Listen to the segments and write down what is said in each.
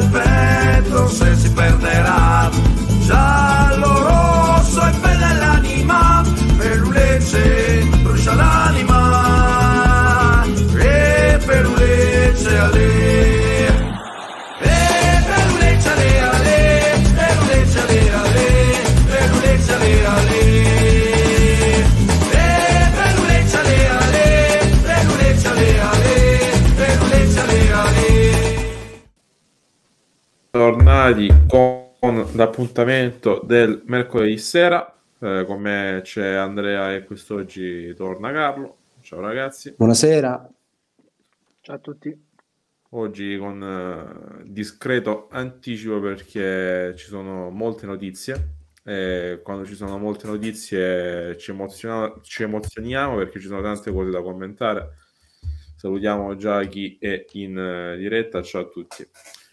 perfetto se si perderà. Giallo, rosso e fede l'anima, per Lecce brucia l'anima, e per Lecce ale. Tornati con l'appuntamento del mercoledì sera, con me c'è Andrea e quest'oggi torna Carlo. Ciao ragazzi. Buonasera. Ciao a tutti. Oggi con discreto anticipo perché ci sono molte notizie e quando ci sono molte notizie ci emozioniamo perché ci sono tante cose da commentare. Salutiamo già chi è in diretta. Ciao a tutti.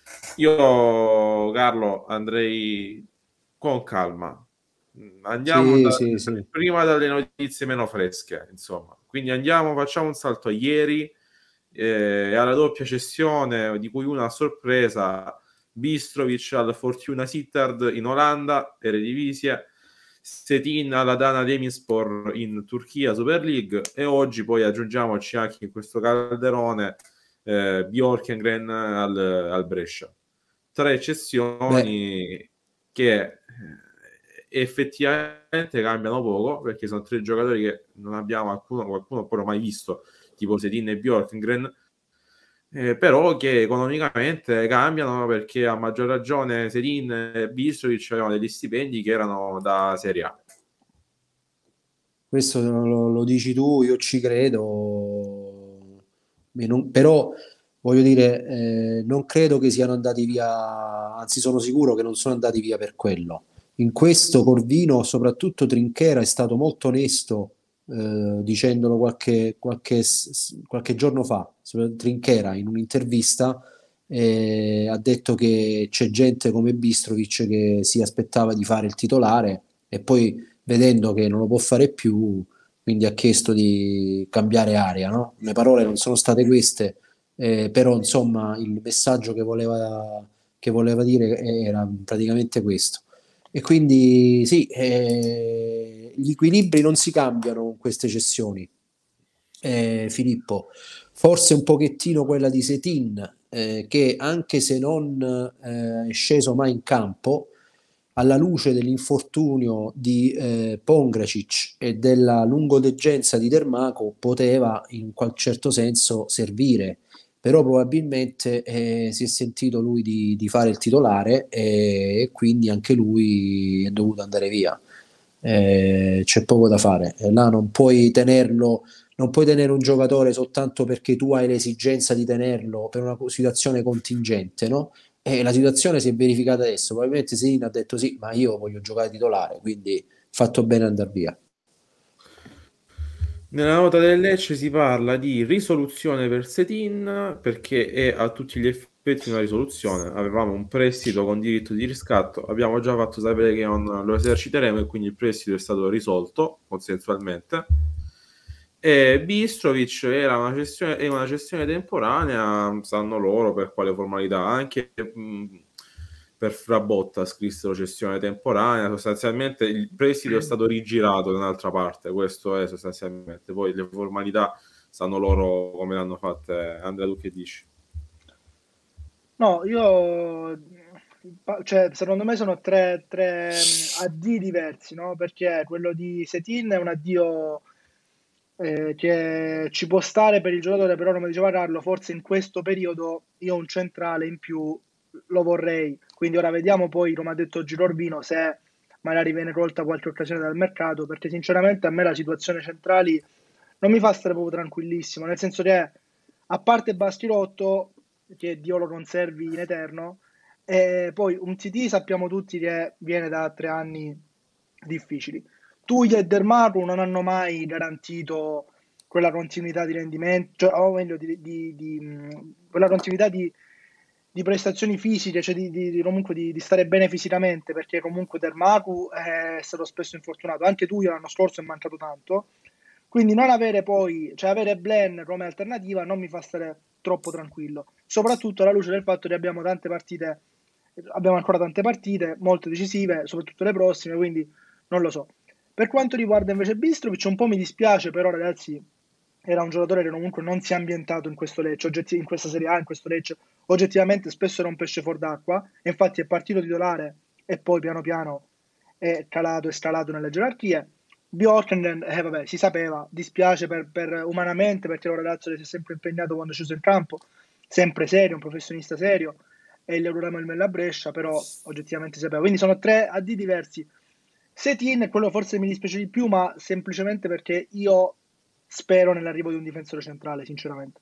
Io, Carlo, andrei con calma. Andiamo prima dalle notizie meno fresche, insomma. Quindi facciamo un salto a ieri, alla doppia cessione, di cui una a sorpresa: Bistrovic al Fortuna Sittard in Olanda, Eredivisie, Cetin alla Adana Demirspor in Turchia, Super League, e oggi poi aggiungiamoci anche in questo calderone Bjorkengren al Brescia. 3 cessioni che effettivamente cambiano poco, perché sono 3 giocatori che non abbiamo qualcuno poi mai visto, tipo Cetin e Bjorkengren, però che economicamente cambiano, perché a maggior ragione Cetin e Bistrovic avevano degli stipendi che erano da Serie A. Questo lo dici tu, io ci credo, però voglio dire, non credo che siano andati via, anzi sono sicuro che non sono andati via per quello. In questo Corvino, soprattutto Trinchera, è stato molto onesto, dicendolo qualche giorno fa. Trinchera in un'intervista ha detto che c'è gente come Bistrovic che si aspettava di fare il titolare e poi, vedendo che non lo può fare più, quindi ha chiesto di cambiare aria, no? Le parole non sono state queste, però insomma il messaggio che voleva dire era praticamente questo. E quindi sì, gli equilibri non si cambiano con queste cessioni, Filippo. Forse un pochettino quella di Cetin, che anche se non è sceso mai in campo, alla luce dell'infortunio di Pongracic e della lungodegenza di Dermaco, poteva in un certo senso servire, però probabilmente si è sentito lui di fare il titolare e quindi anche lui è dovuto andare via. C'è poco da fare, là non puoi tenerlo, non puoi tenere un giocatore soltanto perché tu hai l'esigenza di tenerlo per una situazione contingente, no? E la situazione si è verificata adesso, probabilmente Serin ha detto sì, ma io voglio giocare titolare, quindi fatto bene andare via. Nella nota del Lecce si parla di risoluzione per Cetin, perché è a tutti gli effetti una risoluzione. Avevamo un prestito con diritto di riscatto, abbiamo già fatto sapere che non lo eserciteremo e quindi il prestito è stato risolto consensualmente. E Bistrovic è una gestione temporanea, sanno loro per quale formalità, anche per Frabotta scrissero gestione temporanea. Sostanzialmente il prestito è stato rigirato da un'altra parte, questo è sostanzialmente, poi le formalità sanno loro come l'hanno fatte. Andrea, tu che dici? No, secondo me sono tre addii diversi, no? Perché quello di Cetin è un addio che ci può stare per il giocatore, però come diceva Carlo, forse in questo periodo io un centrale in più lo vorrei. Quindi ora vediamo poi, come ha detto Girorbino, se magari viene colta qualche occasione dal mercato, perché sinceramente a me la situazione centrali non mi fa stare proprio tranquillissimo, nel senso che, a parte Bastirotto, che Dio lo conservi in eterno, e poi un TT sappiamo tutti che viene da 3 anni difficili. Tuglia e Dermaco non hanno mai garantito quella continuità di rendimento, cioè, o meglio quella continuità di prestazioni fisiche, cioè comunque di stare bene fisicamente, perché comunque Dermaco è stato spesso infortunato, anche Tuglia l'anno scorso è mancato tanto, quindi non avere poi, cioè avere Blen come alternativa non mi fa stare troppo tranquillo. soprattutto alla luce del fatto che abbiamo ancora tante partite, molto decisive, soprattutto le prossime, quindi non lo so. Per quanto riguarda invece Bistrovic, un po' mi dispiace, però ragazzi, era un giocatore che comunque non si è ambientato in questo Lecce, in questa Serie A, in questo Lecce, oggettivamente spesso era un pesce fuor d'acqua, e infatti è partito titolare e poi piano piano è calato e scalato nelle gerarchie. Bjorkgren, vabbè, si sapeva, dispiace umanamente, perché era un ragazzo che si è sempre impegnato quando è sceso in campo, sempre serio, un professionista serio, e l'Eurorama il Mella Brescia, però oggettivamente si sapeva. Quindi sono 3 AD diversi. Setin, quello forse mi dispiace di più, ma semplicemente perché io spero nell'arrivo di un difensore centrale, sinceramente.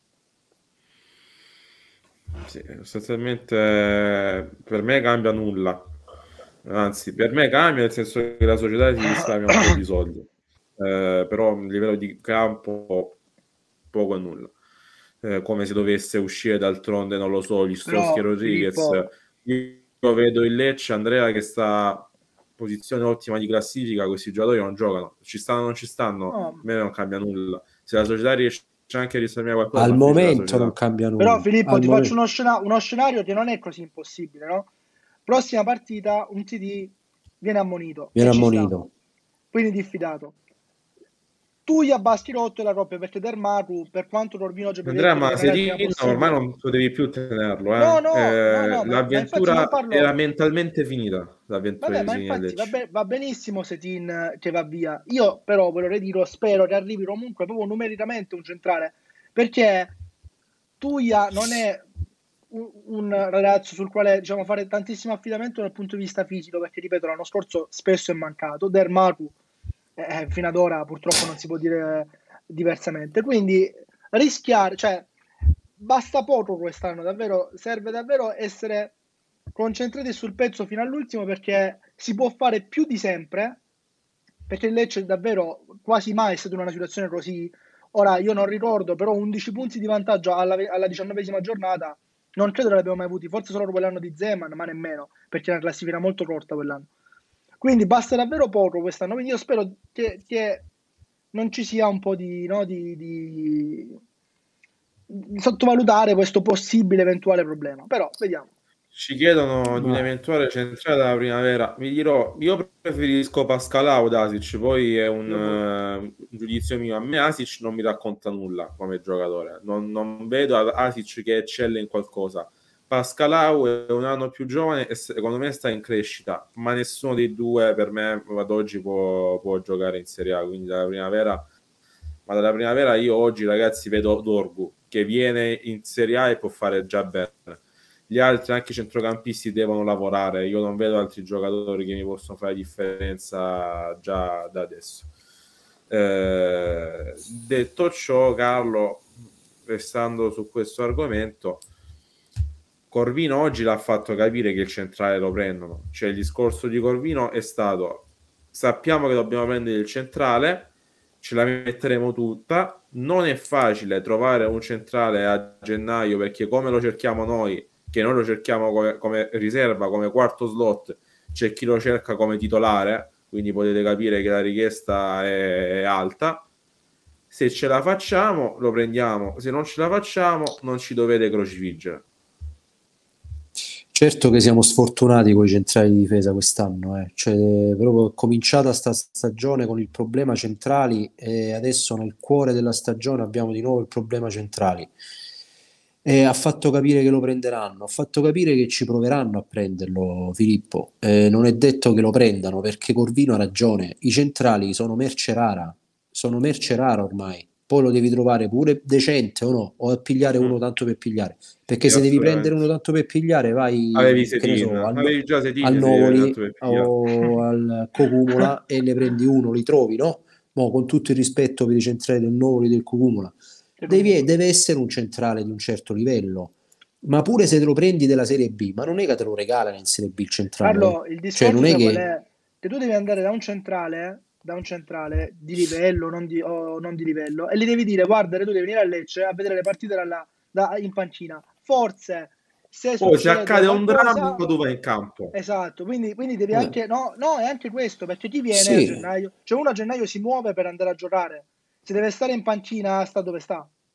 Sì, sostanzialmente per me cambia nulla, anzi per me cambia nel senso che la società si risparmia un po' di soldi, però a livello di campo poco e nulla, come se dovesse uscire d'altronde, non lo so, gli Stoschi Rodriguez. Io vedo il Lecce, Andrea, che sta posizione ottima di classifica, questi giocatori non giocano, ci stanno o non ci stanno, No. a me non cambia nulla. Se la società riesce anche a risparmiare qualcosa, Al momento non cambia nulla. Però Filippo, ti faccio uno scenario che non è così impossibile, no? Prossima partita, un TD viene ammonito. Quindi diffidato. Tu gli abbaschi rotto la coppia, perché Dermaru, per quanto Corvino oggi Andrea, ma Setin ormai non potevi più tenerlo, No, l'avventura era mentalmente finita. Vabbè, ma infatti va benissimo Setin che va via. Io però vorrei dire, spero che arrivi comunque proprio numericamente un centrale, perché Tuia non è un ragazzo sul quale, diciamo, fare tantissimo affidamento dal punto di vista fisico, perché ripeto, l'anno scorso spesso è mancato. Dermaru fino ad ora purtroppo non si può dire diversamente, quindi rischiare, cioè basta poco quest'anno, davvero serve davvero essere concentrati sul pezzo fino all'ultimo, perché si può fare più di sempre, perché il Lecce davvero quasi mai è stato in una situazione così. Ora io non ricordo, però 11 punti di vantaggio alla 19esima giornata non credo che l'abbiamo mai avuti, forse solo quell'anno di Zeman, ma nemmeno, perché era una classifica molto corta quell'anno. Quindi basta davvero poco quest'anno, quindi io spero che non ci sia un po' di sottovalutare questo possibile eventuale problema, però vediamo. Ci chiedono di un eventuale centrale della primavera. Vi dirò, io preferisco Pascalà o Asic, poi è un giudizio mio. A me Asic non mi racconta nulla come giocatore, non vedo Asic che eccelle in qualcosa. Pascalau è un anno più giovane e secondo me sta in crescita, ma nessuno dei due per me ad oggi può giocare in Serie A, quindi dalla primavera io oggi, ragazzi, vedo Dorgu che viene in Serie A e può fare già bene. Gli altri, anche i centrocampisti, devono lavorare. Io non vedo altri giocatori che mi possono fare differenza già da adesso. Detto ciò, Carlo, restando su questo argomento, Corvino oggi l'ha fatto capire che il centrale lo prendono. Cioè, il discorso di Corvino è stato: sappiamo che dobbiamo prendere il centrale, ce la metteremo tutta. Non è facile trovare un centrale a gennaio, perché come lo cerchiamo noi, che noi lo cerchiamo come riserva, come quarto slot, c'è chi lo cerca come titolare, quindi potete capire che la richiesta è alta. Se ce la facciamo lo prendiamo, se non ce la facciamo non ci dovete crocifiggere. Certo che siamo sfortunati con i centrali di difesa quest'anno, cioè, proprio è cominciata sta stagione con il problema centrali e adesso nel cuore della stagione abbiamo di nuovo il problema centrali. E ha fatto capire che lo prenderanno, ha fatto capire che ci proveranno a prenderlo, Filippo. Non è detto che lo prendano, perché Corvino ha ragione, i centrali sono merce rara ormai. Poi lo devi trovare pure decente o no, o a pigliare uno tanto per pigliare, perché se devi prendere uno tanto per pigliare vai al Novoli o al Cocumula e ne prendi uno, li trovi, no? Mo, con tutto il rispetto per i centrali del Novoli, del Cocumula, deve essere un centrale di un certo livello, ma pure se te lo prendi della Serie B, ma non è che te lo regalano in Serie B il centrale. Carlo, il discorso non è che tu devi andare da un centrale di livello, non di livello, e gli devi dire: guarda, tu devi venire a Lecce a vedere le partite in panchina. Forse se accade un dramma, tu vai in campo. Esatto, quindi devi anche è anche questo, perché chi viene a gennaio, cioè uno a gennaio si muove per andare a giocare, se deve stare in panchina sta dove sta.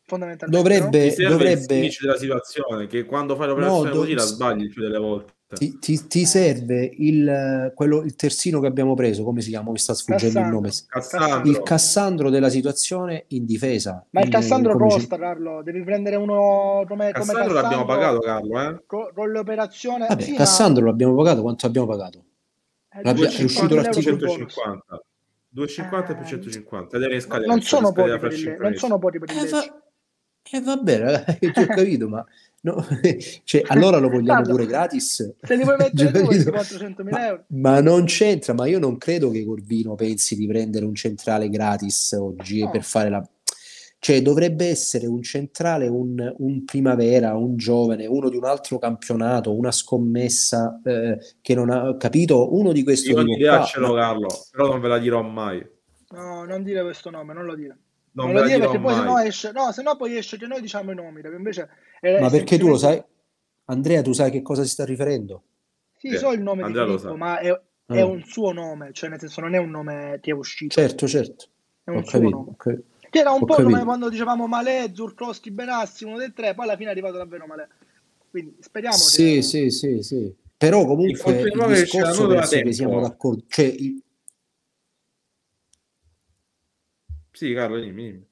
fondamentalmente, no? Ti serve il dovrebbe Simic della situazione, che quando fai no, l'operazione così la sbagli il più delle volte. ti serve il terzino che abbiamo preso, come si chiama? Mi sta sfuggendo il nome. Cassandro. Il Cassandro della situazione in difesa. Ma il Cassandro come costa, Carlo, devi prendere uno come Cassandro l'abbiamo pagato, Carlo, con l'operazione. Vabbè, Sì, Cassandro l'abbiamo pagato, quanto abbiamo pagato? È 250 uscito euro l'articolo più bonus. 250 più 150 ed era in scadenza, non sono scadeva pochi fra per il 5 non mesi. sono pochi per il Lecce. Va bene, ti ho capito, ma no, cioè, allora lo vogliamo Carlo, pure gratis? se li vuoi mettere tu questi Capito? 400.000 euro. Ma non c'entra, ma io non credo che Corvino pensi di prendere un centrale gratis oggi No. per fare la... Cioè dovrebbe essere un centrale, un primavera, un giovane, uno di un altro campionato, una scommessa che non ha capito, uno di questo Io tipo un'idea qua. ce l'ho, Carlo, però non ve la dirò mai. No, non dire questo nome, non lo dire. Non Non ve lo la dire dirò perché poi mai. se no poi esce che noi diciamo i nomi, perché invece Ma perché tu lo semplicemente... sai? Andrea, tu sai che cosa si sta riferendo? Sì, so il nome Andrea di lo Filippo, sa. ma è un suo nome, cioè nel senso non è un nome che è uscito. Certo, È un ho suo capito. nome. Che era un Ho po' come capito. quando dicevamo Malè, Zurkowski, Benassi, uno dei tre, poi alla fine è arrivato davvero Malè. Quindi speriamo Sì, che... sì. Però comunque il continuo che ce discorso l'hanno da penso che tempo. siamo d'accordo. Cioè, Sì, Carlo, dimmi.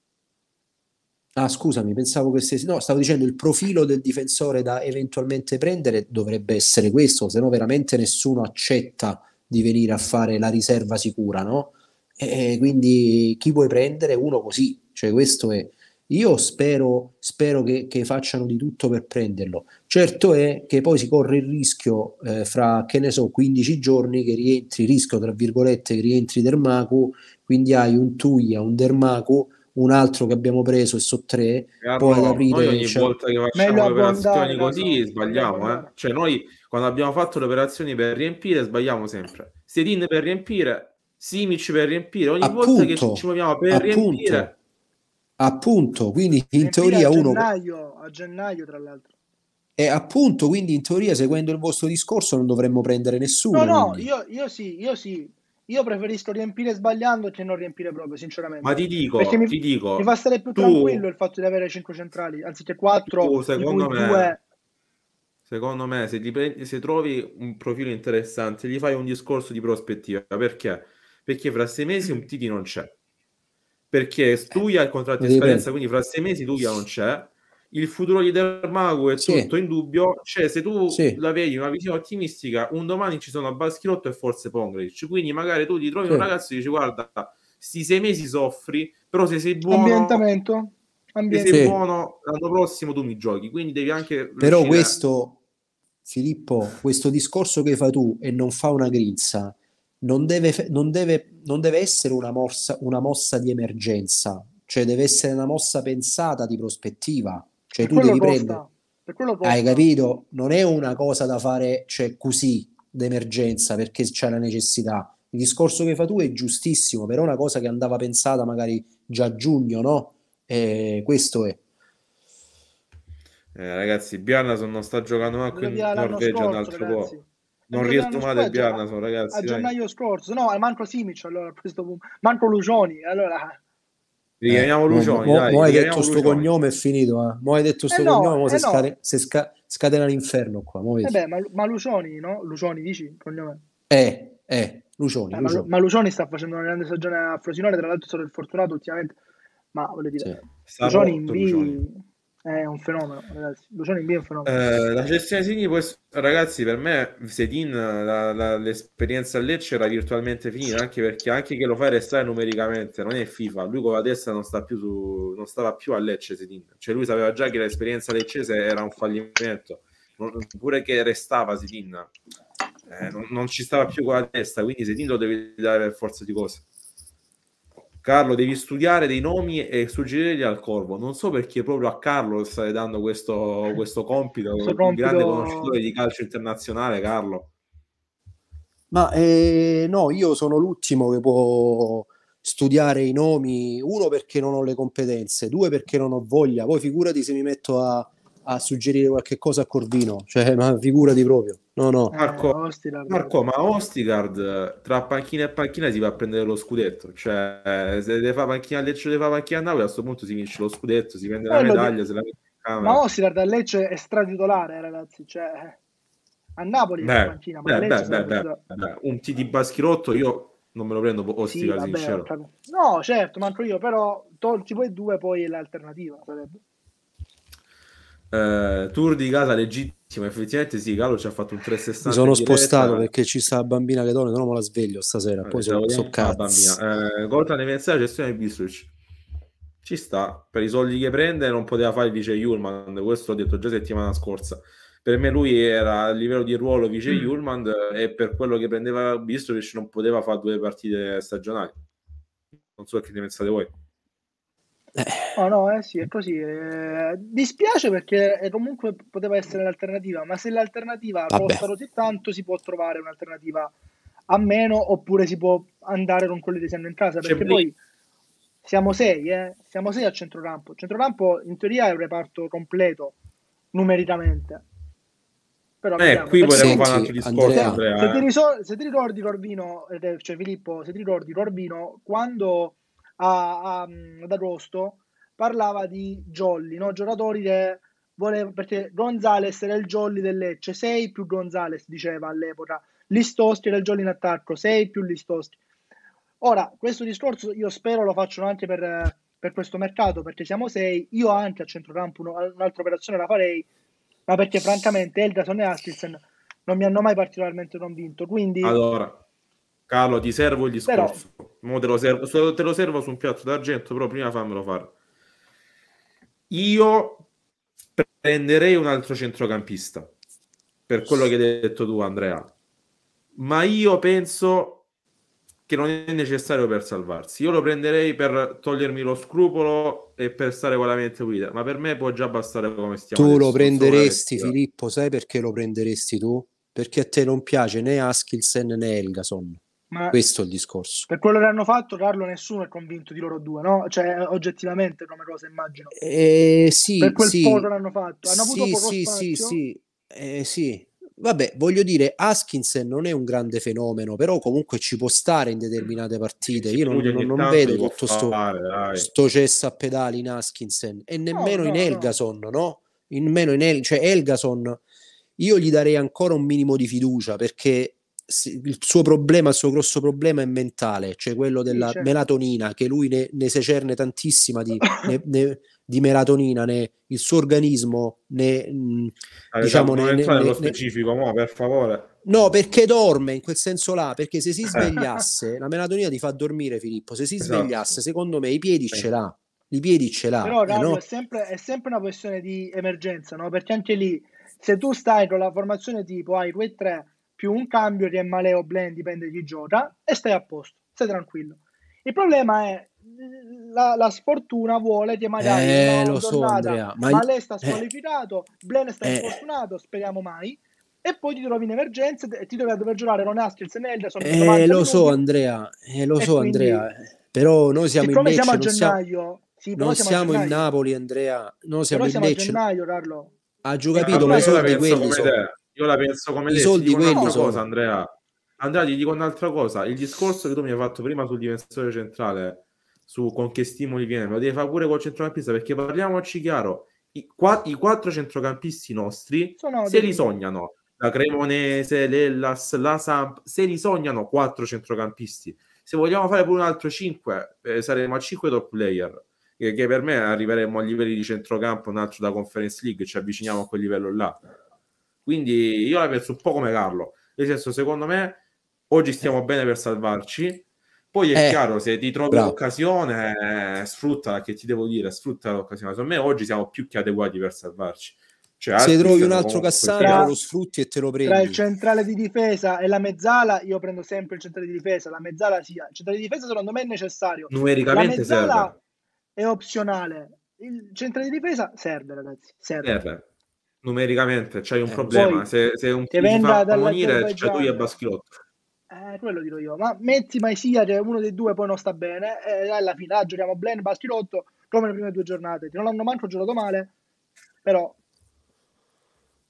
ah, scusami, pensavo che stessi... No, stavo dicendo il profilo del difensore da eventualmente prendere dovrebbe essere questo, se no veramente nessuno accetta di venire a fare la riserva sicura, no? E quindi chi vuoi prendere? Uno così, cioè questo è... Io spero che facciano di tutto per prenderlo. Certo è che poi si corre il rischio fra, che ne so, 15 giorni che rientri, rischio tra virgolette, che rientri Dermacu, quindi hai un Tuglia, un Dermacu, un altro che abbiamo preso e so tre, Carlo, poi ad aprire... noi ogni volta che facciamo Meglio le abbondare, operazioni così Carlo, sbagliamo, meglio abbondare. Cioè noi quando abbiamo fatto le operazioni per riempire sbagliamo sempre. Sedin per riempire, Simic per riempire, ogni volta che ci muoviamo per riempire... Appunto, quindi in Riempire teoria a gennaio tra l'altro. E appunto, quindi in teoria, seguendo il vostro discorso, non dovremmo prendere nessuno. No, quindi. io sì. Io preferisco riempire sbagliando che non riempire proprio, sinceramente. Ma ti dico, Perché mi fa stare più tranquillo il fatto di avere 5 centrali, anziché 4, di cui 2... Secondo me, se trovi un profilo interessante, gli fai un discorso di prospettiva. Perché? Perché fra 6 mesi un Titi non c'è. Perché Stuia ha il contratto in scadenza, quindi fra 6 mesi Tuia non c'è. Il futuro di Dermagu è tutto in dubbio. Cioè, se tu la vedi una visione ottimistica, un domani ci sono Baschirotto e forse Pongrich. Quindi magari tu ti trovi un ragazzo e dici: guarda, sti 6 mesi soffri, però se sei buono, ambientamento. se sei buono, l'anno prossimo tu mi giochi. Quindi devi anche però questo, Filippo, questo discorso che fai tu e non fa una grinza, non deve essere una mossa di emergenza, cioè deve essere una mossa pensata di prospettiva. Cioè tu devi prendere, hai capito? Non è una cosa da fare, cioè, così d'emergenza perché c'è la necessità. Il discorso che fai tu è giustissimo, però è una cosa che andava pensata magari già a giugno, no? Questo è. Ragazzi, Bjarnason non sta giocando manco in Norvegia un altro po'. Non riesumate Bjarnason, ragazzi. A gennaio scorso, no, manco Simic allora a questo punto, manco Lucioni, allora... Richiamiamo Lucioni, dai. Mo hai detto sto cognome è finito, mo hai detto sto cognome, mo scatena l'inferno qua. Ma Lucioni, no? Lucioni dici cognome? Lucioni. Ma Lucioni sta facendo una grande stagione a Frosinone, tra l'altro è stato fortunato ultimamente, ma voglio dire, Lucioni in B è un fenomeno, ragazzi. Lucioni in B è un fenomeno. La gestione Segni, ragazzi, per me Sedin l'esperienza a Lecce era virtualmente finita, anche perché anche che lo fai restare numericamente non è FIFA, lui con la testa non stava più a Lecce Sedin, cioè lui sapeva già che l'esperienza leccese era un fallimento, pure che restava Sedin non ci stava più con la testa, quindi Sedin lo devi dare per forza di cose. Carlo, devi studiare dei nomi e suggerirli al Corvo. Non so perché proprio a Carlo stai dando questo compito, un grande conoscitore di calcio internazionale, Carlo. Ma no, io sono l'ultimo che può studiare i nomi, uno perché non ho le competenze, due perché non ho voglia. Poi figurati se mi metto a suggerire qualche cosa a Corvino, cioè, ma figurati proprio. No. Marco, Ostigard. ma Ostigard tra panchina e panchina si va a prendere lo scudetto, cioè se deve fare panchina a Lecce, deve fare panchina a Napoli, a questo punto si vince lo scudetto, si prende la medaglia, se la mette in Ma camera. Ostigard a Lecce è stratitolare, ragazzi, cioè a Napoli è panchina, ma a Lecce un T di Baschirotto io non me lo prendo Ostigard, sì, vabbè, sincero. no, certo, manco io, però tolti quei due, poi l'alternativa sarebbe. Tour di casa legittimo, effettivamente sì, Galo ci ha fatto un 360 Mi sono in diretta. spostato perché ci sta la bambina che dorme, non me la sveglio stasera, poi so cazzo. Gol nella gestione di Bisturic ci sta, per i soldi che prende non poteva fare il vice Julman, questo l'ho detto già settimana scorsa. Per me lui era a livello di ruolo vice Julman e per quello che prendeva Bisturic non poteva fare 2 partite stagionali. Non so che ne pensate voi. No, sì, è così. Dispiace perché comunque poteva essere l'alternativa, ma se l'alternativa costa così tanto si può trovare un'alternativa a meno oppure si può andare con quelli che siamo in casa, perché poi siamo 6 a centrocampo. Centrocampo in teoria è un reparto completo numericamente. Però qui vogliamo fare un altro discorso, Andrea. Se ti ricordi Corvino, cioè Filippo, se ti ricordi Corvino, quando ad agosto parlava di jolly, no? Giocatori che voleva, perché Gonzales era il jolly del Lecce, 6 più Gonzales diceva all'epoca, Listostri era il jolly in attacco, 6 più Listostri. Ora, questo discorso io spero lo facciano anche per questo mercato, perché siamo 6, io anche a centrocampo un'altra operazione la farei, ma perché francamente Helgason e Askelsen non mi hanno mai particolarmente convinto, quindi... Allora, Carlo, ti servo il discorso. Mo te lo servo su un piatto d'argento, però prima fammelo fare. Io prenderei un altro centrocampista, per quello che hai detto tu, Andrea. Ma io penso che non è necessario per salvarsi. Io lo prenderei per togliermi lo scrupolo e per stare con la mente pulita, ma per me può già bastare come stiamo tu adesso. Lo prenderesti, Filippo, sai perché lo prenderesti tu? Perché a te non piace né Askelsen né Helgason. Ma questo è il discorso. Per quello che hanno fatto, Carlo, nessuno è convinto di loro due, no? Cioè, oggettivamente come cosa, immagino. Sì, per quel poco che hanno fatto. Hanno avuto poco spazio. Sì. Vabbè, voglio dire, Askinsen non è un grande fenomeno, però comunque ci può stare in determinate partite. Io non vedo tutto sto cesso a pedali in Askinsen e nemmeno in Helgason, no? Cioè Helgason io gli darei ancora un minimo di fiducia perché il suo grosso problema è mentale, cioè quello della melatonina, che lui ne secerne tantissima di melatonina, il suo organismo diciamo nello specifico, per favore. No, perché dorme in quel senso là, perché se si svegliasse la melatonina ti fa dormire, Filippo, se si svegliasse secondo me i piedi ce l'ha. Però Carlo, no? è sempre una questione di emergenza, no? Perché anche lì se tu stai con la formazione tipo hai 2-3 più un cambio che è Maleo Blend, dipende chi gioca, e stai a posto, stai tranquillo. Il problema è la sfortuna vuole che magari lo so, Andrea, Malè sta squalificato, Blend sta infortunato, speriamo mai, e poi ti trovi in emergenza e ti trovi a dover giocare con Askelsen e Helgason. Lo so, Andrea, Andrea, però noi siamo in Lecce, siamo a gennaio, non siamo in Napoli, Andrea, noi siamo in Lecce. A gennaio, Carlo. Ha capito, ma i soldi quelli sono. Io la penso come i soldi quelli sono. Cosa, Andrea, ti dico un'altra cosa. Il discorso che tu mi hai fatto prima sul difensore centrale, su con che stimoli viene, lo devi fare pure col centrocampista, perché parliamoci chiaro, i 4 centrocampisti nostri se li sognano. La Cremonese, l'Hellas, la Samp, se li sognano 4 centrocampisti. Se vogliamo fare pure un altro 5, saremo a 5 top player, che per me arriveremo a livelli di centrocampo, un altro da Conference League, ci avviciniamo a quel livello là. Quindi io la penso un po' come Carlo, nel senso, secondo me oggi stiamo bene per salvarci, poi è chiaro, se ti trovi l'occasione sfruttala, che ti devo dire, sfrutta l'occasione. Secondo me oggi siamo più che adeguati per salvarci. Cioè, se trovi un altro Cassano lo sfrutti e te lo prendi. Tra il centrale di difesa e la mezzala io prendo sempre il centrale di difesa, la mezzala sia. Il centrale di difesa secondo me è necessario, numericamente la mezzala serve, è opzionale, il centrale di difesa serve, ragazzi, serve. Numericamente c'hai un problema, se un ti fa ammonire, cioè tu gli Baschirotto. Quello dirò io, ma metti Maisia che uno dei due poi non sta bene e alla fine giochiamo Blend, Baschirotto come le prime 2 giornate, non hanno manco giocato male, però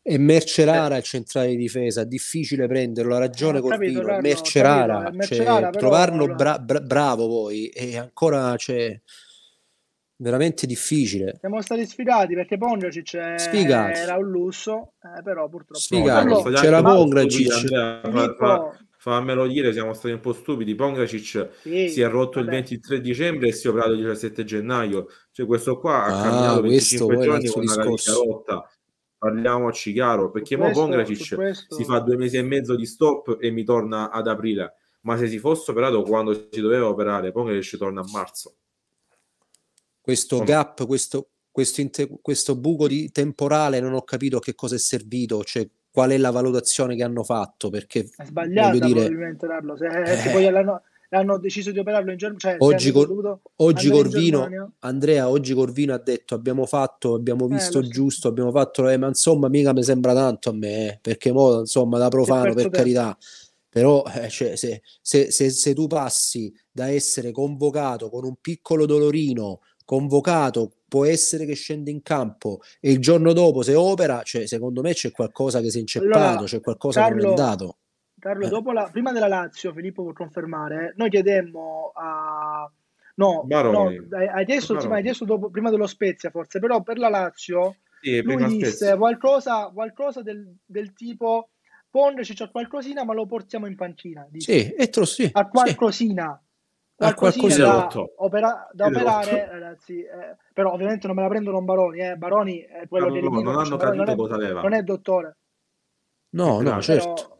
E Mercerara il centrale di difesa, difficile prenderlo, ha ragione Ho capito, Corvino, è Carlo, ho Mercerara, capito, Mercerara, cioè, però trovarlo bravo poi, è ancora veramente difficile. siamo stati sfidati perché Pongracic Sfigati, era un lusso, però purtroppo. No, siamo sfigati, Carlo, stati anche c'era un po' stupidi, Pongracic, Andrea. Filippo, Fammelo dire, siamo stati un po' stupidi. Pongracic si sì, è rotto il vabbè, 23 dicembre e si è operato il 17 gennaio. Cioè, questo qua ha camminato questo 25 poi è un giorni altro con una caviglia discorso. rotta. Parliamoci chiaro, su perché mo su Pongracic si fa questo, 2 mesi e mezzo di stop e mi torna ad aprile. Ma se si fosse operato quando si doveva operare, Pongracic torna a marzo. Questo O no? gap, questo buco di temporale, non ho capito a che cosa è servito, cioè qual è la valutazione che hanno fatto, perché è voglio sbagliata dire, probabilmente, Carlo. Se poi eh, hanno deciso di operarlo in Germania, cioè se oggi, hanno dovuto oggi andare in Corvino, Germania, Andrea, oggi Corvino ha detto abbiamo lo visto so, giusto, abbiamo fatto, ma insomma mica mi sembra tanto a me, perché mo, insomma da si è profano perso per tempo. carità, però cioè, se tu passi da essere convocato con un piccolo dolorino, convocato, può essere che scende in campo e il giorno dopo se opera, cioè, secondo me c'è qualcosa che si è inceppato, Allora, c'è qualcosa che non è Carlo, andato. Carlo, prima della Lazio, Filippo può confermare, noi chiedemmo a... No, no, Baroni. hai Baroni. chiesto prima dello Spezia forse, però per la Lazio Sì, lui prima disse Spezia. qualcosa del tipo Pondracic c'ha qualcosina ma lo portiamo in panchina, Sì, disse. sì, Ha sì, qualcosina, ha qualcosina Si è qualcosina. da, rotto. da Si è operare, rotto. ragazzi, però ovviamente non me la prendono Baroni, Baroni è quello che Carlo, elimino, non cioè hanno Baroni capito cosa non aveva. è dottore, No, no, Esatto. certo. però...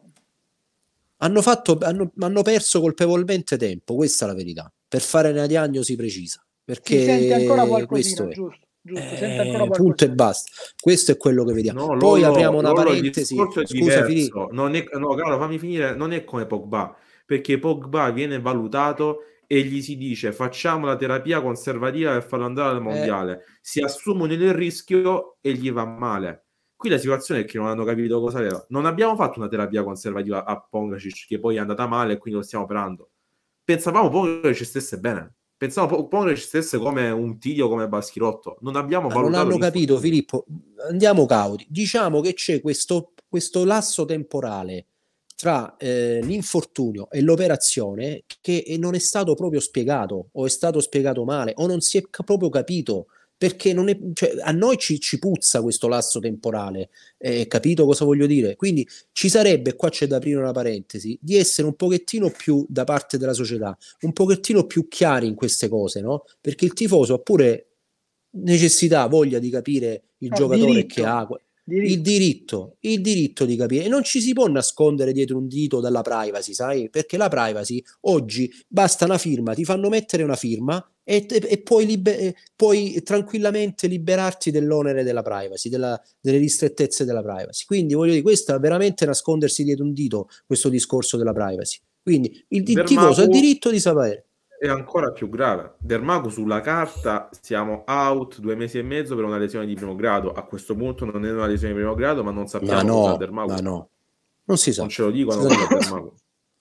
Hanno perso colpevolmente tempo, questa è la verità, per fare una diagnosi precisa, Si sente ancora perché questo qualcosina, è. giusto, giusto, sente ancora Punto e qualcosina. basta. Questo è quello che vediamo. No, Poi apriamo una Lollo, il parentesi. discorso è Scusa, Filì. diverso. Non è, no, Carlo, fammi finire. Non è come Pogba, perché Pogba viene valutato e gli si dice facciamo la terapia conservativa per farlo andare al Eh, mondiale. Si assumono il rischio e gli va male. Qui la situazione è che non hanno capito cosa aveva. Non abbiamo fatto una terapia conservativa a Pongracic, che poi è andata male e quindi lo stiamo operando. Pensavamo Pongracic stesse bene. Pensavo Pongracic stesse come un Tiglio, come Baschirotto. Non abbiamo ma non valutato hanno capito, l'infortunio. Filippo. Andiamo cauti. Diciamo che c'è questo lasso temporale tra l'infortunio e l'operazione che non è stato proprio spiegato, o è stato spiegato male, o non si è proprio capito. Perché non è, cioè, a noi ci puzza questo lasso temporale, capito cosa voglio dire? Quindi ci sarebbe, qua c'è da aprire una parentesi, di essere un pochettino più da parte della società, un pochettino più chiari in queste cose, no? Perché il tifoso ha pure necessità, voglia di capire il No, giocatore che ha, diritto. il diritto di capire, e non ci si può nascondere dietro un dito dalla privacy, sai? Perché la privacy oggi basta una firma, ti fanno mettere una firma e puoi tranquillamente liberarti dell'onere della privacy, delle ristrettezze della privacy. Quindi voglio dire, questo è veramente nascondersi dietro un dito, questo discorso della privacy. Quindi il tifoso ha il Dermagu diritto di sapere. è ancora più grave. Dermagu sulla carta siamo out 2 mesi e mezzo per una lesione di primo grado. A questo punto non è una lesione di primo grado, ma non sappiamo cosa ha Ma Dermagu. no, non si Non sa. ce lo Si dicono sa cosa ha niente. Dermagu.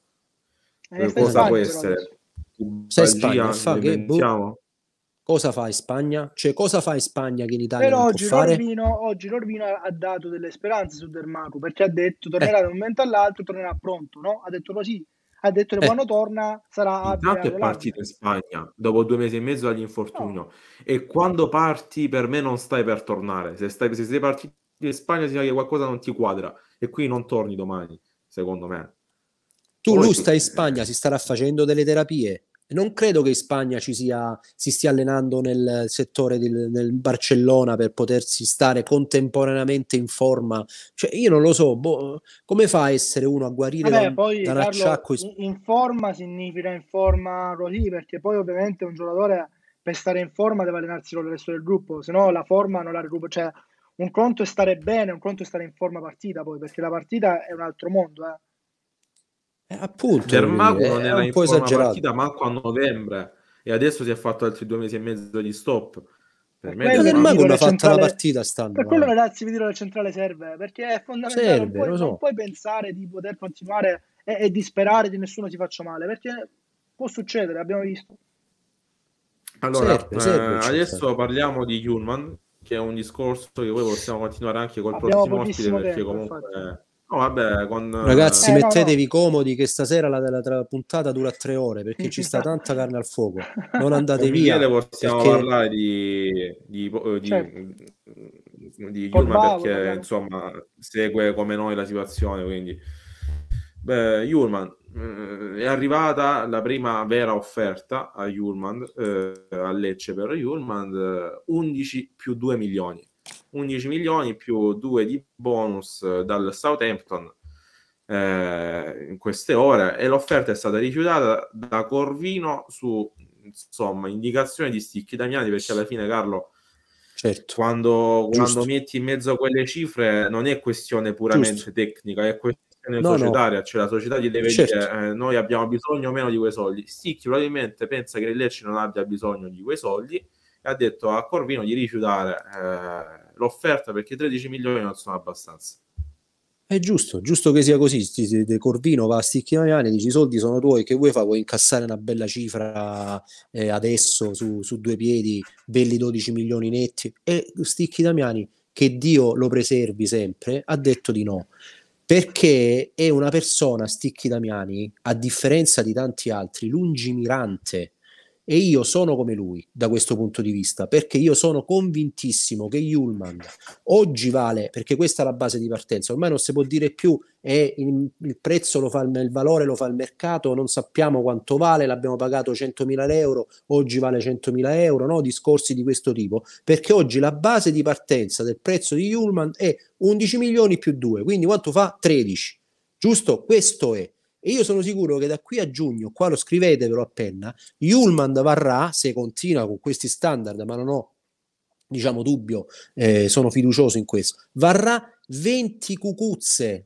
Sta in Cosa può Spagna però adesso. essere? Sta in Spagna, Pubalgia? Lo fa che? Boh. inventiamo? Cosa fa in Spagna? Cioè, cosa fa in Spagna che in Italia Però non può fare? oggi Lorvino ha dato delle speranze su Dermaco perché ha detto Eh, tornerà da un momento all'altro, tornerà pronto, no? Ha detto così, ha detto che eh. quando torna sarà abile Intanto alle è larme. partito in Spagna dopo 2 mesi e mezzo No, dall'infortunio. E quando parti, per me non stai per tornare. Se sei partito in Spagna, significa che qualcosa non ti quadra. E qui non torni domani, secondo me. Lui Poi, sta in Spagna, si starà facendo delle terapie. Non credo che in Spagna si stia allenando nel settore nel Barcellona per potersi stare contemporaneamente in forma. Cioè, io non lo so, come fa a essere uno a guarire vabbè, da poi un Carlo acciacco? in forma significa in forma così, perché poi ovviamente un giocatore per stare in forma deve allenarsi con il resto del gruppo, se no la forma non la recupera, cioè un conto è stare bene, un conto è stare in forma partita poi, perché la partita è un altro mondo, eh. Appunto, voglio Dermagu dire, non è era un in po' forma esagerato. partita manco a novembre. E adesso si è fatto altri 2 mesi e mezzo di stop. Per Per me quello Ma che del vi Dermagu Mago dico non che ha fatto una centrale, partita per stanno, quello eh. ragazzi vi dico che centrale serve, perché è fondamentale, Serve, lo non so. puoi pensare di poter continuare e di sperare che nessuno si faccia male, perché può succedere, abbiamo visto. Allora, Serve il centrale. adesso parliamo di Hjulman, che è un discorso che poi possiamo continuare anche col Abbiamo prossimo ospite, pochissimo perché tempo, comunque... infatti. No, vabbè, con... Ragazzi, No, mettetevi comodi che stasera la puntata dura 3 ore perché ci sta tanta carne al fuoco. Non andate con Michele via possiamo perché parlare di Certo. Yulman, Pogba, perché parliamo. insomma segue come noi la situazione, quindi beh, Yulman, è arrivata la prima vera offerta a Yulman, a Lecce per Yulman, 11 più 2 milioni, 11 milioni più 2 di bonus dal Southampton in queste ore, e l'offerta è stata rifiutata da Corvino su, insomma, indicazione di Sticchi Damiani, perché alla fine, Carlo, certo, quando giusto, metti in mezzo quelle cifre non è questione puramente giusto. tecnica, è questione No, no, societaria, cioè la società gli deve certo. dire noi abbiamo bisogno o meno di quei soldi. Sticchi probabilmente pensa che il Lecce non abbia bisogno di quei soldi e ha detto a Corvino di rifiutare l'offerta perché 13 milioni non sono abbastanza. È giusto che sia così. De Corvino va a Sticchi Damiani, dici i soldi sono tuoi, che vuoi fare? Vuoi incassare una bella cifra adesso su due piedi, belli 12 milioni netti? E Sticchi Damiani, che Dio lo preservi sempre, ha detto di no. Perché è una persona, Sticchi Damiani, a differenza di tanti altri, lungimirante. E io sono come lui da questo punto di vista, perché io sono convintissimo che Yulman oggi vale, perché questa è la base di partenza, ormai non si può dire più il prezzo lo fa il valore lo fa il mercato, non sappiamo quanto vale, l'abbiamo pagato 100.000 euro, oggi vale 100.000 euro, no? Discorsi di questo tipo, perché oggi la base di partenza del prezzo di Yulman è 11 milioni più 2, quindi quanto fa? 13, giusto? Questo è. E io sono sicuro che da qui a giugno, qua lo scrivetevelo a penna, Yulman varrà, se continua con questi standard, ma non ho, diciamo, dubbio, sono fiducioso in questo, varrà 20 cucuzze,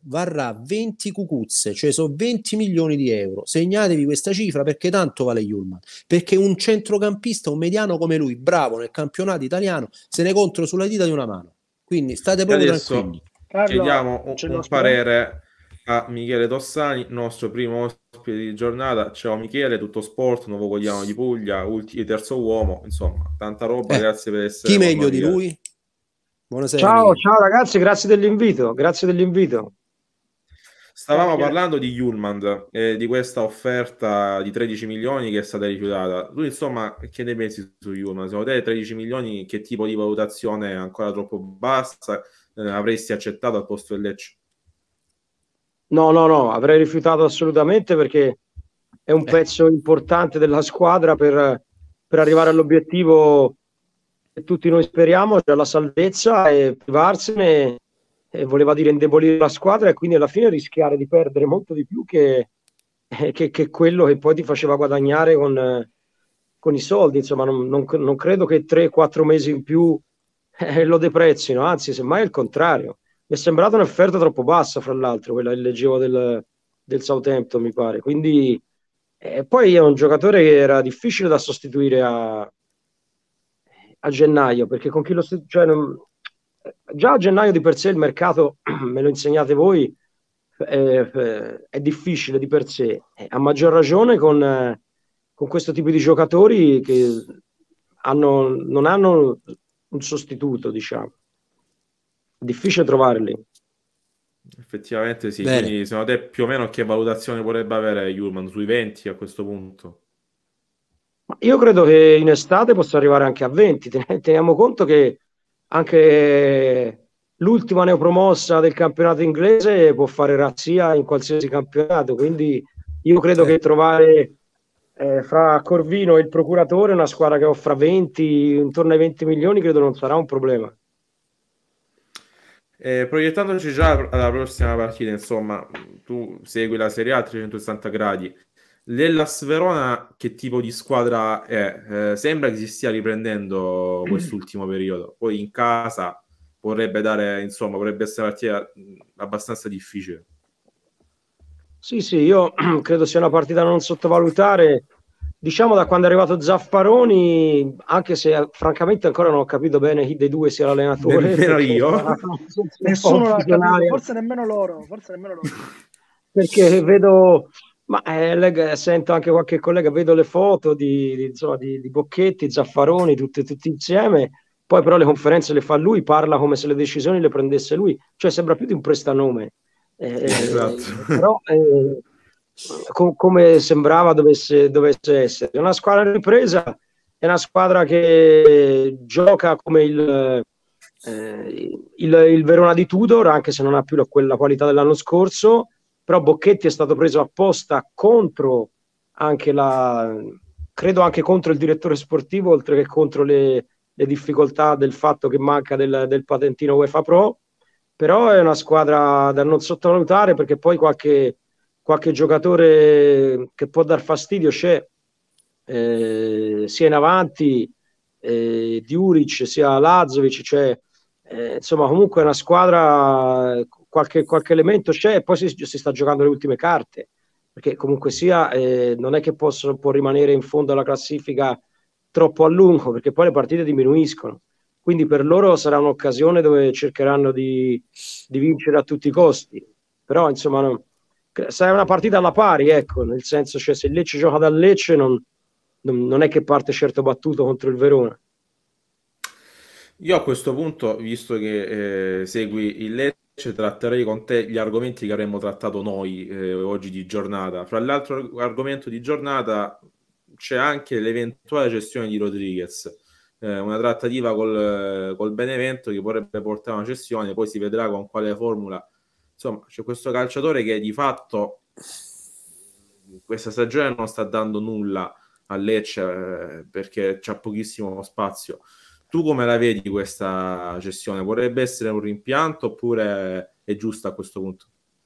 cioè sono 20 milioni di euro. Segnatevi questa cifra perché tanto vale Yulman, perché un centrocampista, un mediano come lui, bravo nel campionato italiano, se ne conta sulla dita di una mano. Quindi state proprio tranquilli. Carlo, Chiediamo ce lo un parere a Michele Tossani, nostro primo ospite di giornata. Ciao Michele, tutto sport, nuovo quotidiano di Puglia, terzo uomo, insomma, tanta roba, grazie per essere Chi con meglio noi, di lui? Buonasera. Ciao, Michele. ciao ragazzi, grazie dell'invito. Stavamo parlando di Yulman, di questa offerta di 13 milioni che è stata rifiutata. Tu, insomma, che ne pensi su Yulman? Secondo te 13 milioni che tipo di valutazione è ancora troppo bassa? Avresti accettato al posto del Lecce? No, avrei rifiutato assolutamente perché è un pezzo importante della squadra per arrivare all'obiettivo che tutti noi speriamo, cioè la salvezza, e privarsene voleva dire indebolire la squadra e quindi alla fine rischiare di perdere molto di più che quello che poi ti faceva guadagnare con i soldi. Insomma, non credo che 3-4 mesi in più lo deprezzino, anzi, semmai è il contrario. Mi è sembrata un'offerta troppo bassa, fra l'altro, quella che leggevo del Southampton, mi pare. Quindi, poi è un giocatore che era difficile da sostituire a gennaio, perché con chi lo cioè, già a gennaio di per sé il mercato, me lo insegnate voi, è difficile di per sé, a maggior ragione con questo tipo di giocatori che non hanno un sostituto, diciamo. Difficile trovarli. Effettivamente sì. Bene. Quindi secondo te più o meno che valutazione potrebbe avere Yulman? Sui 20 a questo punto? Io credo che in estate possa arrivare anche a 20. Teniamo conto che anche l'ultima neopromossa del campionato inglese può fare razzia in qualsiasi campionato, quindi io credo che trovare fra Corvino e il procuratore una squadra che offra 20, intorno ai 20 milioni, credo non sarà un problema. Proiettandoci già alla prossima partita, insomma, tu segui la Serie A a 360 gradi. L'Hellas Verona che tipo di squadra è? Sembra che si stia riprendendo quest'ultimo periodo. Poi in casa potrebbe essere una partita abbastanza difficile. Sì, io credo sia una partita da non sottovalutare. Diciamo da quando è arrivato Zaffaroni, anche se francamente ancora non ho capito bene chi dei due sia l'allenatore. Nemmeno io. Nessuno l'ha capito, forse nemmeno loro. Perché vedo, sento anche qualche collega, vedo le foto di Bocchetti, Zaffaroni, tutti insieme. poi però le conferenze le fa lui, parla come se le decisioni le prendesse lui, cioè sembra più di un prestanome. Esatto. Però come sembrava dovesse essere. È una squadra in ripresa, è una squadra che gioca come il Verona di Tudor, anche se non ha più quella qualità dell'anno scorso, però Bocchetti è stato preso apposta contro anche credo anche contro il direttore sportivo, oltre che contro le difficoltà del fatto che manca del patentino UEFA Pro. Però è una squadra da non sottovalutare, perché poi qualche giocatore che può dar fastidio c'è, sia in avanti Djuric sia Lazovic, cioè, insomma comunque è una squadra, qualche elemento c'è, e poi si sta giocando le ultime carte, perché comunque sia non è che può rimanere in fondo alla classifica troppo a lungo, perché poi le partite diminuiscono. Quindi per loro sarà un'occasione dove cercheranno di vincere a tutti i costi. Però insomma sarà una partita alla pari, ecco, nel senso, cioè, se il Lecce gioca dal Lecce non è che parte certo battuto contro il Verona. Io a questo punto, visto che segui il Lecce, tratterei con te gli argomenti che avremmo trattato noi oggi di giornata. Fra l'altro argomento di giornata c'è anche l'eventuale cessione di Rodriguez. Una trattativa col Benevento che vorrebbe portare a una cessione, poi si vedrà con quale formula. Insomma, c'è questo calciatore che di fatto questa stagione non sta dando nulla a Lecce perché c'ha pochissimo spazio. Tu come la vedi questa cessione? Vorrebbe essere un rimpianto oppure è giusta a questo punto?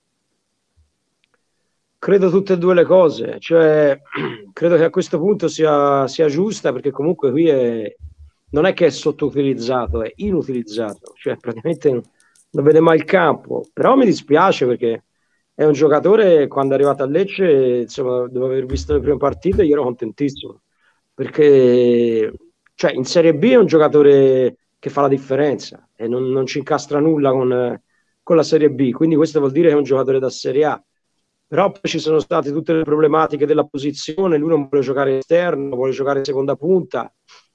Credo tutte e due le cose, cioè credo che a questo punto sia giusta, perché comunque qui non è che è sottoutilizzato, è inutilizzato, cioè praticamente non vede mai il campo. Però mi dispiace, perché è un giocatore, quando è arrivato a Lecce, insomma, dopo aver visto le prime partite, io ero contentissimo, perché cioè, in Serie B è un giocatore che fa la differenza e non ci incastra nulla con la Serie B, quindi questo vuol dire che è un giocatore da Serie A. Però poi ci sono state tutte le problematiche della posizione, lui non vuole giocare esterno, vuole giocare seconda punta,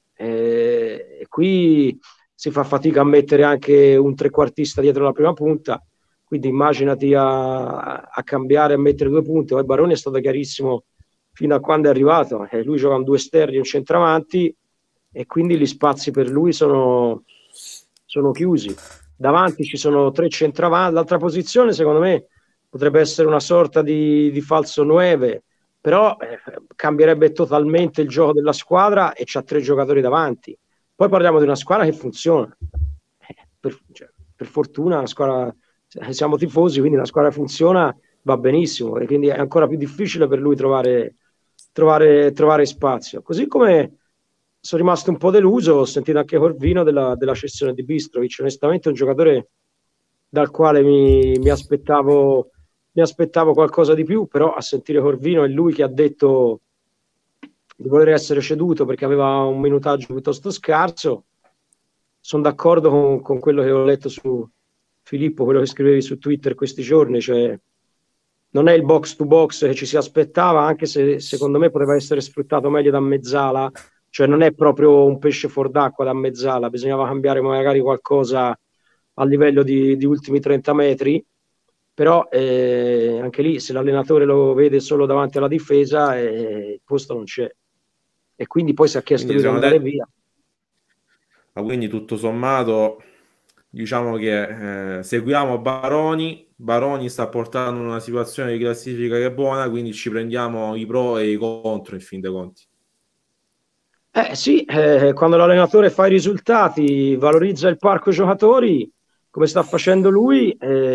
e qui si fa fatica a mettere anche un trequartista dietro la prima punta, quindi immaginati a cambiare, a mettere due punte. Poi Baroni è stato chiarissimo fino a quando è arrivato, lui gioca con due esterni e un centravanti, e quindi gli spazi per lui sono chiusi. Davanti ci sono tre centravanti. L'altra posizione secondo me potrebbe essere una sorta di falso 9, però cambierebbe totalmente il gioco della squadra, e c'ha tre giocatori davanti. Poi parliamo di una squadra che funziona, per fortuna una squadra, siamo tifosi, quindi la squadra funziona, va benissimo, e quindi è ancora più difficile per lui trovare spazio. Così come sono rimasto un po' deluso, ho sentito anche Corvino della cessione di Bistrovic. Onestamente è un giocatore dal quale mi aspettavo qualcosa di più, però a sentire Corvino, è lui che ha detto di voler essere ceduto perché aveva un minutaggio piuttosto scarso. Sono d'accordo con quello che ho letto su Filippo, quello che scrivevi su Twitter questi giorni, cioè non è il box to box che ci si aspettava, anche se secondo me poteva essere sfruttato meglio da Mezzala, cioè non è proprio un pesce fuor d'acqua da Mezzala, bisognava cambiare magari qualcosa a livello di ultimi 30 metri, però anche lì se l'allenatore lo vede solo davanti alla difesa, il posto non c'è, e quindi poi si è chiesto di andare via. Ma quindi tutto sommato diciamo che seguiamo Baroni sta portando una situazione di classifica che è buona, quindi ci prendiamo i pro e i contro in fin dei conti. Sì, quando l'allenatore fa i risultati, valorizza il parco giocatori come sta facendo lui,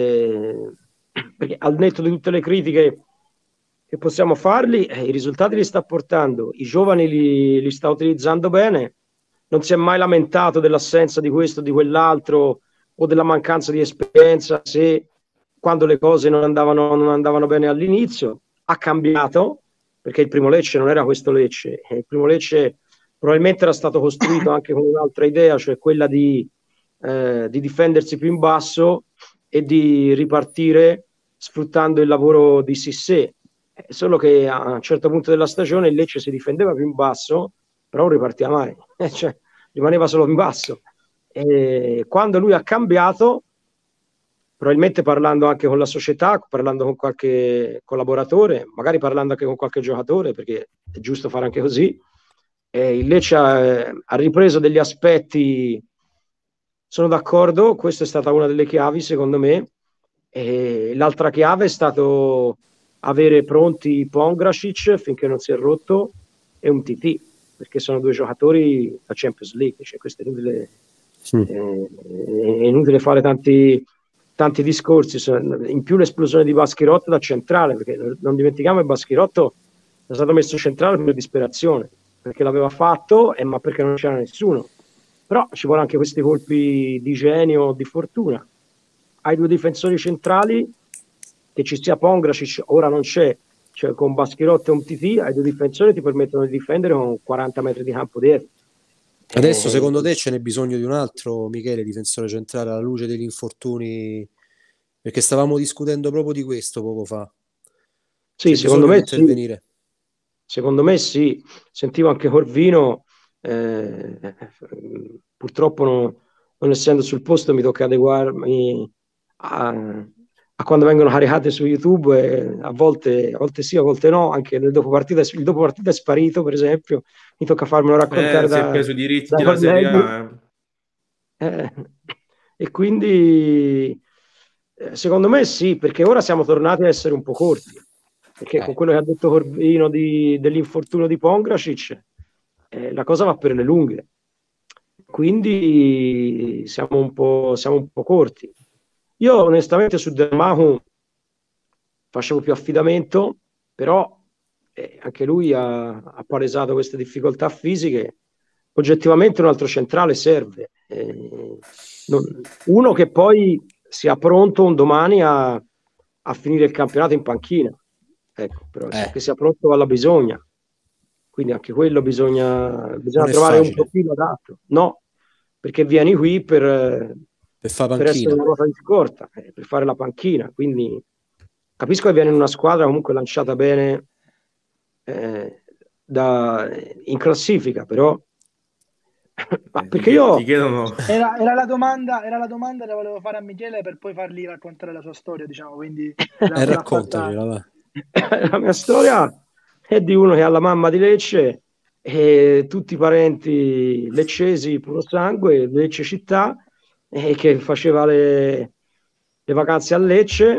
perché al netto di tutte le critiche che possiamo fargli, i risultati li sta portando, i giovani li sta utilizzando bene, non si è mai lamentato dell'assenza di questo, di quell'altro, o della mancanza di esperienza, se quando le cose non andavano bene all'inizio. Ha cambiato, perché il primo Lecce non era questo Lecce, il primo Lecce probabilmente era stato costruito anche con un'altra idea, cioè quella di difendersi più in basso e di ripartire sfruttando il lavoro di Cissé. Solo che a un certo punto della stagione il Lecce si difendeva più in basso, però non ripartiva mai, cioè rimaneva solo in basso, E quando lui ha cambiato, probabilmente parlando anche con la società, parlando con qualche collaboratore, magari parlando anche con qualche giocatore, perché è giusto fare anche così, il Lecce ha ripreso degli aspetti, sono d'accordo, questa è stata una delle chiavi secondo me, e l'altra chiave è stato avere pronti Pongracic finché non si è rotto e un TT, perché sono due giocatori da Champions League, cioè questo è inutile fare tanti discorsi. In più l'esplosione di Baschirotto da centrale, perché non dimentichiamo che Baschirotto è stato messo centrale per disperazione, perché l'aveva fatto, ma perché non c'era nessuno. Però ci vuole anche questi colpi di genio, di fortuna. Hai due difensori centrali, che ci sia Pongracic, ora non c'è, cioè con Baschirotto e un TT, hai due difensori che ti permettono di difendere con 40 metri di campo dietro. Adesso secondo te ce n'è bisogno di un altro, Michele, difensore centrale alla luce degli infortuni? Perché stavamo discutendo proprio di questo poco fa. Sì, c'è secondo me intervenire. Sì. Secondo me sì. Sentivo anche Corvino, purtroppo non essendo sul posto mi tocca adeguarmi a quando vengono caricate su YouTube, e a volte sì, a volte no, anche il dopo partita è sparito, per esempio, mi tocca farmelo raccontare si è preso i diritti dai della Serie colleghi. A. E quindi secondo me sì, perché ora siamo tornati a essere un po' corti, perché con quello che ha detto Corvino dell'infortunio di Pongracic, la cosa va per le lunghe, quindi siamo un po' corti. Io onestamente su Del Mahu facevo più affidamento, però anche lui ha palesato queste difficoltà fisiche. Oggettivamente un altro centrale serve, uno che poi sia pronto un domani a finire il campionato in panchina, ecco, però che sia pronto alla bisogna, quindi anche quello bisogna trovare un profilo adatto, no, perché vieni qui per essere una ruota di scorta, per fare la panchina, quindi capisco che viene in una squadra comunque lanciata bene in classifica, però perché io ti chiedono... era la domanda che volevo fare a Michele per poi fargli raccontare la sua storia, diciamo, quindi raccontacela. La mia storia è di uno che ha la mamma di Lecce e tutti i parenti leccesi puro sangue, Lecce città, e che faceva le vacanze a Lecce,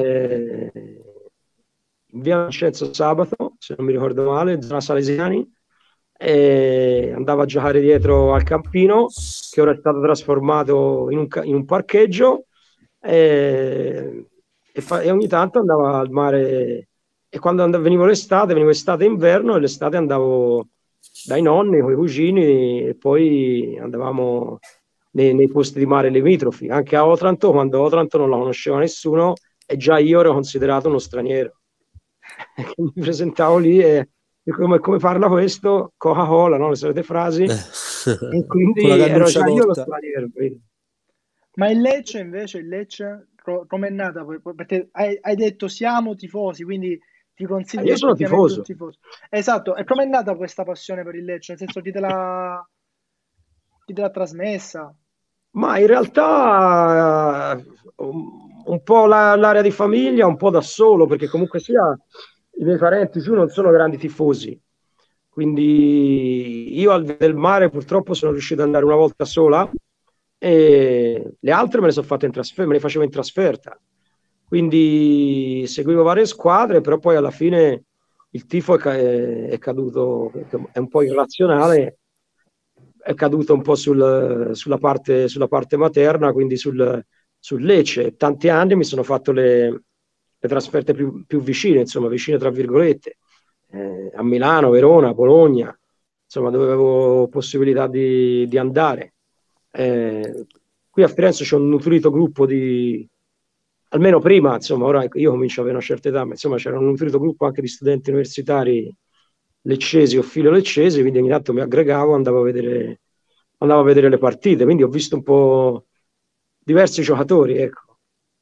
in via Vincenzo Sabato, se non mi ricordo male, zona Salesiani, e andava a giocare dietro al campino che ora è stato trasformato in un parcheggio, e ogni tanto andava al mare, e quando venivo estate e inverno, e l'estate andavo dai nonni con i cugini e poi andavamo nei posti di mare limitrofi, anche a Otranto, quando Otranto non la conosceva nessuno e già io ero considerato uno straniero. Mi presentavo lì e come parla questo? Coca-Cola, no? Le solite frasi. E quindi ero già io lo straniero. Ma il Lecce invece, come è nata? Perché hai detto siamo tifosi, quindi ti consideri io sono tifoso. Un tifoso. Esatto, e come è nata questa passione per il Lecce? Nel senso chi te l'ha trasmessa? Ma in realtà un po' l'area di famiglia, un po' da solo, perché comunque sia i miei parenti giù non sono grandi tifosi, quindi io al del mare purtroppo sono riuscito ad andare una volta sola e le altre me le sono fatte in trasferta, me le facevo in trasferta, quindi seguivo varie squadre, però poi alla fine il tifo è caduto, è un po' irrazionale, è caduto un po' sulla parte materna, quindi sul Lecce. Tanti anni mi sono fatto le trasferte più vicine, insomma, vicine tra virgolette, a Milano, Verona, Bologna, insomma, dove avevo possibilità di andare. Qui a Firenze c'è un nutrito gruppo almeno prima, insomma, ora io comincio ad avere una certa età, ma insomma c'era un nutrito gruppo anche di studenti universitari leccesi o filo leccesi, quindi ogni tanto mi aggregavo, andavo a vedere le partite, quindi ho visto un po' diversi giocatori, ecco.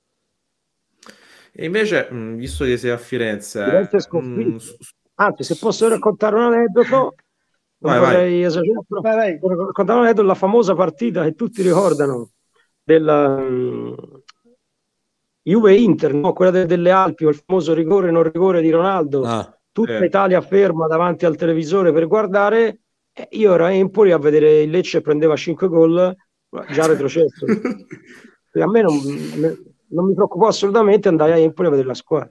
E invece, visto che sei a Firenze, Anzi, se posso raccontare un aneddoto, non Vai, vorrei esagerare, però Vai. ricordavo la famosa partita che tutti ricordano della Juve-Inter, no? Quella delle Alpi, o il famoso rigore non rigore di Ronaldo, tutta Italia ferma davanti al televisore per guardare, io ero a Empoli a vedere il Lecce prendeva 5 gol, già retrocesso. A me non mi preoccupò assolutamente, andai a Empoli a vedere la squadra.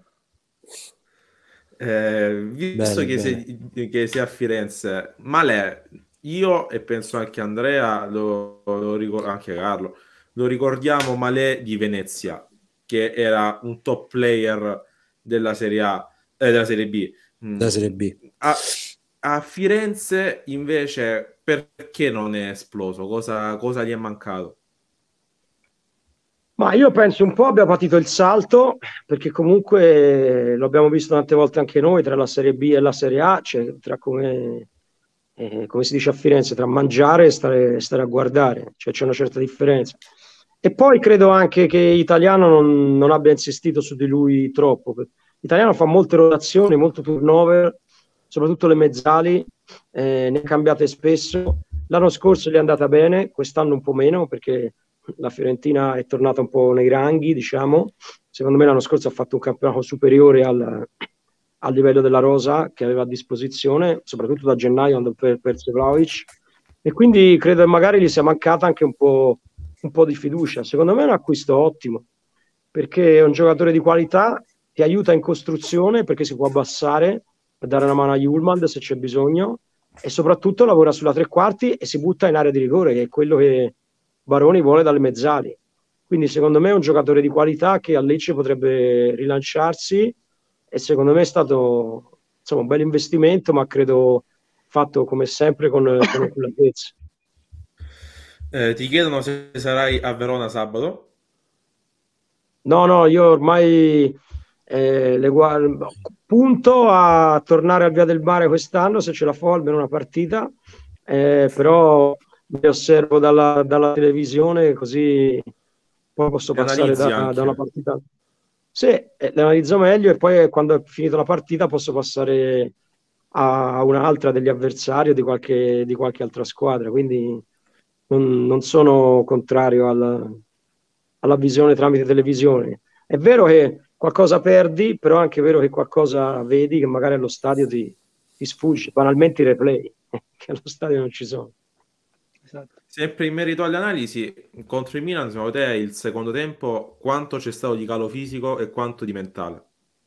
Visto che sei a Firenze, Malè, io e penso anche Andrea, anche Carlo, lo ricordiamo Malè di Venezia, che era un top player della Serie A, della Serie B. Della Serie B. A Firenze invece perché non è esploso? Cosa gli è mancato? Ma io penso un po' abbia patito il salto, perché comunque lo abbiamo visto tante volte anche noi, tra la Serie B e la Serie A, cioè tra come si dice a Firenze, tra mangiare e stare a guardare, cioè c'è una certa differenza. E poi credo anche che Italiano non abbia insistito su di lui troppo. Italiano fa molte rotazioni, molto turnover, soprattutto le mezzali, ne ha cambiate spesso. L'anno scorso gli è andata bene, quest'anno un po' meno, perché la Fiorentina è tornata un po' nei ranghi, diciamo. Secondo me l'anno scorso ha fatto un campionato superiore al livello della rosa che aveva a disposizione, soprattutto da gennaio quando perse Vlahovic, e quindi credo che magari gli sia mancata anche un po' di fiducia. Secondo me è un acquisto ottimo, perché è un giocatore di qualità, ti aiuta in costruzione perché si può abbassare per dare una mano a Hjulmand se c'è bisogno, e soprattutto lavora sulla tre quarti e si butta in area di rigore, che è quello che Baroni vuole dalle mezzali. Quindi secondo me è un giocatore di qualità che a Lecce potrebbe rilanciarsi, e secondo me è stato un bel investimento, ma credo fatto come sempre con oculatezza. Ti chiedono se sarai a Verona sabato. No, io ormai punto a tornare al Via del Mare quest'anno, se ce la fa almeno una partita, però mi osservo dalla televisione, così poi posso passare da una partita. Sì, le analizzo meglio, e poi quando è finita la partita posso passare a un'altra degli avversari o di qualche altra squadra, quindi non sono contrario alla visione tramite televisione. È vero che qualcosa perdi, però è anche vero che qualcosa vedi che magari allo stadio ti sfugge, banalmente i replay, che allo stadio non ci sono. Esatto. Sempre in merito alle analisi, contro il Milan, secondo te il secondo tempo quanto c'è stato di calo fisico e quanto di mentale?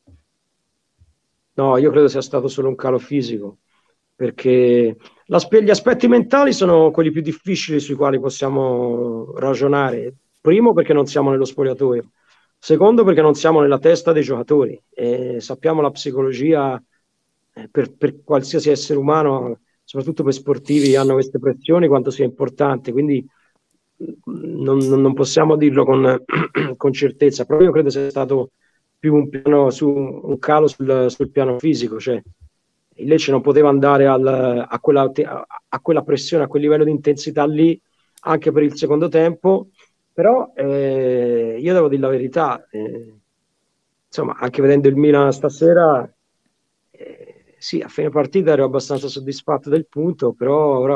No, io credo sia stato solo un calo fisico, perché gli aspetti mentali sono quelli più difficili sui quali possiamo ragionare. Primo, perché non siamo nello spogliatoio. Secondo, perché non siamo nella testa dei giocatori. E sappiamo la psicologia, per qualsiasi essere umano, soprattutto per sportivi che hanno queste pressioni, quanto sia importante. Quindi non possiamo dirlo con certezza, però io credo sia stato più un calo sul piano fisico, cioè il Lecce non poteva andare a quella pressione, a quel livello di intensità lì, anche per il secondo tempo. Però io devo dire la verità, insomma, anche vedendo il Milan stasera, sì, a fine partita ero abbastanza soddisfatto del punto, però ora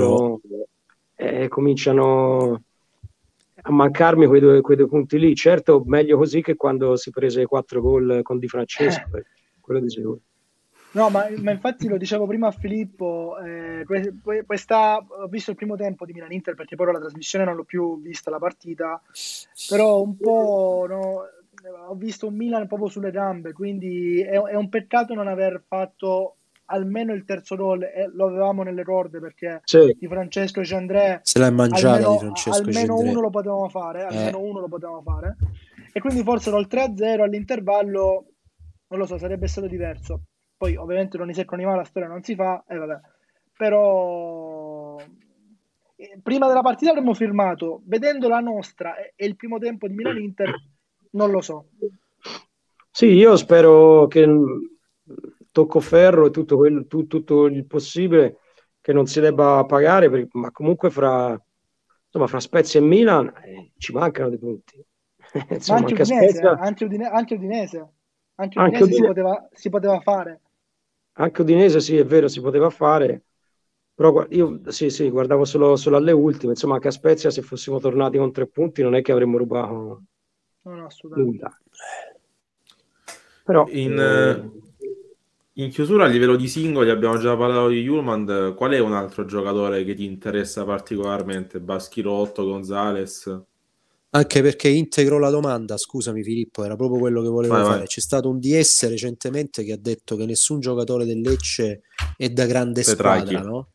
cominciano a mancarmi quei due punti lì. Certo, meglio così che quando si prese 4 gol con Di Francesco, quello di sicuro. No, ma infatti lo dicevo prima a Filippo, ho visto il primo tempo di Milan-Inter, perché poi la trasmissione non l'ho più vista la partita, però un po' ho visto un Milan proprio sulle gambe, quindi è un peccato non aver fatto almeno il terzo gol, lo avevamo nelle corde, perché sì. Di Francesco e Giandré se l'ha mangiata di Francesco almeno uno lo potevamo fare, e quindi forse col 3-0 all'intervallo, non lo so, sarebbe stato diverso. Poi ovviamente non i secco la storia non si fa, vabbè. Però prima della partita avremmo firmato, vedendo la nostra e il primo tempo di Milan-Inter, non lo so. Sì, io spero che tocco ferro e tutto il possibile che non si debba pagare, ma comunque fra Spezia e Milan ci mancano dei punti. Insomma, ma anche Udinese, si poteva fare. Anche Udinese, sì, è vero, si poteva fare. Però io sì, guardavo solo alle ultime, insomma, anche a Spezia se fossimo tornati con 3 punti non è che avremmo rubato No, assolutamente. nulla. Però in chiusura a livello di singoli abbiamo già parlato di Julmand, qual è un altro giocatore che ti interessa particolarmente? Baschirotto, Gonzalez? Anche perché integro la domanda, scusami Filippo, era proprio quello che volevo Vai. fare. C'è stato un DS recentemente che ha detto che nessun giocatore del Lecce è da grande Petracchi. squadra, no?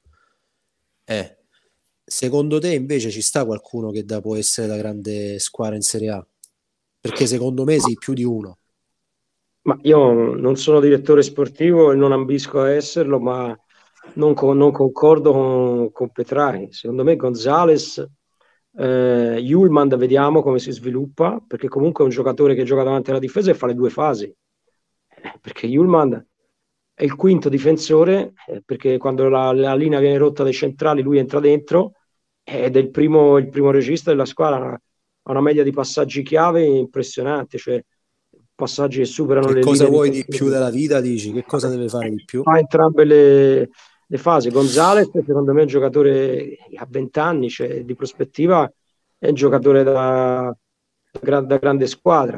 Secondo te invece ci sta qualcuno che può essere da grande squadra in Serie A? Perché secondo me sì, più di uno. Ma io non sono direttore sportivo e non ambisco a esserlo, ma non concordo con Petraghi. Secondo me Gonzalez, Julmand, vediamo come si sviluppa, perché comunque è un giocatore che gioca davanti alla difesa e fa le 2 fasi. Perché Julmand è il quinto difensore, perché quando la linea viene rotta dai centrali lui entra dentro ed è il primo regista della squadra, ha una media di passaggi chiave impressionante, cioè passaggi che superano Che le cosa linee vuoi di difensive. più della vita, dici? Che cosa deve fare di più? Fa entrambe le fasi. Gonzalez, secondo me, è un giocatore a 20 anni, cioè di prospettiva, è un giocatore da grande squadra.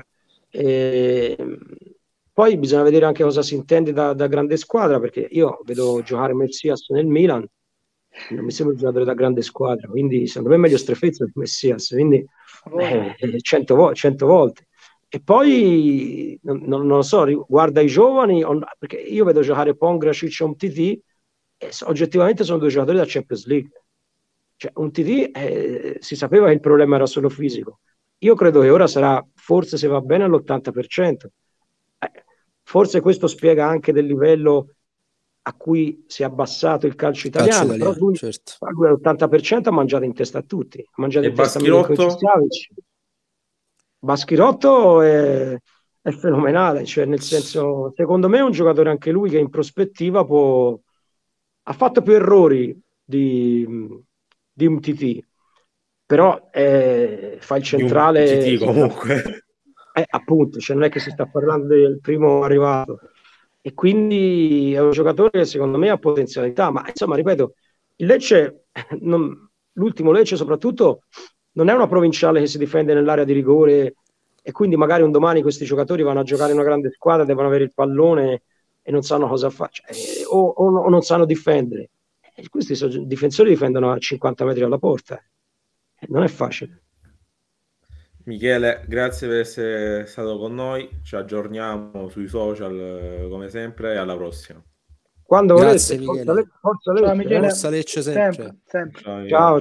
Poi bisogna vedere anche cosa si intende da grande squadra, perché io vedo giocare Messias nel Milan, non mi sembra un giocatore da grande squadra, quindi secondo me è meglio Strefezza di Messias, quindi 100 volte. E poi non lo so, riguarda i giovani, perché io vedo giocare Pongracic e Umtiti e oggettivamente sono 2 giocatori da Champions League. Cioè, Umtiti si sapeva che il problema era solo fisico. Io credo che ora sarà, forse se va bene, all'80%. Forse questo spiega anche del livello a cui si è abbassato il calcio italiano, però lui, certo. lui all'80% ha mangiato in testa a tutti. Ha mangiato E in testa a Milinkovic-Savic. Baschirotto è fenomenale, cioè nel senso, secondo me è un giocatore anche lui che in prospettiva ha fatto più errori di Umtiti, però fa il centrale Di comunque. appunto, cioè non è che si sta parlando del primo arrivato, e quindi è un giocatore che secondo me ha potenzialità, ma insomma ripeto, il Lecce, l'ultimo Lecce soprattutto, non è una provinciale che si difende nell'area di rigore e quindi magari un domani questi giocatori vanno a giocare in una grande squadra, devono avere il pallone e non sanno cosa fare, o non sanno difendere. E questi difensori difendono a 50 metri dalla porta, non è facile. Michele, grazie per essere stato con noi, ci aggiorniamo sui social come sempre e alla prossima. Quando Grazie, volete, Michele. Forza Lecce. Ciao Michele. Forza Lecce sempre. Sempre. Ciao.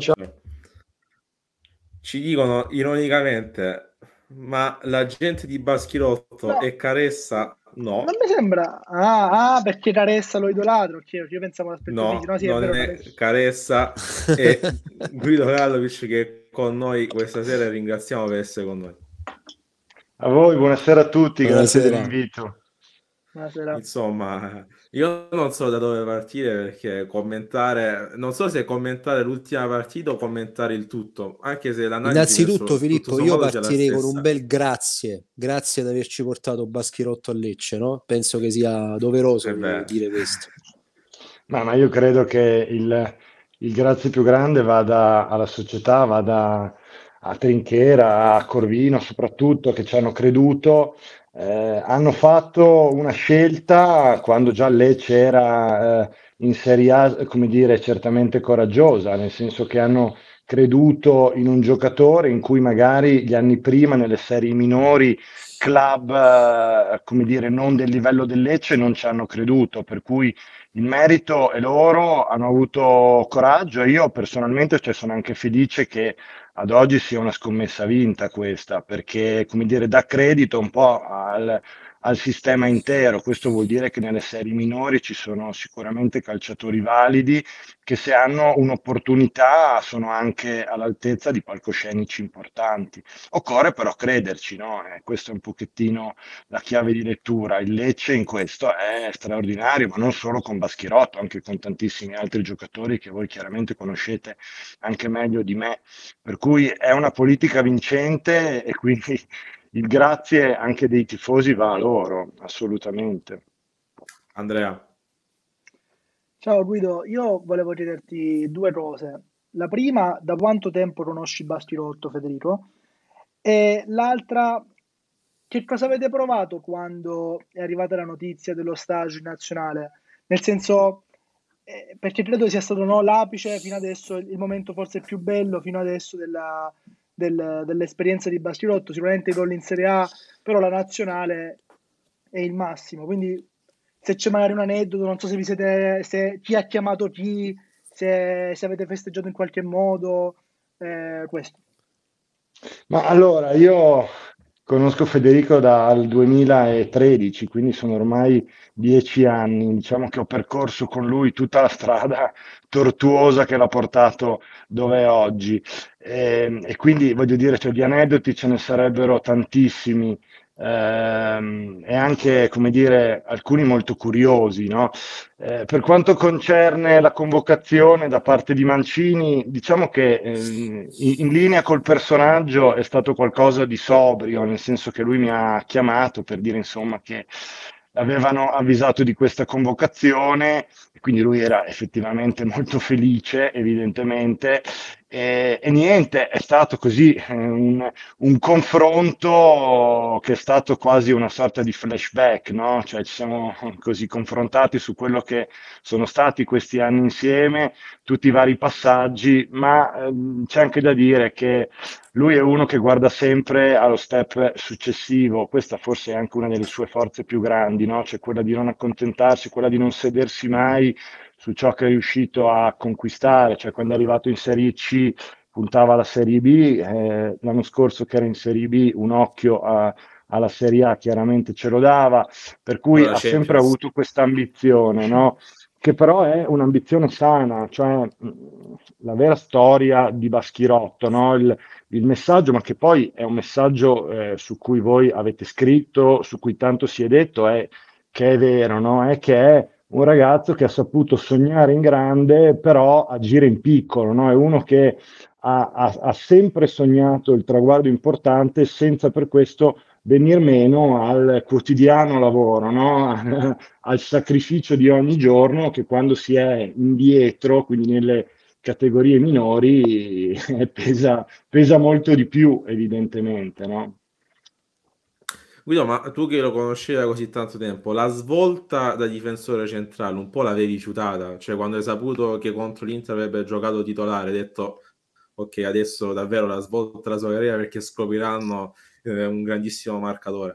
Ci dicono ironicamente, ma la gente di Baschirotto e Caressa no. Non mi sembra. Perché Caressa lo idolatro. Io pensavo all'aspetto fisico. No, sì, non è Caressa e Guido Gallovic che è con noi questa sera, e ringraziamo per essere con noi. A voi, buonasera a tutti, Buonasera. grazie dell'invito. Buonasera. Insomma, io non so da dove partire, perché commentare, non so se commentare l'ultima partita o commentare il tutto, anche se l'analisi Innanzitutto Filippo, io partirei con un bel grazie di averci portato Baschirotto a Lecce, no? Penso che sia doveroso dire questo. Ma io credo che il grazie più grande vada alla società, vada a Trinchera, a Corvino soprattutto, che ci hanno creduto. Hanno fatto una scelta quando già Lecce era in Serie A, come dire, certamente coraggiosa, nel senso che hanno creduto in un giocatore in cui magari gli anni prima nelle serie minori club, come dire, non del livello del Lecce non ci hanno creduto, per cui il merito è loro, hanno avuto coraggio e io personalmente sono anche felice che ad oggi sia una scommessa vinta questa, perché come dire, dà credito un po' al sistema intero. Questo vuol dire che nelle serie minori ci sono sicuramente calciatori validi che se hanno un'opportunità sono anche all'altezza di palcoscenici importanti. Occorre però crederci, no? Questo è un pochettino la chiave di lettura. Il Lecce in questo è straordinario, ma non solo con Baschirotto, anche con tantissimi altri giocatori che voi chiaramente conoscete anche meglio di me. Per cui è una politica vincente e quindi il grazie anche dei tifosi va a loro, assolutamente. Andrea. Ciao Guido, io volevo chiederti due cose. La prima, da quanto tempo conosci Baschirotto, Federico? E l'altra, che cosa avete provato quando è arrivata la notizia dello stage in nazionale? Nel senso, perché credo sia stato, no, l'apice fino adesso, il momento forse più bello fino adesso dell'esperienza di Baschirotto, sicuramente i gol in Serie A, però la nazionale è il massimo. Quindi se c'è magari un aneddoto, non so se vi siete, se chi ha chiamato chi, se avete festeggiato in qualche modo, questo. Ma allora, io conosco Federico dal 2013, quindi sono ormai 10 anni. Diciamo che ho percorso con lui tutta la strada tortuosa che l'ha portato dove è oggi. E quindi voglio dire, cioè, di aneddoti ce ne sarebbero tantissimi. E anche, come dire, alcuni molto curiosi, no? Per quanto concerne la convocazione da parte di Mancini, diciamo che in linea col personaggio è stato qualcosa di sobrio, nel senso che lui mi ha chiamato per dire insomma che avevano avvisato di questa convocazione, e quindi lui era effettivamente molto felice, evidentemente, e niente, è stato così un confronto che è stato quasi una sorta di flashback, no? Cioè ci siamo così confrontati su quello che sono stati questi anni insieme, tutti i vari passaggi, ma c'è anche da dire che lui è uno che guarda sempre allo step successivo, questa forse è anche una delle sue forze più grandi, no? Cioè quella di non accontentarsi, quella di non sedersi mai su ciò che è riuscito a conquistare, cioè quando è arrivato in Serie C puntava alla Serie B, l'anno scorso che era in Serie B un occhio alla Serie A chiaramente ce lo dava, per cui Ora ha sempre Champions. avuto questa ambizione, no? Che però è un'ambizione sana, cioè la vera storia di Baschirotto, no? Il messaggio, ma che poi è un messaggio su cui voi avete scritto, su cui tanto si è detto, è che è vero, no? È che è un ragazzo che ha saputo sognare in grande, però agire in piccolo, no? È uno che ha sempre sognato il traguardo importante senza per questo venir meno al quotidiano lavoro, no? Al sacrificio di ogni giorno che quando si è indietro, quindi nelle categorie minori, pesa molto di più, evidentemente, no? Guido, ma tu che lo conoscevi da così tanto tempo, la svolta da difensore centrale un po' l'avevi rifiutata? Cioè quando hai saputo che contro l'Inter avrebbe giocato titolare, hai detto ok, adesso davvero la svolta della sua carriera perché scopriranno un grandissimo marcatore.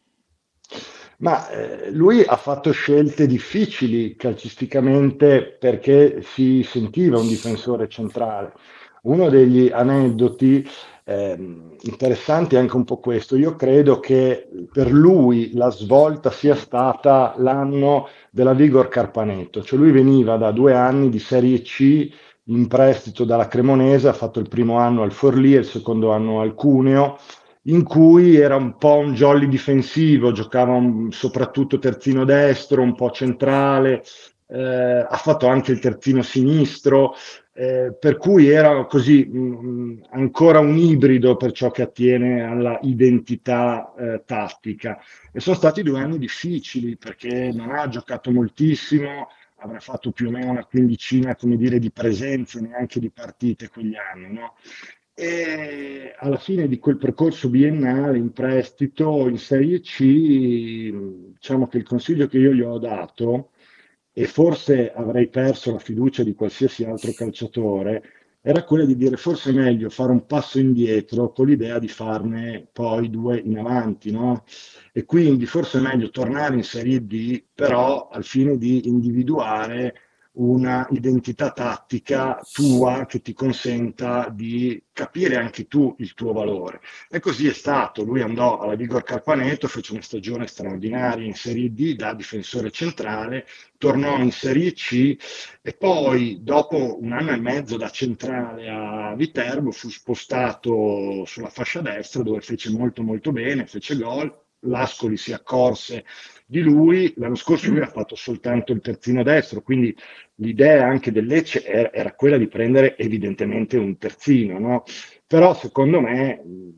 Ma lui ha fatto scelte difficili calcisticamente perché si sentiva un difensore centrale. Uno degli aneddoti interessanti è anche un po' questo. Io credo che per lui la svolta sia stata l'anno della Vigor Carpaneto, cioè lui veniva da 2 anni di Serie C in prestito dalla Cremonese, ha fatto il primo anno al Forlì e il secondo anno al Cuneo in cui era un po' un jolly difensivo, giocava soprattutto terzino destro, un po' centrale, ha fatto anche il terzino sinistro, per cui era così ancora un ibrido per ciò che attiene alla identità tattica. E sono stati 2 anni difficili perché non ha giocato moltissimo, avrà fatto più o meno una quindicina, come dire, di presenze, neanche di partite quegli anni, no? E alla fine di quel percorso biennale in prestito in Serie C, diciamo che il consiglio che io gli ho dato, e forse avrei perso la fiducia di qualsiasi altro calciatore, era quello di dire forse è meglio fare un passo indietro con l'idea di farne poi due in avanti, no? E quindi forse è meglio tornare in Serie D, però al fine di individuare una identità tattica tua che ti consenta di capire anche tu il tuo valore. E così è stato. Lui andò alla Vigor Carpaneto, fece una stagione straordinaria in Serie D da difensore centrale, tornò in Serie C e poi dopo 1 anno e mezzo da centrale a Viterbo fu spostato sulla fascia destra dove fece molto molto bene, fece gol. L'Ascoli si accorse di lui, l'anno scorso lui ha fatto soltanto il terzino destro, quindi l'idea anche del Lecce era quella di prendere evidentemente un terzino, no? Però secondo me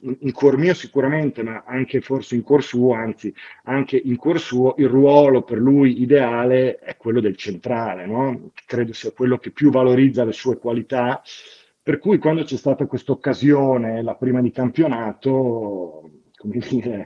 in cuor mio sicuramente, ma anche forse in cuor suo, anzi anche in cuor suo, il ruolo per lui ideale è quello del centrale, no? Credo sia quello che più valorizza le sue qualità, per cui quando c'è stata questa occasione, la prima di campionato, come dire,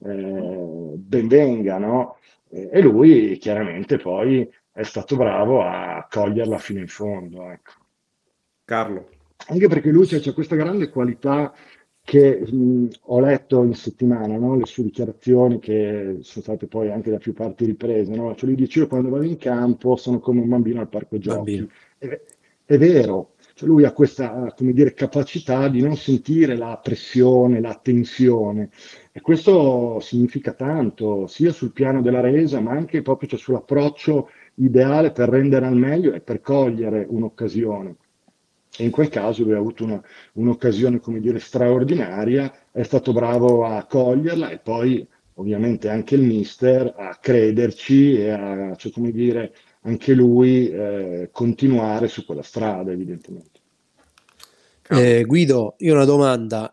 ben venga, no? E lui chiaramente poi è stato bravo a coglierla fino in fondo, ecco. Carlo. Anche perché lui c'ha questa grande qualità che ho letto in settimana, no? Le sue dichiarazioni che sono state poi anche da più parti riprese, no? Cioè lui dice: io quando vado in campo sono come un bambino al parco Bambino. giochi. È vero, cioè lui ha questa, come dire, capacità di non sentire la pressione, la tensione, e questo significa tanto, sia sul piano della resa, ma anche proprio, cioè, sull'approccio ideale per rendere al meglio e per cogliere un'occasione. E in quel caso lui ha avuto un'occasione, come dire, straordinaria, è stato bravo a coglierla, e poi ovviamente anche il mister a crederci e a, cioè, come dire, anche lui continuare su quella strada, evidentemente. Guido, io ho una domanda.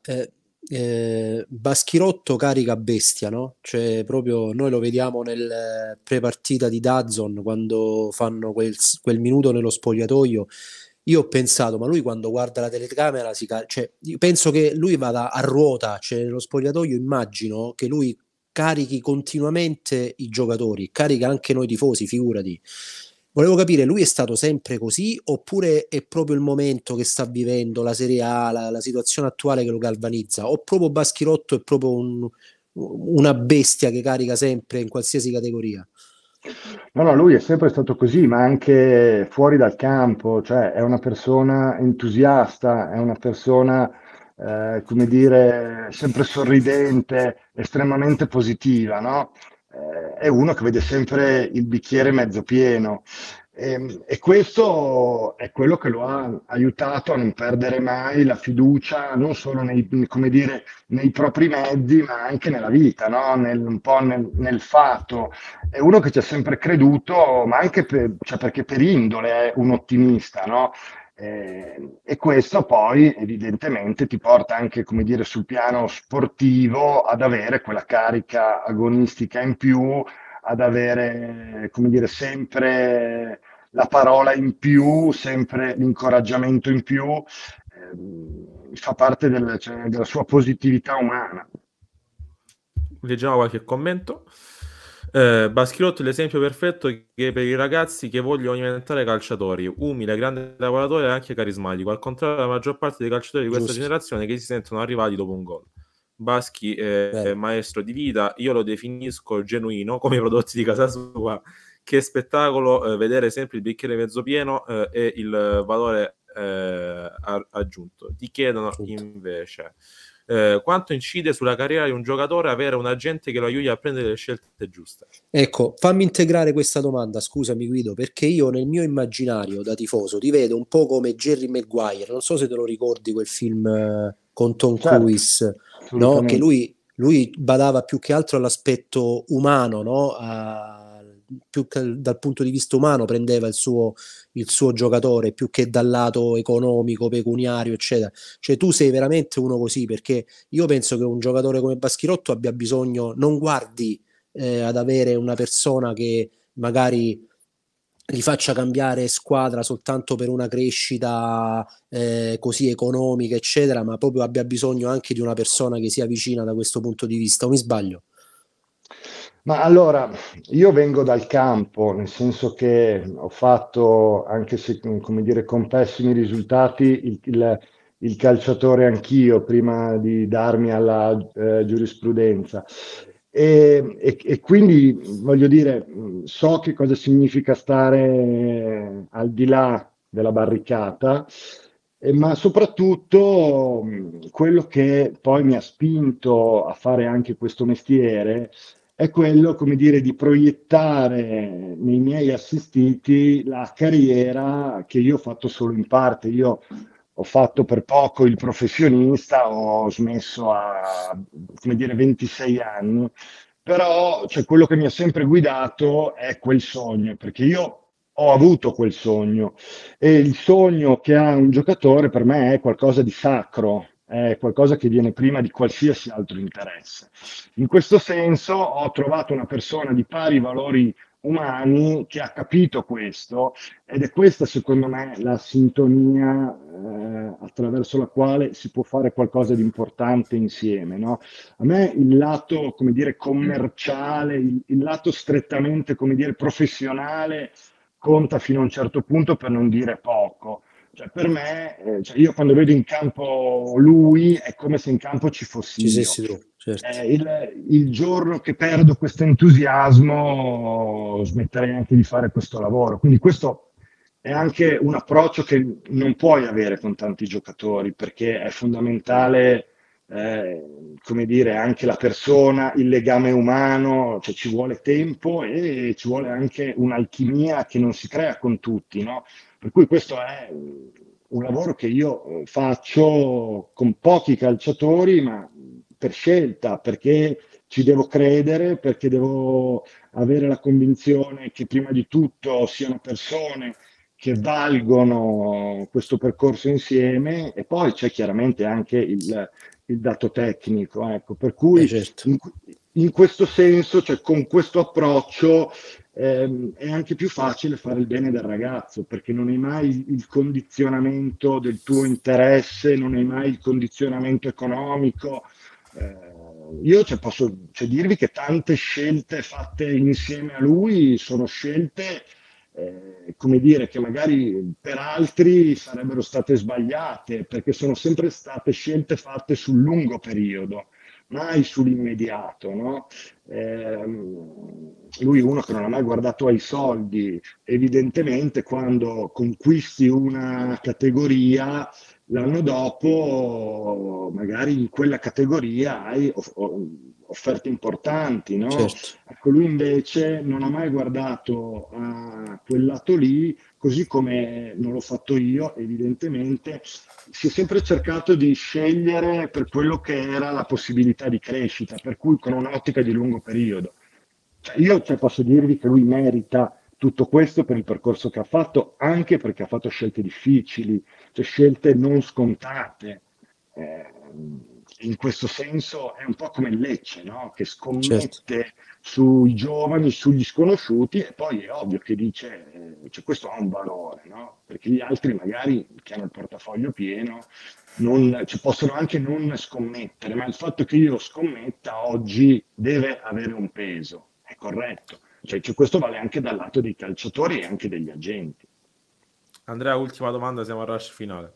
Baschirotto carica bestia, no? Cioè, proprio noi lo vediamo nel pre-partita di DAZN quando fanno quel minuto nello spogliatoio. Io ho pensato, ma lui quando guarda la telecamera cioè, io penso che lui vada a ruota, cioè nello spogliatoio immagino che lui carichi continuamente i giocatori, carica anche noi tifosi, figurati. Volevo capire, lui è stato sempre così oppure è proprio il momento che sta vivendo, la Serie A, la situazione attuale che lo galvanizza? O proprio Baschirotto è proprio una bestia che carica sempre in qualsiasi categoria? No, no, lui è sempre stato così, ma anche fuori dal campo, cioè è una persona entusiasta, è una persona, come dire, sempre sorridente, estremamente positiva, no? È uno che vede sempre il bicchiere mezzo pieno. E questo è quello che lo ha aiutato a non perdere mai la fiducia, non solo come dire, nei propri mezzi, ma anche nella vita, no? Un po' nel fatto. È uno che ci ha sempre creduto, ma anche cioè perché per indole è un ottimista, no? E questo poi evidentemente ti porta anche, come dire, sul piano sportivo ad avere quella carica agonistica in più, ad avere, come dire, sempre la parola in più, sempre l'incoraggiamento in più, fa parte cioè, della sua positività umana. Leggiamo qualche commento. Baschirotto è l'esempio perfetto che per i ragazzi che vogliono diventare calciatori, umile, grande lavoratore e anche carismatico, al contrario della maggior parte dei calciatori di questa generazione che si sentono arrivati dopo un gol. Baschi è maestro di vita, io lo definisco genuino, come i prodotti di casa sua. Che spettacolo vedere sempre il bicchiere mezzo pieno e il valore aggiunto. Ti chiedono invece quanto incide sulla carriera di un giocatore avere un agente che lo aiuti a prendere le scelte giuste? Ecco, fammi integrare questa domanda, scusami Guido, perché io nel mio immaginario da tifoso ti vedo un po' come Jerry Maguire, non so se te lo ricordi quel film con Tom Cruise, no? Che lui badava più che altro all'aspetto umano, no? Più che dal punto di vista umano prendeva il suo giocatore più che dal lato economico, pecuniario, eccetera. Cioè tu sei veramente uno così, perché io penso che un giocatore come Baschirotto abbia bisogno, non guardi ad avere una persona che magari gli faccia cambiare squadra soltanto per una crescita così economica, eccetera, ma proprio abbia bisogno anche di una persona che sia vicina da questo punto di vista, o mi sbaglio? Ma allora, io vengo dal campo, nel senso che ho fatto, anche se come dire, con pessimi risultati, il calciatore anch'io prima di darmi alla giurisprudenza. E quindi voglio dire, so che cosa significa stare al di là della barricata, ma soprattutto quello che poi mi ha spinto a fare anche questo mestiere è quello, come dire, di proiettare nei miei assistiti la carriera che io ho fatto solo in parte. Io ho fatto per poco il professionista, ho smesso a, come dire, 26 anni, però cioè, quello che mi ha sempre guidato è quel sogno, perché io ho avuto quel sogno, e il sogno che ha un giocatore per me è qualcosa di sacro. è qualcosa che viene prima di qualsiasi altro interesse. In questo senso ho trovato una persona di pari valori umani che ha capito questo, ed è questa secondo me la sintonia attraverso la quale si può fare qualcosa di importante insieme, no? A me il lato, come dire, commerciale, il lato strettamente, come dire, professionale conta fino a un certo punto, per non dire poco. Cioè, per me, cioè, io quando vedo in campo lui è come se in campo ci fossi Ci io. sei tu, certo. Il giorno che perdo questo entusiasmo smetterei anche di fare questo lavoro. Quindi questo è anche un approccio che non puoi avere con tanti giocatori, perché è fondamentale, come dire, anche la persona, il legame umano, cioè ci vuole tempo e ci vuole anche un'alchimia che non si crea con tutti, no? Per cui questo è un lavoro che io faccio con pochi calciatori, ma per scelta, perché ci devo credere, perché devo avere la convinzione che prima di tutto siano persone che valgono questo percorso insieme, e poi c'è chiaramente anche il dato tecnico, ecco. Per cui Certo. in questo senso, cioè con questo approccio, è anche più facile fare il bene del ragazzo, perché non hai mai il condizionamento del tuo interesse, non hai mai il condizionamento economico. Io posso dirvi che tante scelte fatte insieme a lui sono scelte, come dire, che magari per altri sarebbero state sbagliate, perché sono sempre state scelte fatte sul lungo periodo, mai sull'immediato, no? Lui è uno che non ha mai guardato ai soldi, evidentemente quando conquisti una categoria, l'anno dopo magari in quella categoria hai offerte importanti, no? Certo. Ecco, lui invece non ha mai guardato a quel lato lì, così come non l'ho fatto io, evidentemente. Si è sempre cercato di scegliere per quello che era la possibilità di crescita, per cui con un'ottica di lungo periodo. Io posso dirvi che lui merita tutto questo per il percorso che ha fatto, anche perché ha fatto scelte difficili, cioè scelte non scontate. In questo senso è un po' come il Lecce, no? Che scommette sui giovani, sugli sconosciuti, e poi è ovvio che dice cioè, questo ha un valore, no? Perché gli altri magari che hanno il portafoglio pieno possono anche non scommettere, ma il fatto che io scommetta oggi deve avere un peso, è corretto. Cioè, questo vale anche dal lato dei calciatori e anche degli agenti. Andrea, ultima domanda, siamo al rush finale.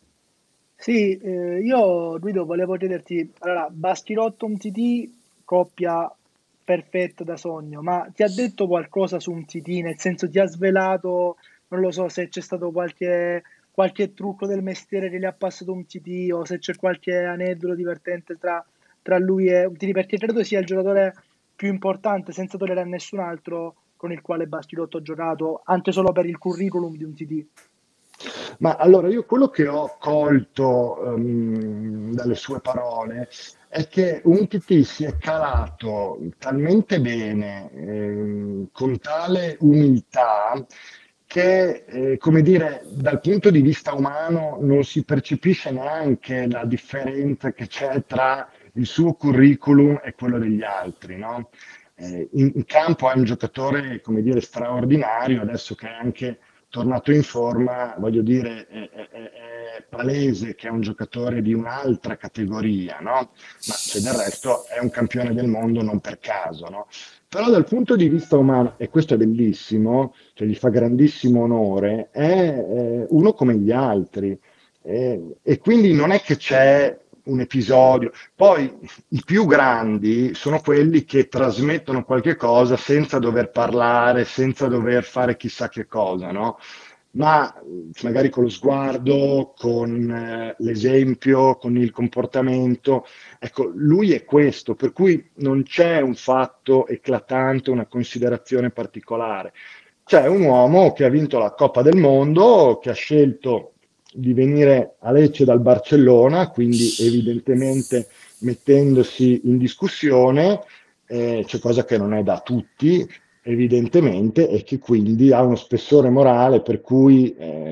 Sì, io Guido volevo chiederti, allora, Baschirotto Umtiti, coppia perfetta da sogno, ma ti ha detto qualcosa su Umtiti, nel senso ti ha svelato, non lo so, se c'è stato qualche trucco del mestiere che gli ha passato Umtiti, o se c'è qualche aneddoto divertente tra lui e Umtiti, perché credo sia il giocatore più importante, senza togliere a nessun altro, con il quale Baschirotto ha giocato, anche solo per il curriculum di Umtiti. Ma allora io quello che ho colto dalle sue parole è che Umtiti si è calato talmente bene, con tale umiltà, che, come dire, dal punto di vista umano non si percepisce neanche la differenza che c'è tra il suo curriculum e quello degli altri, no? In campo è un giocatore, come dire, straordinario, adesso che è anche tornato in forma, voglio dire, è palese che è un giocatore di un'altra categoria, no? Ma cioè, del resto è un campione del mondo non per caso, no? Però dal punto di vista umano, e questo è bellissimo, cioè gli fa grandissimo onore, è uno come gli altri. E quindi non è che c'è un episodio. Poi i più grandi sono quelli che trasmettono qualche cosa senza dover parlare, senza dover fare chissà che cosa, no? Ma magari con lo sguardo, con l'esempio, con il comportamento. Ecco, lui è questo, per cui non c'è un fatto eclatante, una considerazione particolare. C'è un uomo che ha vinto la Coppa del Mondo, che ha scelto di venire a Lecce dal Barcellona, quindi evidentemente mettendosi in discussione, c'è cosa che non è da tutti, evidentemente, e che quindi ha uno spessore morale per cui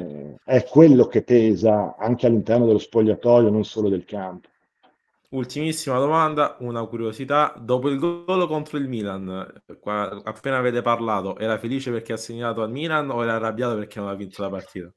è quello che pesa anche all'interno dello spogliatoio, non solo del campo. Ultimissima domanda, una curiosità: dopo il gol contro il Milan, appena avete parlato, era felice perché ha segnato al Milan o era arrabbiato perché non ha vinto la partita?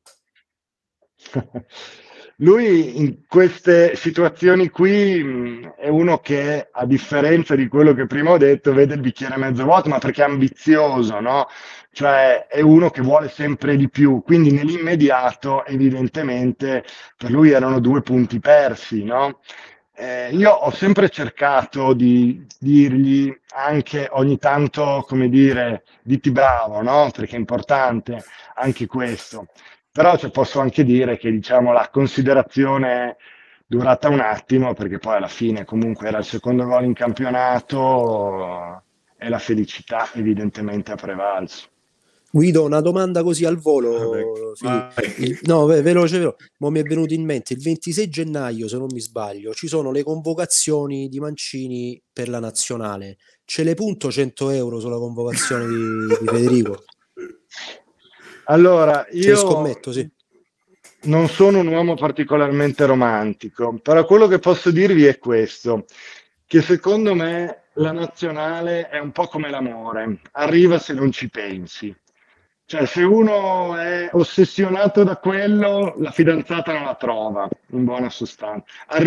Lui in queste situazioni qui è uno che, a differenza di quello che prima ho detto, vede il bicchiere mezzo vuoto, ma perché è ambizioso, no? Cioè è uno che vuole sempre di più, quindi nell'immediato evidentemente per lui erano 2 punti persi, no? Io ho sempre cercato di dirgli anche ogni tanto, come dire, diti bravo, no? Perché è importante anche questo. Però posso anche dire che diciamo, la considerazione è durata un attimo, perché poi alla fine comunque era il secondo gol in campionato e la felicità evidentemente ha prevalso. Guido, una domanda così al Vabbè, volo, vai. no, veloce, ma mi è venuto in mente il 26 gennaio, se non mi sbaglio, ci sono le convocazioni di Mancini per la nazionale. Ce le punto 100 euro sulla convocazione di Federico? Allora, Ce le scommetto, sì. non sono un uomo particolarmente romantico, però quello che posso dirvi è questo, che secondo me la nazionale è un po' come l'amore, arriva se non ci pensi. Cioè, se uno è ossessionato da quello, la fidanzata non la trova, in buona sostanza.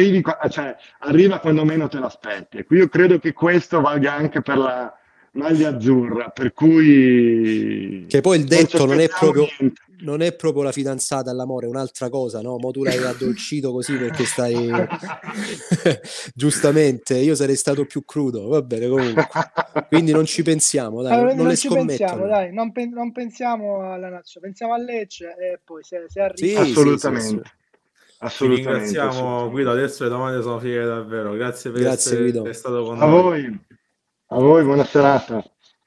Arriva quando meno te l'aspetti. E qui io credo che questo valga anche per la maglia azzurra, per cui Che poi il non ci detto non è aspettiamo proprio, niente. non è proprio la fidanzata all'amore, è un'altra cosa, no? Mo tu l'hai addolcito così perché stai giustamente, io sarei stato più crudo, va bene comunque. Quindi non ci pensiamo, dai, Allora, non non le ci scommetto. pensiamo, Allora. dai, non pensiamo alla nazionale, pensiamo a Lecce e poi se arriva... Sì, Assolutamente. Ti Assolutamente, ringraziamo, assolutamente. Guido. Adesso le domande sono finite davvero. Grazie per Grazie, essere Guido. stato con A noi. voi, buona serata.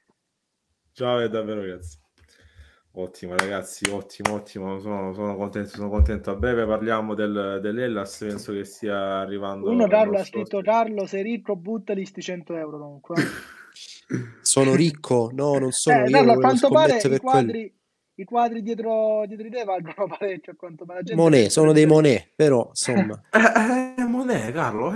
Ciao e davvero grazie. Ottimo ragazzi, ottimo, sono contento. A breve parliamo dell'Hellas, penso che stia arrivando Uno il Carlo ha nostro scritto: ospite. Carlo, sei ricco, buttali sti 100 euro comunque. Sono ricco? No, non sono io, Carlo, a volevo quanto pare scommettere per quello. i quadri dietro di te valgono parecchio, a quanto pare la gente Monet, sono dei penserebbe. Monet, però insomma. Monet, Carlo.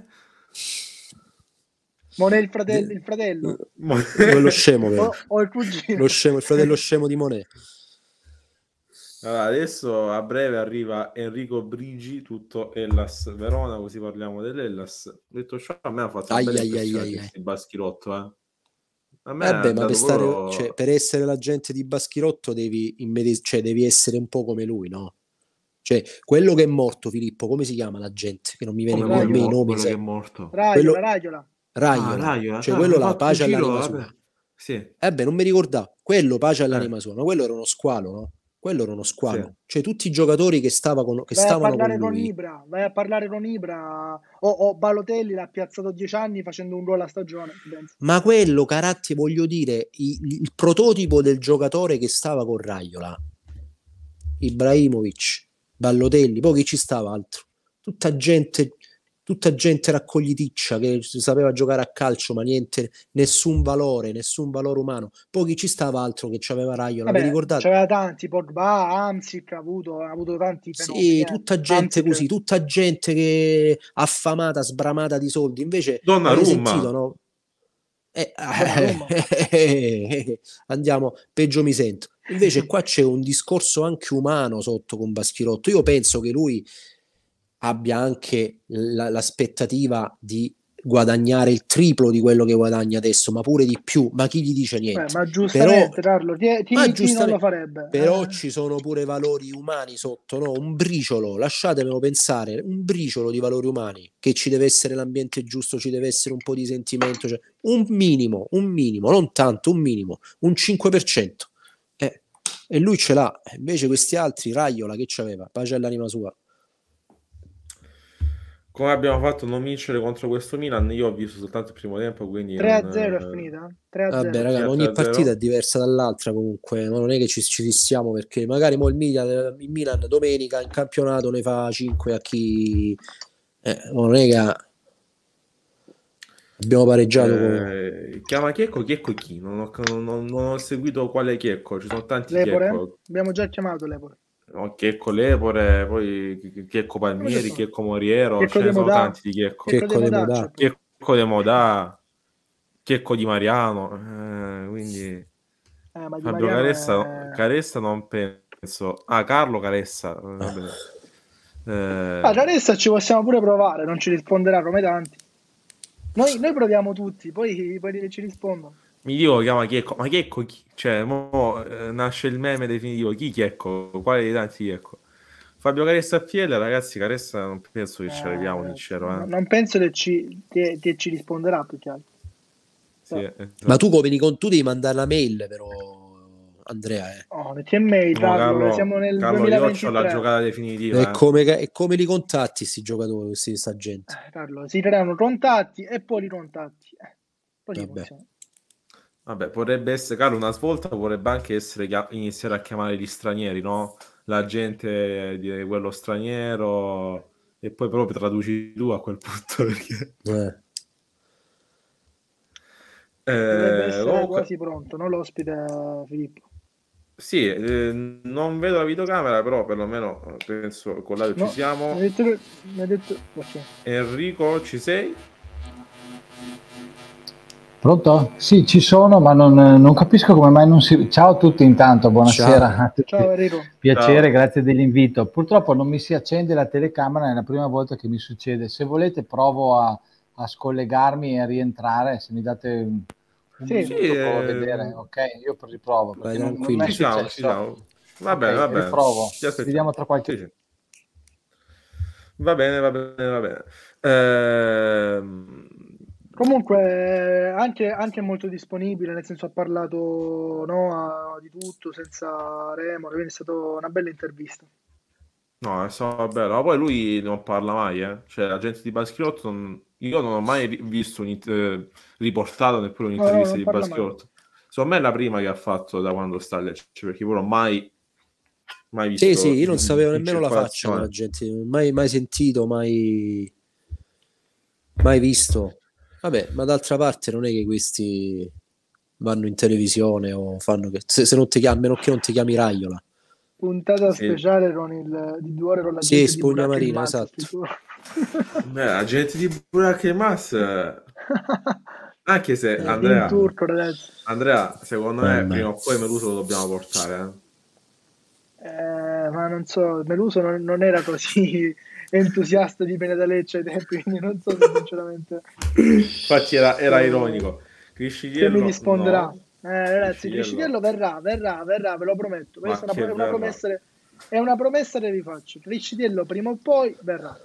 Monet il fratello Quello scemo, però. o il cugino. Lo scemo, il fratello scemo di Monet. Allora, adesso a breve arriva Enrico Brigi, tutto Hellas Verona, così parliamo dell'Hellas. Detto ciò, a me ha fatto una bella impressione questi Baschirotto, A me ha ma per dato stare, proprio... cioè, per essere l'agente di Baschirotto devi essere un po' come lui, no? Cioè, quello che è morto, Filippo, come si chiama l'agente? Che non mi viene Come a me i nomi. quello che è morto? Raiola. Raiola. Cioè, ho quello là, fatto pace un giro, all'anima vabbè. sua. Sì. Non mi ricordavo. Quello, pace all'anima sua, ma quello era uno squalo, no? Quello era uno squalo. Sì. Cioè, tutti i giocatori che stavano con lui. Vai a parlare con Ibra o Balotelli l'ha piazzato 10 anni facendo un gol a stagione. Ma quello, carattere, voglio dire, il prototipo del giocatore che stava con Raiola, Ibrahimovic, Balotelli, poi chi ci stava altro? Tutta gente raccogliticcia che sapeva giocare a calcio, ma niente, nessun valore umano. Poi chi ci stava altro che c'aveva Raiola? Vi ricordate? C'aveva tanti, Pogba, Hamsik ha avuto tanti fenomeni. Sì, tutta gente così, tutta gente che affamata, sbramata di soldi. Invece avete sentito, no? Andiamo, peggio mi sento. Invece qua c'è un discorso anche umano sotto con Baschirotto. Io penso che lui abbia anche l'aspettativa di guadagnare il triplo di quello che guadagna adesso, ma pure di più. Ma chi gli dice niente? Ma giustamente, però, Carlo, chi non lo farebbe? Però ci sono pure valori umani sotto, no? Un briciolo, lasciatemelo pensare, un briciolo di valori umani, che ci deve essere l'ambiente giusto, ci deve essere un po' di sentimento, cioè un minimo, non tanto, un minimo, un 5%. E lui ce l'ha. Invece questi altri, Raiola, che c'aveva? Pace all'anima sua. Come abbiamo fatto a non vincere contro questo Milan? Io ho visto soltanto il primo tempo, quindi 3-0 è finita. 3-0. Vabbè, raga, ogni partita è diversa dall'altra comunque, ma non è che ci fissiamo, perché magari mo il Milan domenica in campionato ne fa 5 a chi non è che abbiamo pareggiato chiama Checco chi? Non ho seguito quale Checco, ci sono tanti Lepore? Checco. Abbiamo già chiamato Lepore. no, Checco Lepore, poi Checco Palmieri, Checco Moriero, Checco ce ne De sono Modà. tanti di Checco. Checco De Modà, Modà. c'è. Checco De Modà, Checco Di Mariano, quindi Ma Di Fabio Mariano Caressa non penso. Carlo Caressa. Vabbè. Caressa ci possiamo pure provare, non ci risponderà come tanti. Noi proviamo tutti, poi ci rispondono. Mi dico chiama Checco, ma Checco chi? Cioè, nasce il meme definitivo. Chi Checco? Quale dei tanti Checco? Fabio Caressa a PL, ragazzi, Caressa non penso che ci arriviamo, sincero. Non penso che ci risponderà più che altro. Sì, Ma tu come tu devi mandare la mail, però, Andrea. Metti in mail, Carlo, siamo nel Carlo 2023. Io c'ho la giocata definitiva. E come li contatti questi giocatori, questa gente? Carlo, si creano contatti e poi li contatti. Poi Vabbè, potrebbe essere, Carlo, una svolta potrebbe anche essere iniziare a chiamare gli stranieri, no? La gente di quello straniero e poi proprio traduci tu a quel punto perché... Dovrebbe essere quasi pronto, no? L'ospite Filippo. Sì, non vedo la videocamera, però perlomeno penso con l'audio ci siamo. Mi ha detto... Enrico, ci sei? Pronto? Sì, ci sono, ma non capisco come mai non si... Ciao a tutti intanto, buonasera a tutti. Ciao Enrico. Piacere, Ciao. grazie dell'invito. Purtroppo non mi si accende la telecamera, è la prima volta che mi succede. Se volete provo a scollegarmi e a rientrare, se mi date un minuto provo a vedere. Ok, io riprovo. Vai tranquillo. Ci siamo. Va bene. Riprovo. Vediamo tra qualche... Sì. Va bene. Comunque anche molto disponibile, nel senso ha parlato di tutto senza remore, quindi è stata una bella intervista. No, è stato bello, ma poi lui non parla mai, cioè la gente di Baschiotto io non ho mai visto riportato neppure un'intervista di Baschiotto. Secondo me è la prima che ha fatto da quando sta a Lecce, perché pure mai visto. Sì, io non sapevo nemmeno la faccia della gente, mai sentito, mai visto. Vabbè, ma d'altra parte non è che questi vanno in televisione o fanno che se non ti chiami, a meno che non ti chiami Raiola. Puntata speciale di 2 ore con la gente di Spugna Marina, esatto. La gente di Burak e Mas, anche se Andrea, turco, ragazzi. Andrea, secondo me prima o poi Meluso lo dobbiamo portare. Ma non so, Meluso non era così entusiasta di Benedallecce ai tempi, quindi non so se sinceramente. Infatti era ironico. Se mi risponderà. No. Ragazzi, Criscitiello verrà, ve lo prometto. Questa è una promessa che vi faccio. Criscitiello prima o poi verrà.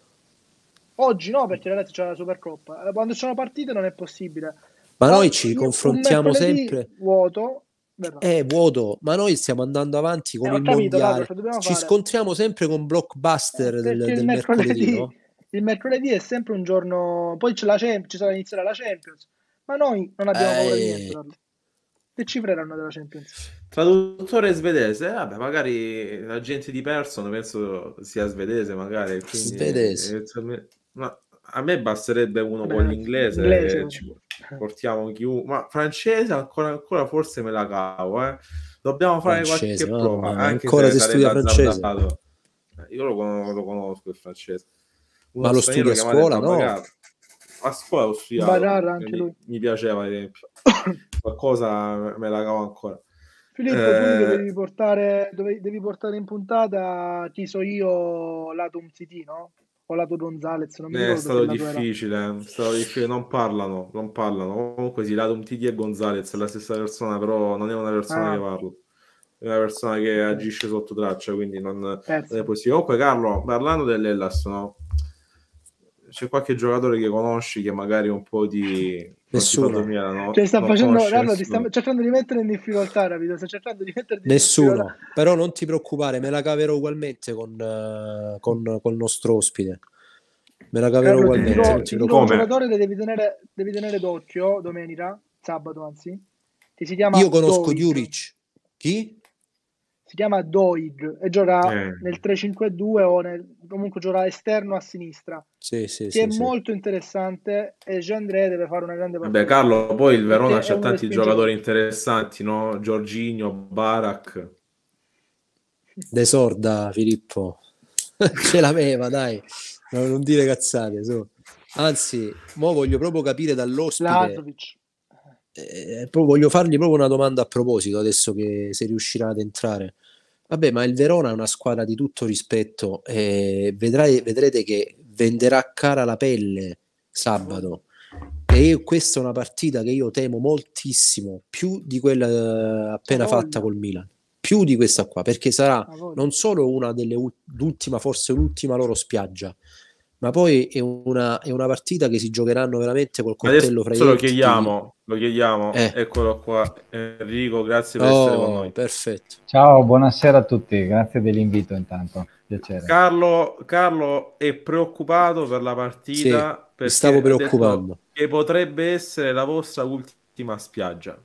Oggi no, perché ragazzi c'è la Supercoppa. Quando c'è una partita non è possibile. Ma noi ci confrontiamo sempre. Vuoto. Vuoto, ma noi stiamo andando avanti con il mondiale. Ci scontriamo sempre con blockbuster del mercoledì, no? Il mercoledì è sempre un giorno. Poi ci sarà inizierà la Champions. Ma noi non abbiamo paura di niente, Carlo. Che cifreranno della Champions? Traduttore svedese, vabbè, magari la gente di Person penso sia svedese, magari. Quindi, svedese. Ma a me basterebbe uno con l'inglese, ci portiamo chiunque. Ma francese ancora forse me la cavo, Dobbiamo fare qualche prova. Anche ancora se studia francese. Io lo conosco il francese. Ma lo studia a scuola, no? A scuola ho studiato, mi piaceva ai tempi. Qualcosa me la cavo ancora. Filippo, tu devi portare in puntata chi so io, lato Umtiti, no? O lato Gonzalez, non mi ricordo. È stato difficile, non parlano. Comunque sì, lato Umtiti e Gonzalez è la stessa persona, però non è una persona che parla. È una persona che agisce sotto traccia, quindi non è possibile. Comunque Carlo, parlando dell'Hellas, no? C'è qualche giocatore che conosci che magari un po' di nessuno, no? Cioè sta facendo Carlo, ti sta cercando di mettere in difficoltà, capito? Sta cercando di mettere nessuno, però non ti preoccupare, me la caverò ugualmente con il nostro ospite. Me la caverò ugualmente. Il giocatore devi tenere d'occhio domenica, sabato anzi. Che si chiama Io conosco Juric. Chi? Si chiama Doig e gioca nel 3-5-2 o comunque gioca esterno a sinistra. Sì, che è molto interessante e Jean-André deve fare una grande partita. Vabbè, Carlo, poi il Verona c'ha tanti giocatori interessanti, no? Jorginho, Barak. De sorda, Filippo. Ce l'aveva, dai. Non dire cazzate, su. Anzi, mo voglio proprio capire dall'ospite. Lazovic. Voglio fargli proprio una domanda a proposito, adesso che se riuscirà ad entrare. Vabbè, ma il Verona è una squadra di tutto rispetto e vedrete che venderà cara la pelle sabato. E questa è una partita che io temo moltissimo, più di quella appena fatta col Milan, più di questa qua, perché sarà non solo una delle forse l'ultima loro spiaggia, ma poi è una partita che si giocheranno veramente col coltello fra i denti. Lo chiediamo. Eccolo qua, Enrico, grazie per essere con noi. Perfetto. Ciao, buonasera a tutti, grazie dell'invito intanto, piacere. Carlo è preoccupato per la partita, sì, perché stavo preoccupando. Che potrebbe essere la vostra ultima spiaggia.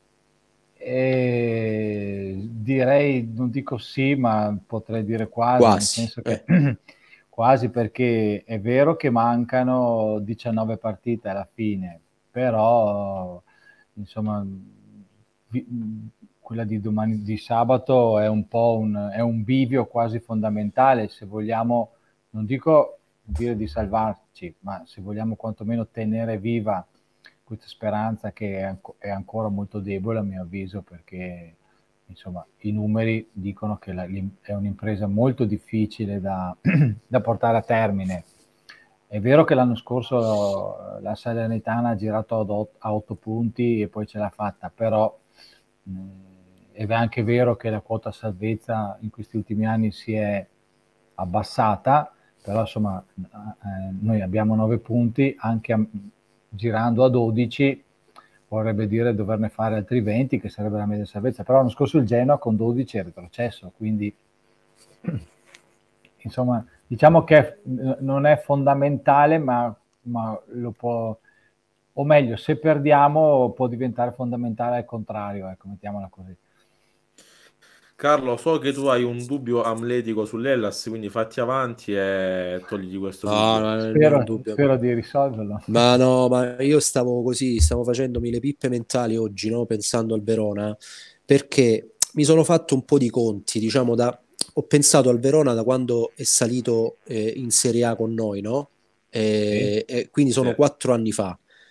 Direi, non dico sì, ma potrei dire quasi. Nel senso che quasi, perché è vero che mancano 19 partite alla fine, però insomma quella di domani, di sabato, è un po' un bivio quasi fondamentale, se vogliamo, non dico dire di salvarci, ma se vogliamo quantomeno tenere viva questa speranza, che è ancora molto debole a mio avviso, perché insomma i numeri dicono che è un'impresa molto difficile da portare a termine. È vero che l'anno scorso la Salernitana ha girato a 8 punti e poi ce l'ha fatta, però è anche vero che la quota salvezza in questi ultimi anni si è abbassata, però insomma noi abbiamo 9 punti, anche girando a 12 vorrebbe dire doverne fare altri 20, che sarebbe la media salvezza, però l'anno scorso il Genoa con 12 è retrocesso, quindi insomma diciamo che non è fondamentale, ma lo può, o meglio, se perdiamo può diventare fondamentale al contrario, ecco, mettiamola così. Carlo, so che tu hai un dubbio amletico sull'Hellas, quindi fatti avanti e togliti questo dubbio. Spero di risolverlo. Ma no, ma io stavo facendomi le pippe mentali oggi, no? Pensando al Verona, perché mi sono fatto un po' di conti, diciamo, ho pensato al Verona da quando è salito in Serie A con noi, no? E quindi sono 4 anni fa.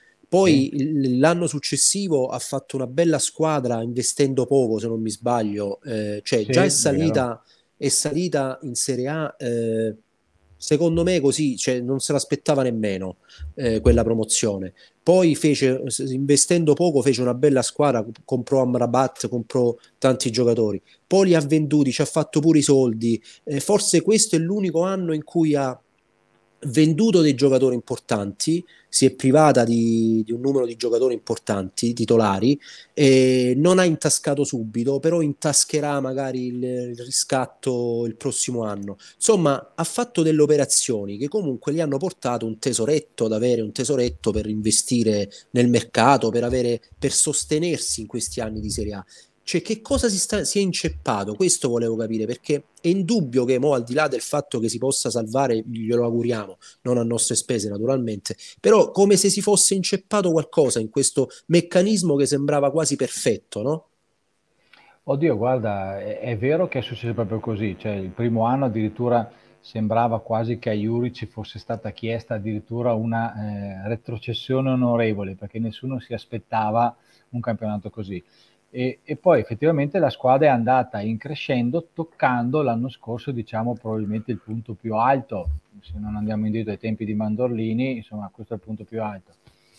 Poi l'anno successivo ha fatto una bella squadra investendo poco, se non mi sbaglio, già è salita in Serie A, secondo me così, non se l'aspettava nemmeno quella promozione. Poi investendo poco, fece una bella squadra, comprò Amrabat, comprò tanti giocatori, poi li ha venduti, ci ha fatto pure i soldi. Forse questo è l'unico anno in cui ha venduto dei giocatori importanti, si è privata di un numero di giocatori importanti, titolari, e non ha intascato subito, però intascherà magari il riscatto il prossimo anno. Insomma, ha fatto delle operazioni che comunque gli hanno portato un tesoretto, ad avere un tesoretto per investire nel mercato, per sostenersi in questi anni di Serie A. Cioè, che cosa si è inceppato? Questo volevo capire, perché è indubbio che al di là del fatto che si possa salvare, glielo auguriamo, non a nostre spese naturalmente, però come se si fosse inceppato qualcosa in questo meccanismo che sembrava quasi perfetto, no? Oddio, guarda, è vero che è successo proprio così, cioè il primo anno addirittura sembrava quasi che a Juric fosse stata chiesta addirittura una retrocessione onorevole, perché nessuno si aspettava un campionato così. E poi effettivamente la squadra è andata in crescendo, toccando l'anno scorso, diciamo, probabilmente il punto più alto, se non andiamo indietro ai tempi di Mandorlini, insomma questo è il punto più alto.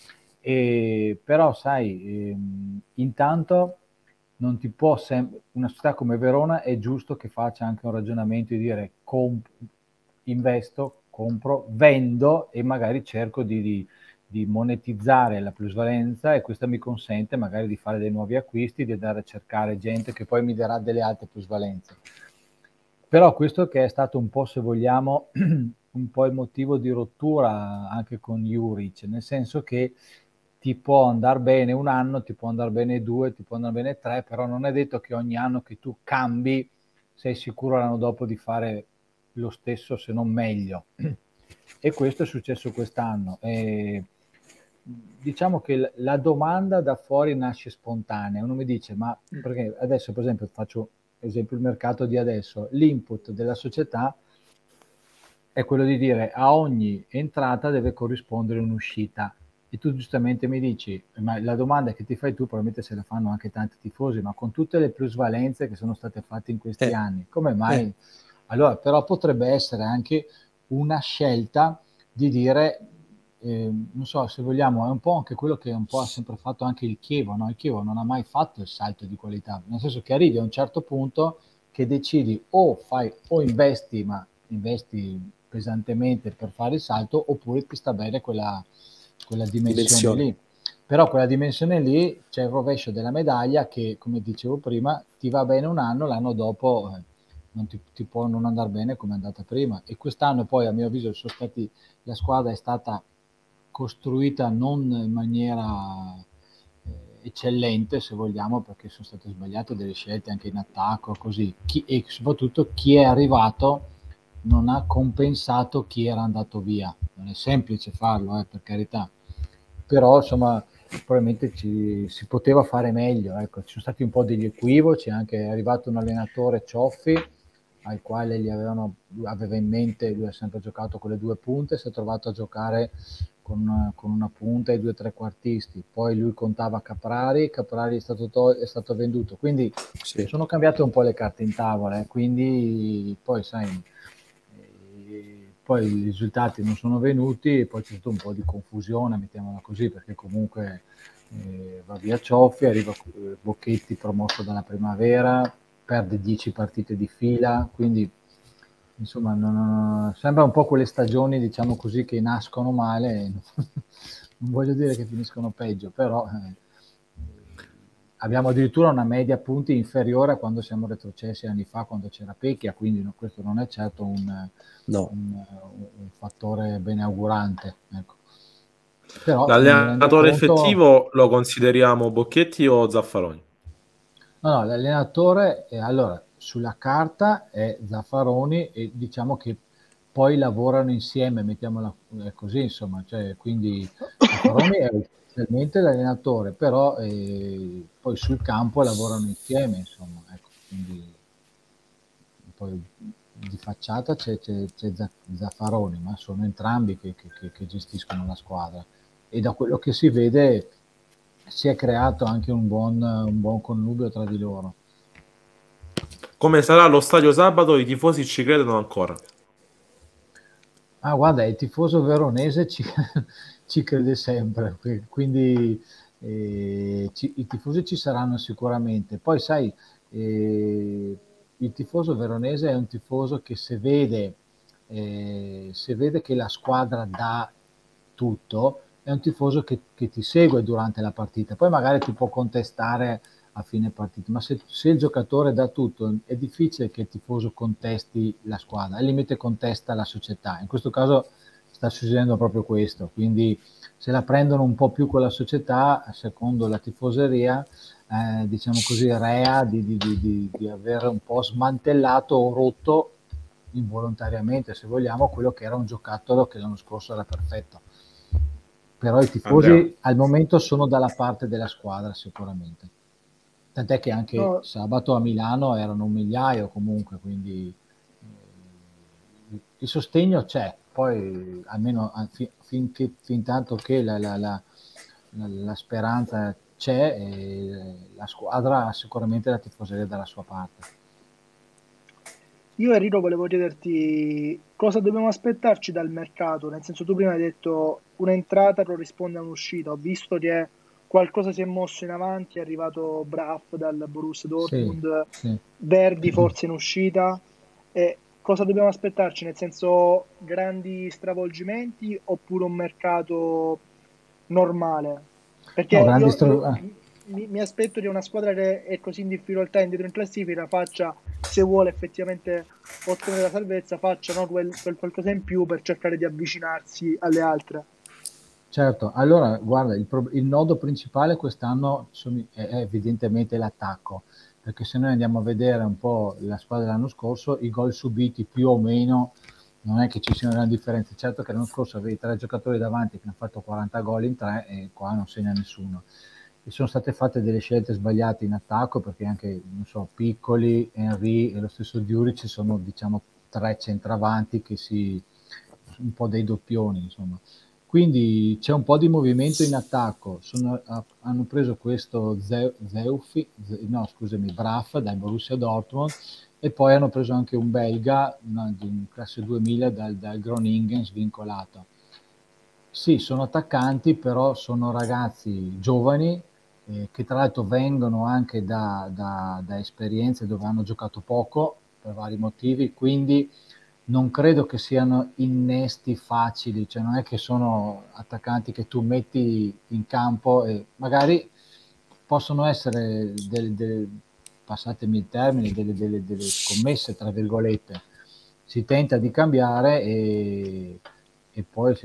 Però sai, intanto non ti può una società come Verona è giusto che faccia anche un ragionamento di dire investo, compro, vendo e magari cerco di monetizzare la plusvalenza, e questo mi consente magari di fare dei nuovi acquisti, di andare a cercare gente che poi mi darà delle alte plusvalenze. Però questo che è stato un po', se vogliamo, un po' il motivo di rottura anche con Juric, nel senso che ti può andare bene un anno, ti può andare bene 2, ti può andare bene 3, però non è detto che ogni anno che tu cambi sei sicuro l'anno dopo di fare lo stesso, se non meglio. E questo è successo quest'anno. Diciamo che la domanda da fuori nasce spontanea. Uno mi dice, ma perché adesso per esempio faccio esempio il mercato di adesso, l'input della società è quello di dire a ogni entrata deve corrispondere un'uscita. E tu giustamente mi dici, ma la domanda che ti fai tu probabilmente se la fanno anche tanti tifosi, ma con tutte le plusvalenze che sono state fatte in questi anni, come mai? Allora, però potrebbe essere anche una scelta di dire, non so, se vogliamo, è un po' anche quello che un po' ha sempre fatto anche il Chievo, no? Il Chievo non ha mai fatto il salto di qualità, nel senso che arrivi a un certo punto che decidi o investi, ma investi pesantemente per fare il salto, oppure ti sta bene quella dimensione lì. Però quella dimensione lì c'è il rovescio della medaglia che, come dicevo prima, ti va bene un anno, l'anno dopo non ti può non andare bene come è andata prima. E quest'anno poi, a mio avviso, la squadra è stata costruita non in maniera eccellente, se vogliamo, perché sono state sbagliate delle scelte anche in attacco, così. E soprattutto chi è arrivato non ha compensato chi era andato via. Non è semplice farlo, per carità, però insomma probabilmente si poteva fare meglio, ecco. Ci sono stati un po' degli equivoci, anche è arrivato un allenatore, Cioffi, al quale aveva in mente, lui ha sempre giocato con le due punte, si è trovato a giocare con una punta e 2 trequartisti, poi lui contava Caprari è stato venduto, quindi sono cambiate un po' le carte in tavola, quindi poi sai, poi i risultati non sono venuti e poi c'è stato un po' di confusione, mettiamola così, perché comunque va via Cioffi, arriva Bocchetti promosso dalla Primavera, perde 10 partite di fila, quindi insomma sembra un po' quelle stagioni, diciamo così, che nascono male, non voglio dire che finiscono peggio, però abbiamo addirittura una media punti inferiore a quando siamo retrocessi anni fa, quando c'era Pecchia, quindi questo non è certo un fattore beneaugurante, ecco. Però, l'allenatore effettivo lo consideriamo Bocchetti o Zaffaroni? No, l'allenatore allora sulla carta è Zaffaroni e diciamo che poi lavorano insieme, mettiamola così, insomma, cioè, quindi Zaffaroni è ufficialmente l'allenatore, però poi sul campo lavorano insieme, insomma, ecco, quindi poi di facciata c'è Zaffaroni, ma sono entrambi che gestiscono la squadra, e da quello che si vede si è creato anche un buon connubio tra di loro. Come sarà lo stadio sabato? I tifosi ci credono ancora? Guarda, il tifoso veronese ci crede sempre, quindi i tifosi ci saranno sicuramente. Poi sai, il tifoso veronese è un tifoso che se vede che la squadra dà tutto, è un tifoso che ti segue durante la partita, poi magari ti può contestare a fine partita, ma se il giocatore dà tutto è difficile che il tifoso contesti la squadra, al limite contesta la società. In questo caso sta succedendo proprio questo, quindi se la prendono un po' più con la società, secondo la tifoseria, diciamo così, rea di aver un po' smantellato o rotto involontariamente, se vogliamo, quello che era un giocattolo che l'anno scorso era perfetto. Però i tifosi al momento sono dalla parte della squadra sicuramente, tant'è che anche sabato a Milano erano 1 migliaio comunque, quindi il sostegno c'è, poi almeno fin tanto che la speranza c'è, la squadra ha sicuramente la tifoseria dalla sua parte. Io Enrico volevo chiederti cosa dobbiamo aspettarci dal mercato, nel senso tu prima hai detto un'entrata corrisponde a un'uscita, ho visto che qualcosa si è mosso in avanti, è arrivato Braff dal Borussia Dortmund, sì. Verdi forse in uscita, e cosa dobbiamo aspettarci, nel senso grandi stravolgimenti oppure un mercato normale? Perché mi aspetto che una squadra che è così in difficoltà indietro in classifica faccia, se vuole effettivamente ottenere la salvezza, faccia quel qualcosa in più per cercare di avvicinarsi alle altre. Certo, allora guarda, il nodo principale quest'anno è evidentemente l'attacco, perché se noi andiamo a vedere un po' la squadra dell'anno scorso, i gol subiti più o meno non è che ci siano grandi differenze. Certo che l'anno scorso avevi 3 giocatori davanti che hanno fatto 40 gol in 3 e qua non segna nessuno. sono state fatte delle scelte sbagliate in attacco, perché anche, non so, Piccoli, Henry e lo stesso Djuric sono, diciamo, 3 centravanti che un po' dei doppioni, insomma. Quindi c'è un po' di movimento in attacco. Hanno preso questo Braff dal Borussia Dortmund, e poi hanno preso anche un belga di classe 2000 dal Groningen, svincolato. Sì, sono attaccanti, però sono ragazzi giovani, che tra l'altro vengono anche da esperienze dove hanno giocato poco per vari motivi, quindi non credo che siano innesti facili, cioè non è che sono attaccanti che tu metti in campo e magari possono essere passatemi il termine, delle scommesse, tra virgolette. Si tenta di cambiare e poi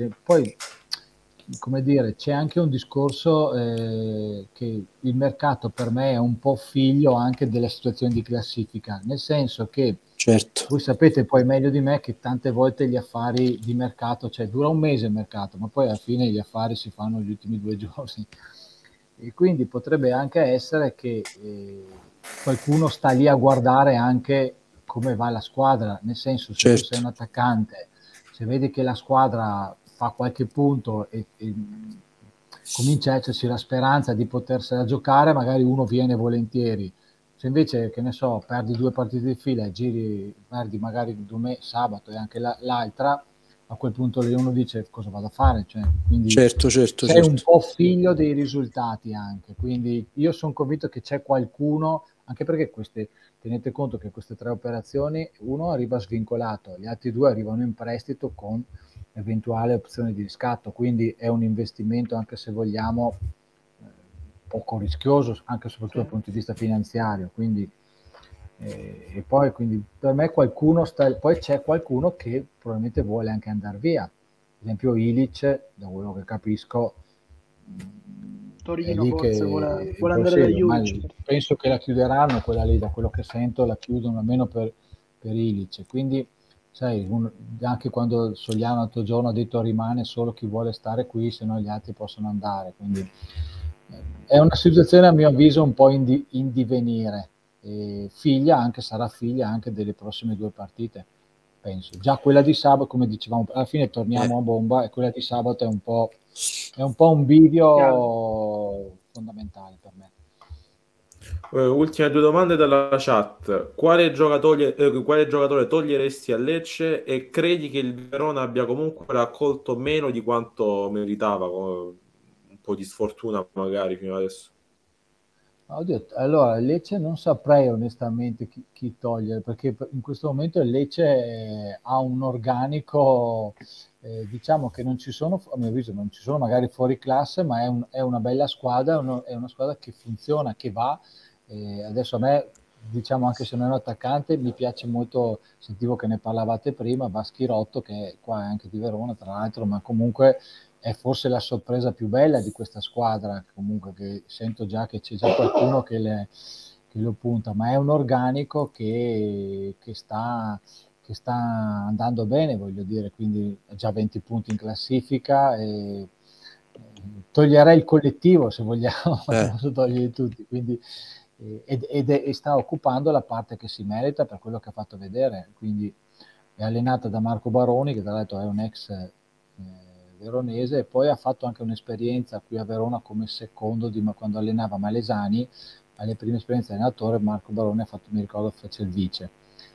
come dire, c'è anche un discorso che il mercato per me è un po' figlio anche della situazione di classifica, nel senso che certo, voi sapete poi meglio di me che tante volte gli affari di mercato, cioè dura un mese il mercato, ma poi alla fine gli affari si fanno gli ultimi 2 giorni, e quindi potrebbe anche essere che qualcuno sta lì a guardare anche come va la squadra, nel senso, se certo, tu sei un attaccante, se vedi che la squadra fa qualche punto e comincia a esserci la speranza di potersela giocare, magari uno viene volentieri. Se invece, che ne so, perdi 2 partite di fila e perdi magari sabato e anche l'altra, a quel punto lì uno dice cosa vado a fare, cioè, quindi certo, sei un po' figlio dei risultati anche, quindi io sono convinto che c'è qualcuno, anche perché tenete conto che queste 3 operazioni, uno arriva svincolato, gli altri 2 arrivano in prestito con eventuale opzione di riscatto, quindi è un investimento, anche se vogliamo, poco rischioso, anche soprattutto dal punto di vista finanziario, quindi e poi quindi per me poi c'è qualcuno che probabilmente vuole anche andare via, ad esempio Ilic, da quello che capisco, Torino forse vuole andare da Juve. Penso che la chiuderanno quella lì, da quello che sento la chiudono almeno per Ilic, quindi sai, anche quando Sogliano l'altro giorno ha detto rimane solo chi vuole stare qui, se no gli altri possono andare, quindi è una situazione a mio avviso un po' in divenire, sarà figlia anche delle prossime 2 partite, penso. Già quella di sabato, come dicevamo, alla fine torniamo a bomba, e quella di sabato è un po' un bivio fondamentale per me. Ultime 2 domande dalla chat. Quale giocatore toglieresti a Lecce, e credi che il Verona abbia comunque raccolto meno di quanto meritava, con un po' di sfortuna magari fino adesso? Oddio, allora Lecce non saprei onestamente chi togliere, perché in questo momento il Lecce ha un organico, diciamo che non ci sono, a mio avviso non ci sono magari fuori classe, ma è una bella squadra, è una squadra che funziona, che va. Adesso a me, diciamo, anche se non è un attaccante, mi piace molto, sentivo che ne parlavate prima, Baschirotto, che è qua anche di Verona tra l'altro, ma comunque è forse la sorpresa più bella di questa squadra, comunque, che sento già che c'è già qualcuno che lo punta, ma è un organico che sta andando bene, voglio dire, quindi ha già 20 punti in classifica, e toglierei il collettivo se vogliamo, posso togliere tutti, quindi e sta occupando la parte che si merita per quello che ha fatto vedere, quindi è allenata da Marco Baroni, che tra l'altro è un ex veronese, e poi ha fatto anche un'esperienza qui a Verona come secondo quando allenava Malesani. Alle prime esperienze di allenatore Marco Baroni ha fatto, mi ricordo, fece il vice.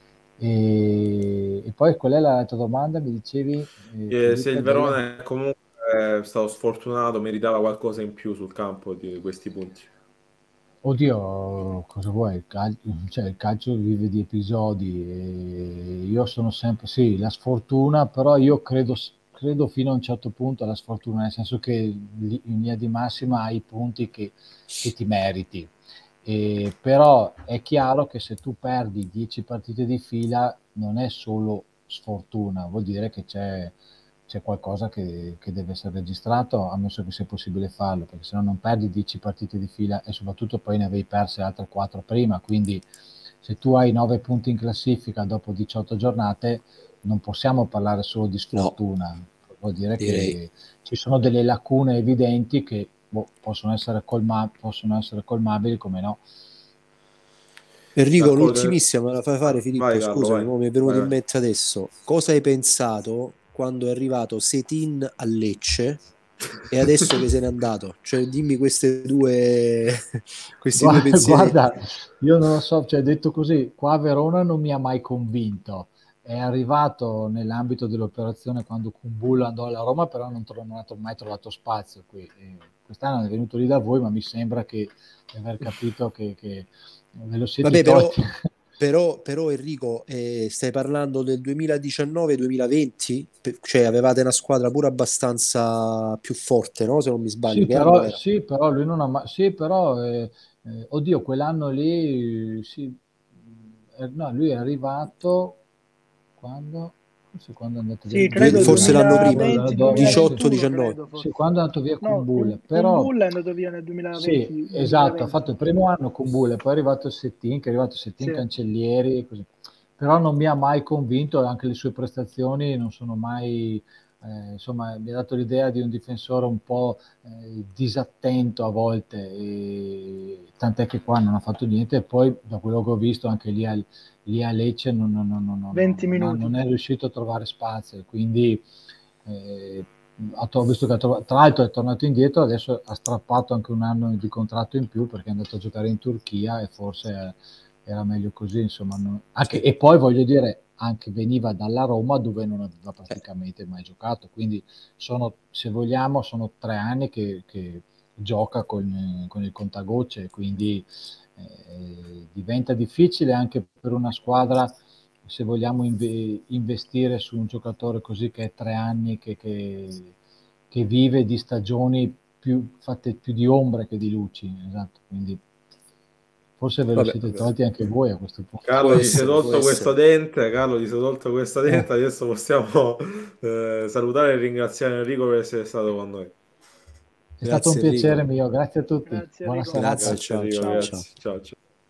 E poi qual è l'altra domanda? Mi dicevi se il Verona è comunque stato sfortunato, meritava qualcosa in più sul campo di questi punti. Oddio, cosa vuoi? Il calcio vive di episodi, e io sono sempre, sì, la sfortuna, però io credo fino a un certo punto alla sfortuna, nel senso che in linea di massima hai i punti che ti meriti. Però è chiaro che se tu perdi 10 partite di fila non è solo sfortuna, vuol dire che c'è qualcosa che deve essere registrato, ammesso che sia possibile farlo, perché se no non perdi 10 partite di fila, e soprattutto poi ne avevi perse altre 4 prima, quindi se tu hai 9 punti in classifica dopo 18 giornate non possiamo parlare solo di sfortuna, vuol dire che ci sono delle lacune evidenti che possono essere colmabili, come no. Enrico, l'ultimissima me la fai fare, Filippo, vai, Carlo, scusami, vai. mi è venuto Vai. in mente adesso. Cosa hai pensato quando è arrivato Setin a Lecce e adesso che se n'è andato? Cioè, dimmi questi due pensieri. Guarda, io non lo so, cioè detto così, qua a Verona non mi ha mai convinto. È arrivato nell'ambito dell'operazione quando Kumbulla andò alla Roma, però non ha mai trovato spazio qui. E quest'anno è venuto lì da voi, ma mi sembra di aver capito che ve lo siete tolti. Però Enrico, stai parlando del 2019-2020? Cioè avevate una squadra pure abbastanza più forte, no? Se non mi sbaglio. Sì, però lui non ha mai... Sì, però... oddio, quell'anno lì... Sì, no, lui è arrivato... Quando è andato via? Sì, credo forse 2020, l'anno prima, 18-19. Sì, quando è andato via Kumbulla. Però Kumbulla è andato via nel 2020. Sì, esatto, ha fatto il primo anno Kumbulla, poi è arrivato Settin, Sì. Cancellieri, così. Però non mi ha mai convinto, anche le sue prestazioni non sono mai... insomma, mi ha dato l'idea di un difensore un po' disattento a volte, tant'è che qua non ha fatto niente, e poi da quello che ho visto anche lì a Lecce non è riuscito a trovare spazio, quindi ho visto che tra l'altro è tornato indietro, adesso ha strappato anche un anno di contratto in più perché è andato a giocare in Turchia e forse era meglio così, insomma. E poi voglio dire, anche veniva dalla Roma dove non aveva praticamente mai giocato, quindi se vogliamo sono 3 anni che gioca con il contagocce, quindi diventa difficile anche per una squadra, se vogliamo investire su un giocatore così che è 3 anni che vive di stagioni fatte più di ombre che di luci, esatto, quindi forse ve lo siete tolti anche voi a questo punto. Carlo, ti sei tolto questo dente, adesso possiamo salutare e ringraziare Enrico per essere stato con noi. È stato un piacere mio, grazie a tutti. Buona serata. Ciao.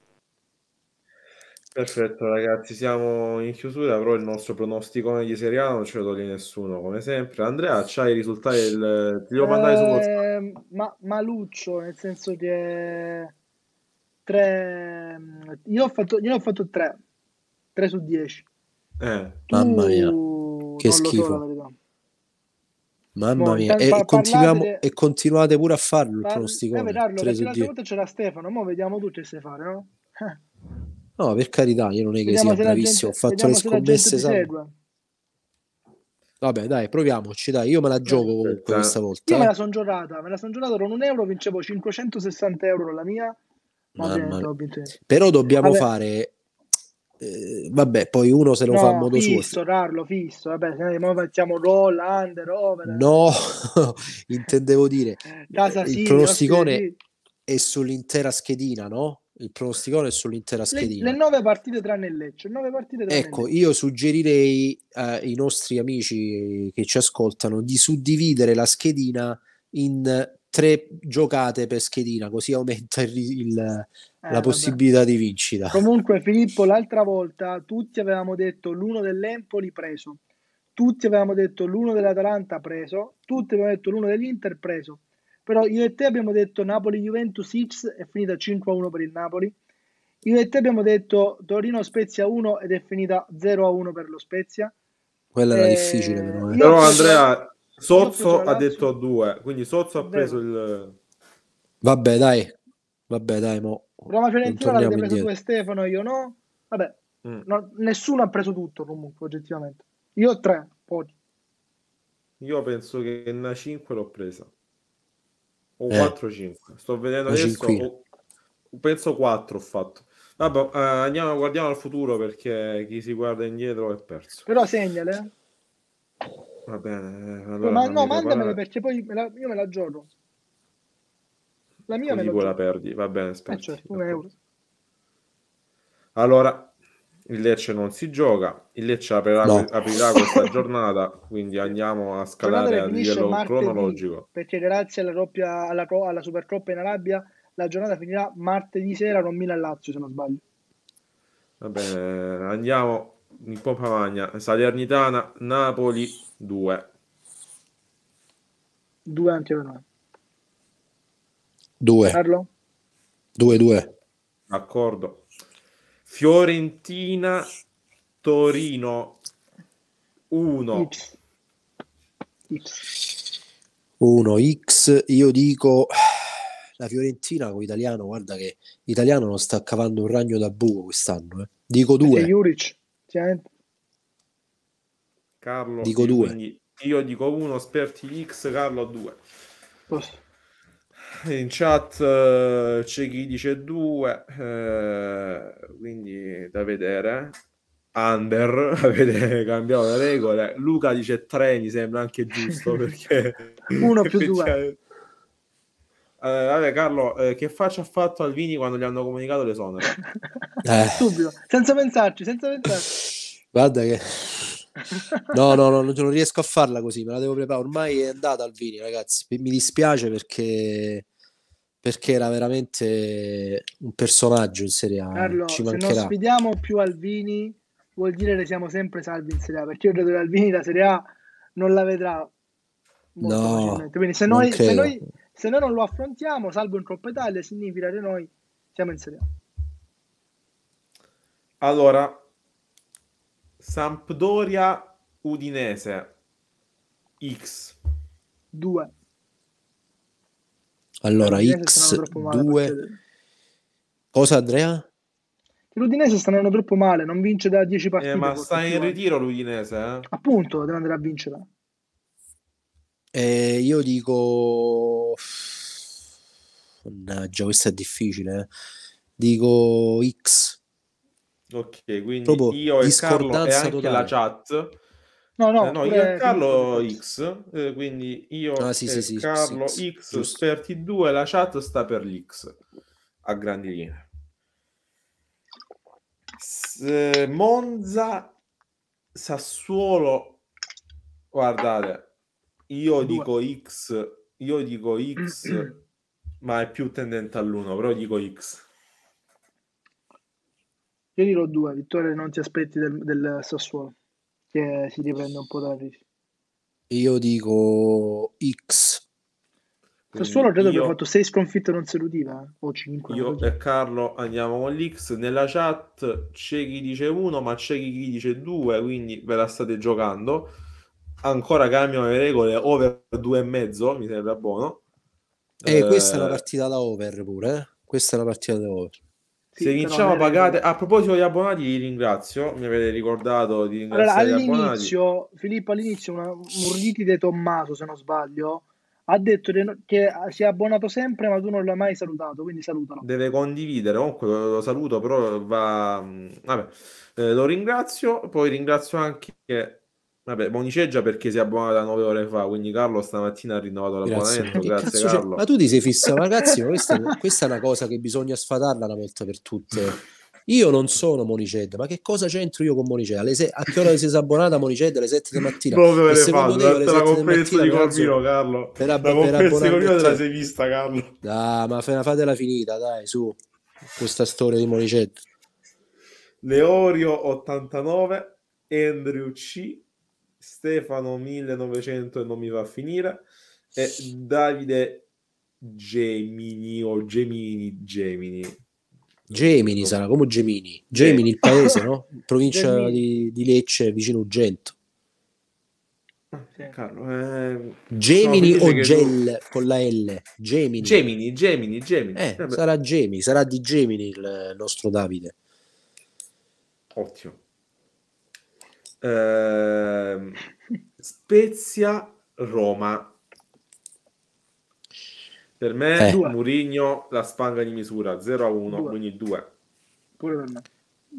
Perfetto ragazzi, siamo in chiusura, però il nostro pronosticone di Serie A non ce lo toglie nessuno, come sempre. Andrea, c'hai i risultati ti devo mandare su WhatsApp? Maluccio, nel senso che 3, io ho fatto 3 su 10. Mamma mia, che schifo. La verità. Mamma mia, e continuate pure a farlo il pronosticone. Carlo, perché l'altra volta c'era Stefano, mo vediamo tu che sai fare, no? No, per carità, io non è che sia bravissimo, ho fatto le scommesse. Vabbè, dai, proviamoci, dai, io me la gioco comunque questa volta. Io me la sono giocata con €1, vincevo 560 euro la mia. Però dobbiamo fare... vabbè, poi uno se lo fa a modo suo. Carlo, fisso, vabbè, ora facciamo roll, under, over. No, intendevo dire, il pronosticone è sull'intera schedina, no? Il pronosticone è sull'intera schedina. Le 9 partite tranne il Lecce. Ecco, io suggerirei ai nostri amici che ci ascoltano di suddividere la schedina in 3 giocate per schedina, così aumenta la possibilità di vincita. Comunque, Filippo, l'altra volta tutti avevamo detto l'1 dell'Empoli preso, tutti avevamo detto l'1 dell'Atalanta preso, tutti avevamo detto l'1 dell'Inter preso. Però io e te abbiamo detto Napoli-Juventus X, è finita 5-1 per il Napoli. Io e te abbiamo detto Torino-Spezia 1 ed è finita 0-1 per lo Spezia. Quella era difficile però. Però Andrea, Sozzo ha detto 2, quindi Sozzo ha preso il... Vabbè dai, mo. Roma-Fiorentina l'avete preso tu e Stefano, io no. Vabbè, nessuno ha preso tutto comunque, oggettivamente. Io ho 3, poi. Io penso che una 5 l'ho presa. O 4-5. Sto vedendo adesso. Penso 4 ho fatto. Vabbè, guardiamo al futuro perché chi si guarda indietro è perso. Però segnale. Va bene. Allora mandamele perché poi io me la gioco. La mia così poi la perdi. Va bene, aspetta. €1. Allora, il Lecce non si gioca. Il Lecce aprirà questa giornata, quindi andiamo a scalare a livello cronologico. Perché grazie alla Supercoppa in Arabia la giornata finirà martedì sera con Milan-Lazio, se non sbaglio. Va bene, andiamo in pompa magna. Salernitana, Napoli 2. 2 anche per noi. 2. Carlo? 2-2. D'accordo. Fiorentina Torino 1. X. 1x, io dico la Fiorentina con Italiano, guarda che Italiano non sta cavando un ragno da buco quest'anno, Dico Perché 2. Juric. Carlo, Dico 2. quindi io dico 1, Sperti X, Carlo 2. Posto. In chat c'è chi dice 2, quindi da vedere. Under, avete cambiato le regole. Luca dice 3, mi sembra anche giusto perché 1 più 2. Vabbè, Carlo, che faccia ha fatto Alvini quando gli hanno comunicato l'esonero? Subito, senza pensarci. Guarda che no, non riesco a farla così, me la devo preparare. Ormai è andata Alvini, ragazzi. Mi dispiace perché era veramente un personaggio in Serie A. Carlo, Ci se mancherà. non sfidiamo più Alvini, vuol dire che siamo sempre salvi in Serie A, perché io credo che Alvini la Serie A non la vedrà molto facilmente. Quindi se noi non lo affrontiamo, salvo in Coppa Italia, significa che noi siamo in Serie A. Allora, Sampdoria Udinese X 2. Allora X 2. Cosa, Andrea? L'Udinese sta andando troppo male, non vince da 10 partite. Ma sta in ritiro l'Udinese, Appunto, deve andare a vincere. Io dico, mannaggia, questo è difficile. Dico X. Ok, quindi proprio io e Carlo e anche totale. la chat. No, io e Carlo X, quindi io sì, Carlo sì, X, giusto. Sperti 2, la chat sta per l'X a grandi linee. Monza Sassuolo, guardate, io dico X, ma è più tendente all'1, però dico X. Io dirò 2, vittoria non ti aspetti del Sassuolo, che si riprende un po' dalla crisi. Io dico X. Sassuolo credo che ha fatto 6 sconfitte consecutive, o 5. Io e Carlo andiamo con l'X. Nella chat c'è chi dice 1, ma c'è chi dice 2, quindi ve la state giocando. Ancora cambiano le regole, over 2,5, mi sembra buono. Questa è una partita da over pure, Questa è una partita da over. Se iniziamo a pagare, a proposito di abbonati, vi ringrazio, mi avete ricordato di ringraziare gli abbonati. Filippo, all'inizio un Ritide Tommaso, se non sbaglio, ha detto che si è abbonato sempre, ma tu non l'hai mai salutato, quindi salutalo. Deve condividere, comunque lo saluto, però va... Vabbè, lo ringrazio, poi ringrazio anche... Moniceggia perché si è abbonato da 9 ore fa, quindi Carlo stamattina ha rinnovato l'abbonamento, grazie Carlo. Ma tu ti sei fissato, ragazzi, ma questa è una cosa che bisogna sfatarla una volta per tutte. Io non sono Monicedda, ma che cosa c'entro io con Monicedda? A che ora si è abbonata Monicedda? Alle 7 di mattina? Dove secondo te la conferenza di Corvino, Carlo? La conferenza di Corvino te la sei vista, Carlo? Ma fatela finita, dai, su, questa storia di Monicedda. Leorio 89, Andrew C, Stefano 1900 e non mi va a finire, e Davide Gemini sarà come Gemini il paese, no? Provincia di Lecce, vicino Ugento. Carlo, Gemini o Gel con la L? Gemini. Sarà Gemini, sarà di Gemini il nostro Davide. Ottimo. Spezia Roma. Per me Mourinho la spanga di misura 0-1, quindi 2. Pure per me.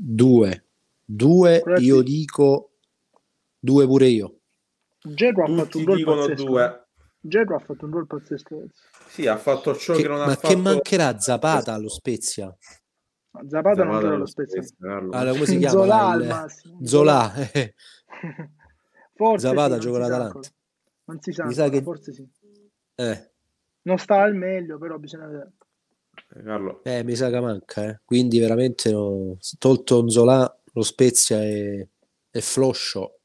2. Io dico 2 pure io. Gedro ha fatto un gol pazzesco. 2. Gedro ha fatto un gol pazzesco. Sì, ha fatto ciò che non ha fatto. Ma che mancherà Zapata allo Spezia? Zapata non gioca allo Spezia. Allora, come si chiama? Zola al massimo. Zola. Forse Zapata sì, gioca l'Atalanta. Non si sa, forse sì. Non sta al meglio, però bisogna vedere. Carlo. Mi sa che manca, Quindi veramente tolto Zola, lo Spezia è floscio.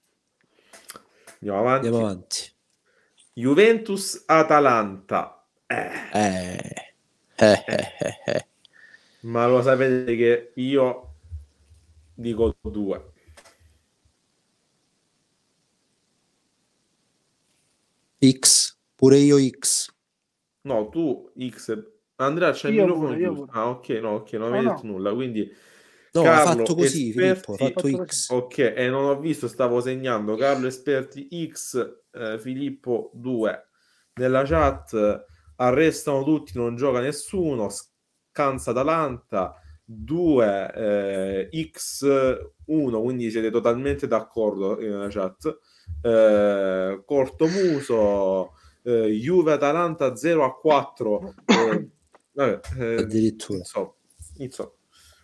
Andiamo avanti. Juventus Atalanta Ma lo sapete che io dico 2. X, pure io X. No, tu X. Andrea, c'è il Io microfono pure, io chiuso. pure. Ah, ok, no, ok, non mi hai No, detto nulla. Quindi No, ha Carlo, fatto così, Filippo, ha esperti. fatto Fatto X. Ok, e non ho visto, stavo segnando. Carlo, esperti X, Filippo 2. Nella chat arrestano tutti, non gioca nessuno. Scansa Atalanta 2, X1, quindi siete totalmente d'accordo nella chat. Cortomuso, Juve Atalanta 0-4. Vabbè, Addirittura. insomma.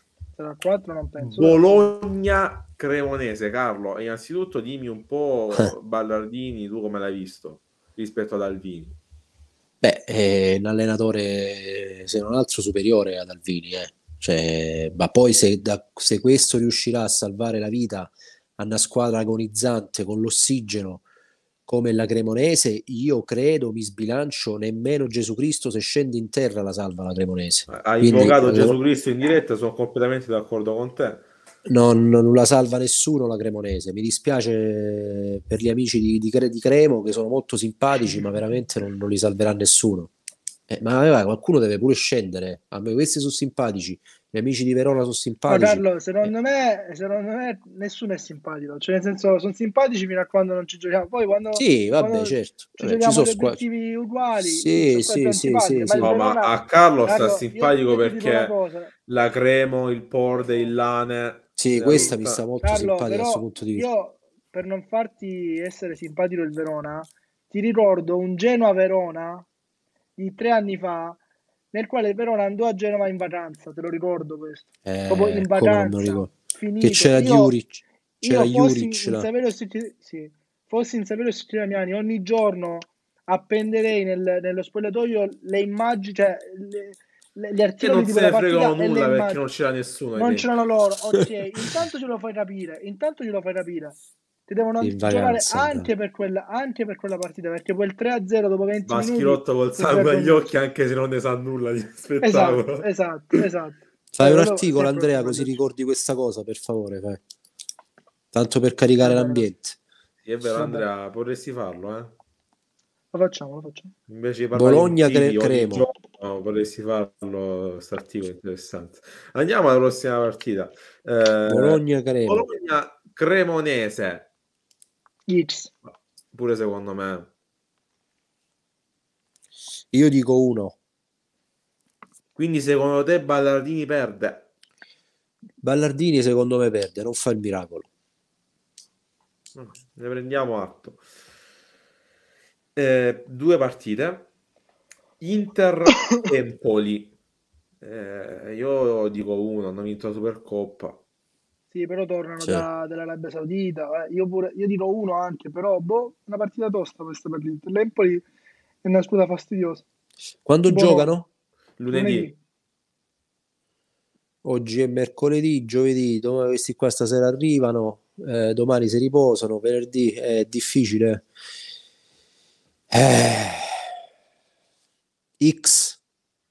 4 non penso. Bologna Cremonese. Carlo, innanzitutto dimmi un po' Ballardini, tu come l'hai visto rispetto ad Alvini? Beh, è un allenatore, se non altro, superiore ad Alvini, Cioè, ma poi se questo riuscirà a salvare la vita a una squadra agonizzante con l'ossigeno come la Cremonese, io credo, mi sbilancio, nemmeno Gesù Cristo se scende in terra la salva la Cremonese. Hai Quindi, invocato Gesù Cristo in diretta, sono completamente d'accordo con te. non la salva nessuno la Cremonese. Mi dispiace per gli amici di Cremo, che sono molto simpatici, ma veramente non li salverà nessuno. Ma qualcuno deve pure scendere. A me questi sono simpatici, gli amici di Verona sono Ma simpatici. Carlo, secondo me nessuno è simpatico. Cioè, nel senso, sono simpatici fino a quando non ci giochiamo. Poi Sì, vabbè, quando certo. ci Ci giochiamo sono gli obiettivi uguali, Sì, sono sì, antipatiche. Ma il No, ma Verona, a Carlo sta Carlo, simpatico io ti dico una perché cosa. la Cremo, il Porde, il Lane, Sì, questa mi sta molto Carlo, simpatica da questo però punto di vista. io, per non farti essere simpatico il Verona, ti ricordo un Genoa-Verona di 3 anni fa, nel quale il Verona andò a Genova in vacanza, te lo ricordo questo. Proprio in Come non me lo vacanza, ricordo. Che finito. c'era Juric, c'era Juric Fossi in là. Saverio Damiani, ogni giorno appenderei nello spogliatoio le immagini, cioè gli che articoli non di se ne quella fregano partita e le nulla perché immagini. non c'era nessuno ai Non tempi. c'erano loro, ok, intanto ce lo fai capire, ti devono In giocare vacanza, anche per quella partita, perché quel 3-0 dopo 20 minuti Baschirotto col fu sangue agli occhi vergognoso. anche se non ne sa nulla di Esatto. Fai un Quello articolo, sempre Andrea, per così dirci. ricordi questa cosa, per favore, fai. Tanto per caricare Va bene, l'ambiente. Sì, è vero, va Andrea, potresti farlo, Lo facciamo. Invece di parlare di Bologna motivi ogni Cremo. giorno, potresti farlo, questo articolo interessante. Andiamo alla prossima partita. Bologna Cremo. Bologna Cremonese. X. Pure secondo me. Io dico 1. Quindi secondo te Ballardini perde? Ballardini secondo me perde, non fa il miracolo. Ne prendiamo atto. 2 partite. Inter-Empoli. Io dico 1, hanno vinto la Supercoppa. Sì, però tornano Sì. dall'Arabia Saudita. Io dico 1 anche, però una partita tosta questa per l'Inter. L'Empoli è una squadra fastidiosa. Quando Tipo giocano? Lunedì. Oggi è mercoledì, giovedì, questi qua stasera arrivano, domani si riposano, venerdì è difficile. X.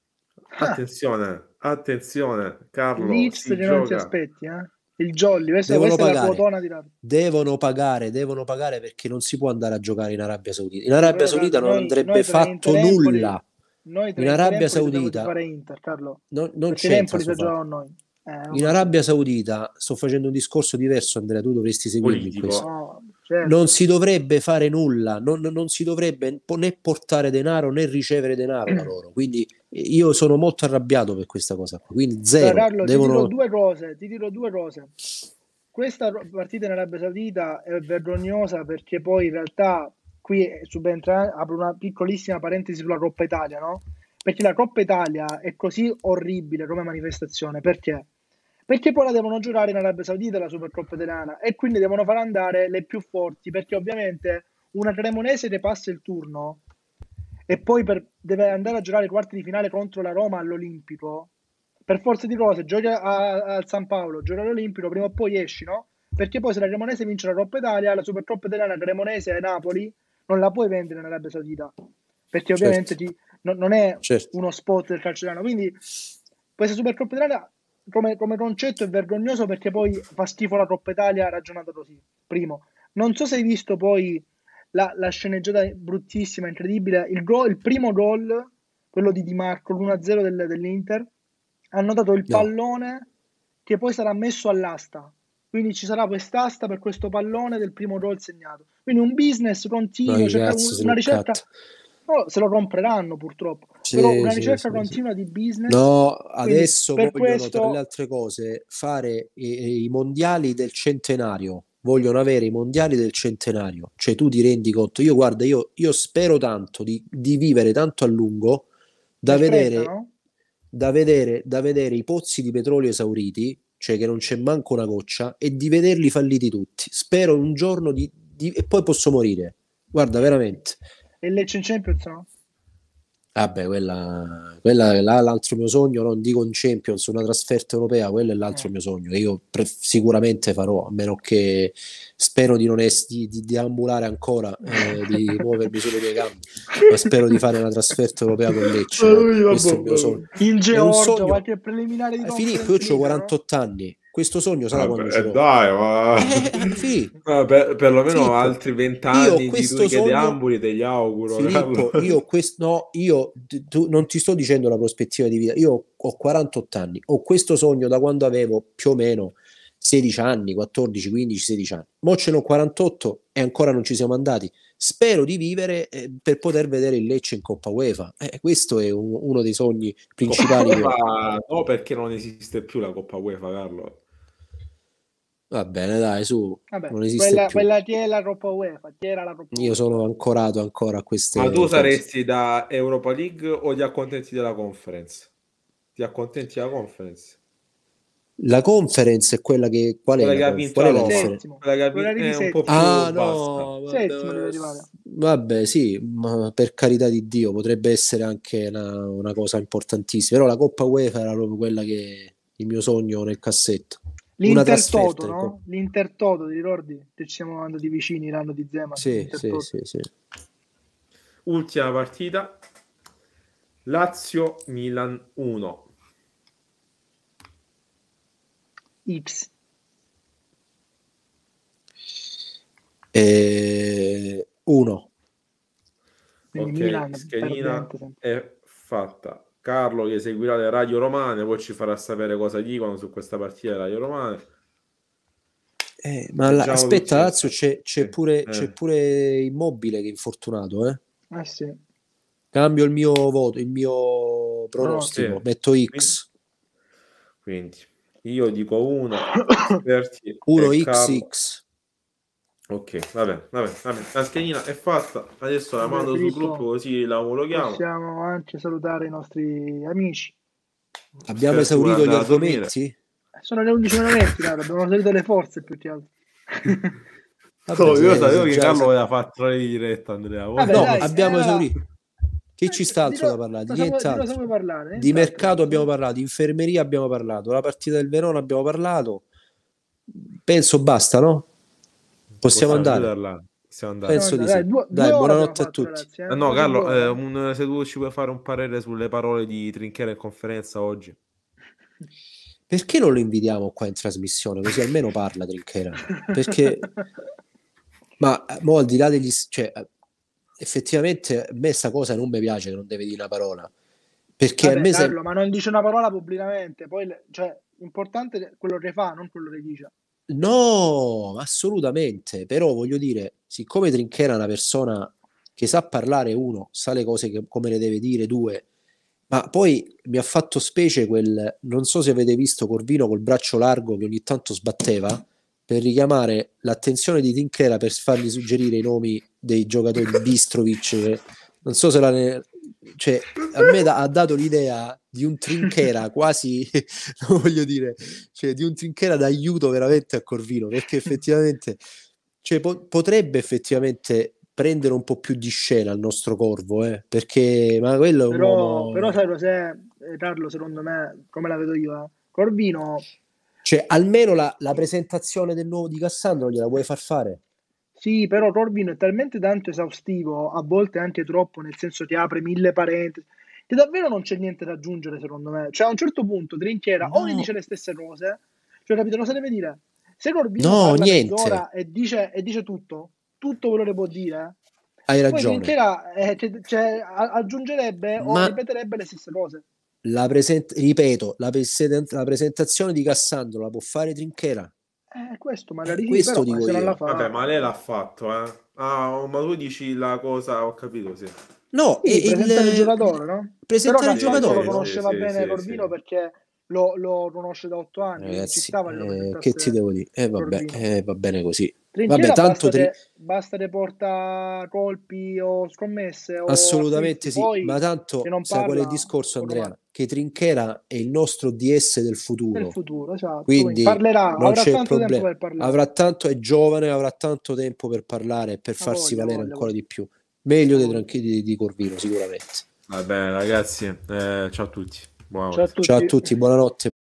Attenzione, Carlo, l'X si che non ti gioca. aspetti, il jolly, questa è la quotona di Rab. Devono pagare perché non si può andare a giocare in Arabia Saudita. In Arabia Saudita non andrebbe noi tra fatto Inter Empoli, nulla. Noi tra In Inter Arabia Empoli dobbiamo Saudita fare Inter, Carlo. non Perché c'entra l'Empoli sta sto fatto. giocando noi. In Arabia Saudita sto facendo un discorso diverso, Andrea, tu dovresti seguirmi in questo. No, certo. Non si dovrebbe fare nulla, non si dovrebbe né portare denaro né ricevere denaro da loro. Quindi io sono molto arrabbiato per questa cosa. Quindi zero. Carlo, ti dirò due cose. Questa partita in Arabia Saudita è vergognosa perché poi in realtà qui subentra, apro una piccolissima parentesi sulla Coppa Italia, no? Perché la Coppa Italia è così orribile come manifestazione, perché? Perché poi la devono giocare in Arabia Saudita la Supercoppa italiana e quindi devono far andare le più forti, perché ovviamente una Cremonese che passa il turno e poi deve andare a giocare i quarti di finale contro la Roma all'Olimpico, per forza di cose giochi al San Paolo, giochi all'Olimpico, prima o poi esci, no? Perché poi se la Cremonese vince la Coppa Italia, la Supercoppa italiana Cremonese e Napoli non la puoi vendere in Arabia Saudita, perché ovviamente non è Certo. uno spot del calcio italiano, quindi questa Supercoppa Italia come concetto è vergognoso, perché poi fa schifo la Coppa Italia ragionata così. Primo, non so se hai visto poi la sceneggiata bruttissima, incredibile, il primo gol, quello di Di Marco, l'1-0 dell'Inter, hanno dato il No. pallone che poi sarà messo all'asta, quindi ci sarà quest'asta per questo pallone del primo gol segnato, quindi un business No, continuo, i cercare cazzo se una lo ricerca, catta. no, se lo compreranno purtroppo, però Sì, una sì, ricerca sì, sì. continua di business. No, Quindi adesso per vogliono, tra le questo altre cose, fare i mondiali del centenario. Vogliono avere i mondiali del centenario. Cioè, tu ti rendi conto? Io, guarda, io spero tanto di vivere tanto a lungo da nel 30, vedere, no? da vedere i pozzi di petrolio esauriti, cioè che non c'è manco una goccia, e di vederli falliti tutti. Spero un giorno e poi posso morire. Guarda, veramente. E Lecce in Champions, no? Vabbè, quella è l'altro mio sogno, non dico in Champions, una trasferta europea, quello è l'altro mio sogno che io sicuramente farò, a meno che spero di non di deambulare ancora, di muovermi sulle mie gambe, ma spero di fare una trasferta europea con Lecce. Questo è il mio sogno. In È un Georgia, sogno. qualche preliminare di Filippo, io Conference ho League, no? 48 anni, questo sogno sarà quando ce Vabbè, l'ho. dai, ma... Filippo, perlomeno Filippo, altri 20 io anni di questo lui che sogno, deambuli te li auguro, Filippo, Carlo. tu non ti sto dicendo la prospettiva di vita, io ho 48 anni, ho questo sogno da quando avevo più o meno 16 anni, 14, 15, 16 anni. Mo ce n'ho 48 e ancora non ci siamo andati. Spero di vivere per poter vedere il Lecce in Coppa UEFA. Questo è uno dei sogni principali che ho. No, perché non esiste più la Coppa UEFA, Carlo. Va bene, dai, su, Vabbè, non esiste più. quella che è la Coppa UEFA, che era la Coppa Io UEFA. sono ancorato ancora a queste Ma tu cose. saresti da Europa League o ti accontenti della Conference? Ti accontenti della Conference? La Conference è quella che... Qual è Quella la che ha conf- vinto qual la è la Roma. differenza? Settimo. Quella che ha Quella vinto di è un po' più settimo. Ah, bassa. no, Settimo deve arrivare. vabbè, sì, ma per carità di Dio, potrebbe essere anche una cosa importantissima, però la Coppa UEFA era proprio quella che il mio sogno nel cassetto. Una L'Intertoto, trasferta in no? Coppa. L'Intertoto, ti ricordi? Che ci siamo andati vicini l'anno di Zeman. Sì, sì, sì, sì. Ultima partita. Lazio-Milan 1. X. 1. Quindi Ok, Milan, schedina perdente sempre. è fatta. Carlo che seguirà le radio romane, poi ci farà sapere cosa dicono su questa partita delle radio romane. Ma Leggiamo aspetta, tutti Lazio questi- c'è pure Immobile che è infortunato, Sì. Cambio il mio voto, il mio pronostico, Sì. metto X. Quindi io dico 1, esperti 1 e Carlo. XX. Ok, vabbè, la schedina è fatta, adesso la Vabbè, mando sul Filippo, gruppo così la omologhiamo. possiamo anche salutare i nostri amici. Abbiamo Esperti vuole esaurito gli andare a dormire. argomenti? Sono le 11:20, cara, abbiamo salito le forze più che altro. Vabbè, Io sì, sapevo che già Carlo aveva fatto la diretta, Andrea. Vabbè, No, dai, abbiamo allora, esaurito. Che ci sta altro da parlare? Di Di cosa nient'altro. vuoi parlare? Di Nient'altro. mercato abbiamo parlato, di infermeria abbiamo parlato, la partita del Verona abbiamo parlato. Penso basta, no? Possiamo andare. chiuderla. Possiamo andare. Penso di sì. Due Dai, ore buonanotte a abbiamo fatto, tutti. ragazzi, No, quasi Carlo, 2 ore. se tu ci puoi fare un parere sulle parole di Trinchera in conferenza oggi. Perché non lo invitiamo qua in trasmissione? Così almeno parla Trinchera. Perché... Ma mo al di là degli... Cioè, effettivamente a me sta cosa non mi piace che non deve dire una parola. Perché Vabbè, a me Carlo, ma non dice una parola pubblicamente, poi cioè, importante è quello che fa, non quello che dice. No, assolutamente. Però voglio dire, siccome Trinchera è una persona che sa parlare, uno, sa le cose come le deve dire, due, ma poi mi ha fatto specie non so se avete visto Corvino col braccio largo che ogni tanto sbatteva per richiamare l'attenzione di Trinchera per fargli suggerire i nomi dei giocatori di Bistrovic. Non so se cioè, a me ha dato l'idea di un Trinchera quasi, non voglio dire, cioè di un Trinchera d'aiuto veramente a Corvino, perché effettivamente cioè, potrebbe effettivamente prendere un po' più di scena il nostro Corvo, perché ma quello è un uomo... Però sai cos'è, Carlo, secondo me, come la vedo io, Corvino... Cioè, almeno la presentazione del nuovo di Cassandro gliela vuoi far fare? Sì, però Corvino è talmente tanto esaustivo, a volte anche troppo, nel senso che apre 1000 parentesi, che davvero non c'è niente da aggiungere, secondo me. Cioè, a un certo punto Trinchiera o No. ne dice le stesse cose, cioè, capito, cosa deve dire? Se Corvino No, parla niente. mezz'ora e dice tutto quello che può dire, Hai poi ragione. Trinchiera aggiungerebbe o Ma- ripeterebbe le stesse cose. Ripeto, la presentazione di Cassandro la può fare Trinchera. Questo magari sì, questo però dico se non io. la fa... Vabbè, ma lei l'ha fatto, eh. Ah, ma tu dici la cosa, ho capito, sì. No, Sì, presentare il giocatore, no? presentare Però il Cassandro giocatore. lo conosceva Sì, bene sì, Corvino sì. perché lo conosce da 8 anni, quindi ci Ragazzi, stava che lo che presentasse ti devo dire? Vabbè, Corvino. va bene così. Trinchiera Vabbè, tanto basta che porta colpi o scommesse o assolutamente acquisti, sì, poi ma che tanto non sai qual è il parla discorso, poco Andrea? male. Che Trinchera è il nostro DS del futuro. Nel futuro, esatto. Quindi Parlerà, non avrà c'è tanto tempo problema. per parlare. Avrà tanto, è giovane, avrà tanto tempo per parlare e per farsi valere ancora di più. Meglio di Corvino, sicuramente. Va bene, ragazzi, ciao a tutti. Buonanotte. Ciao a tutti. Ciao a tutti, buonanotte.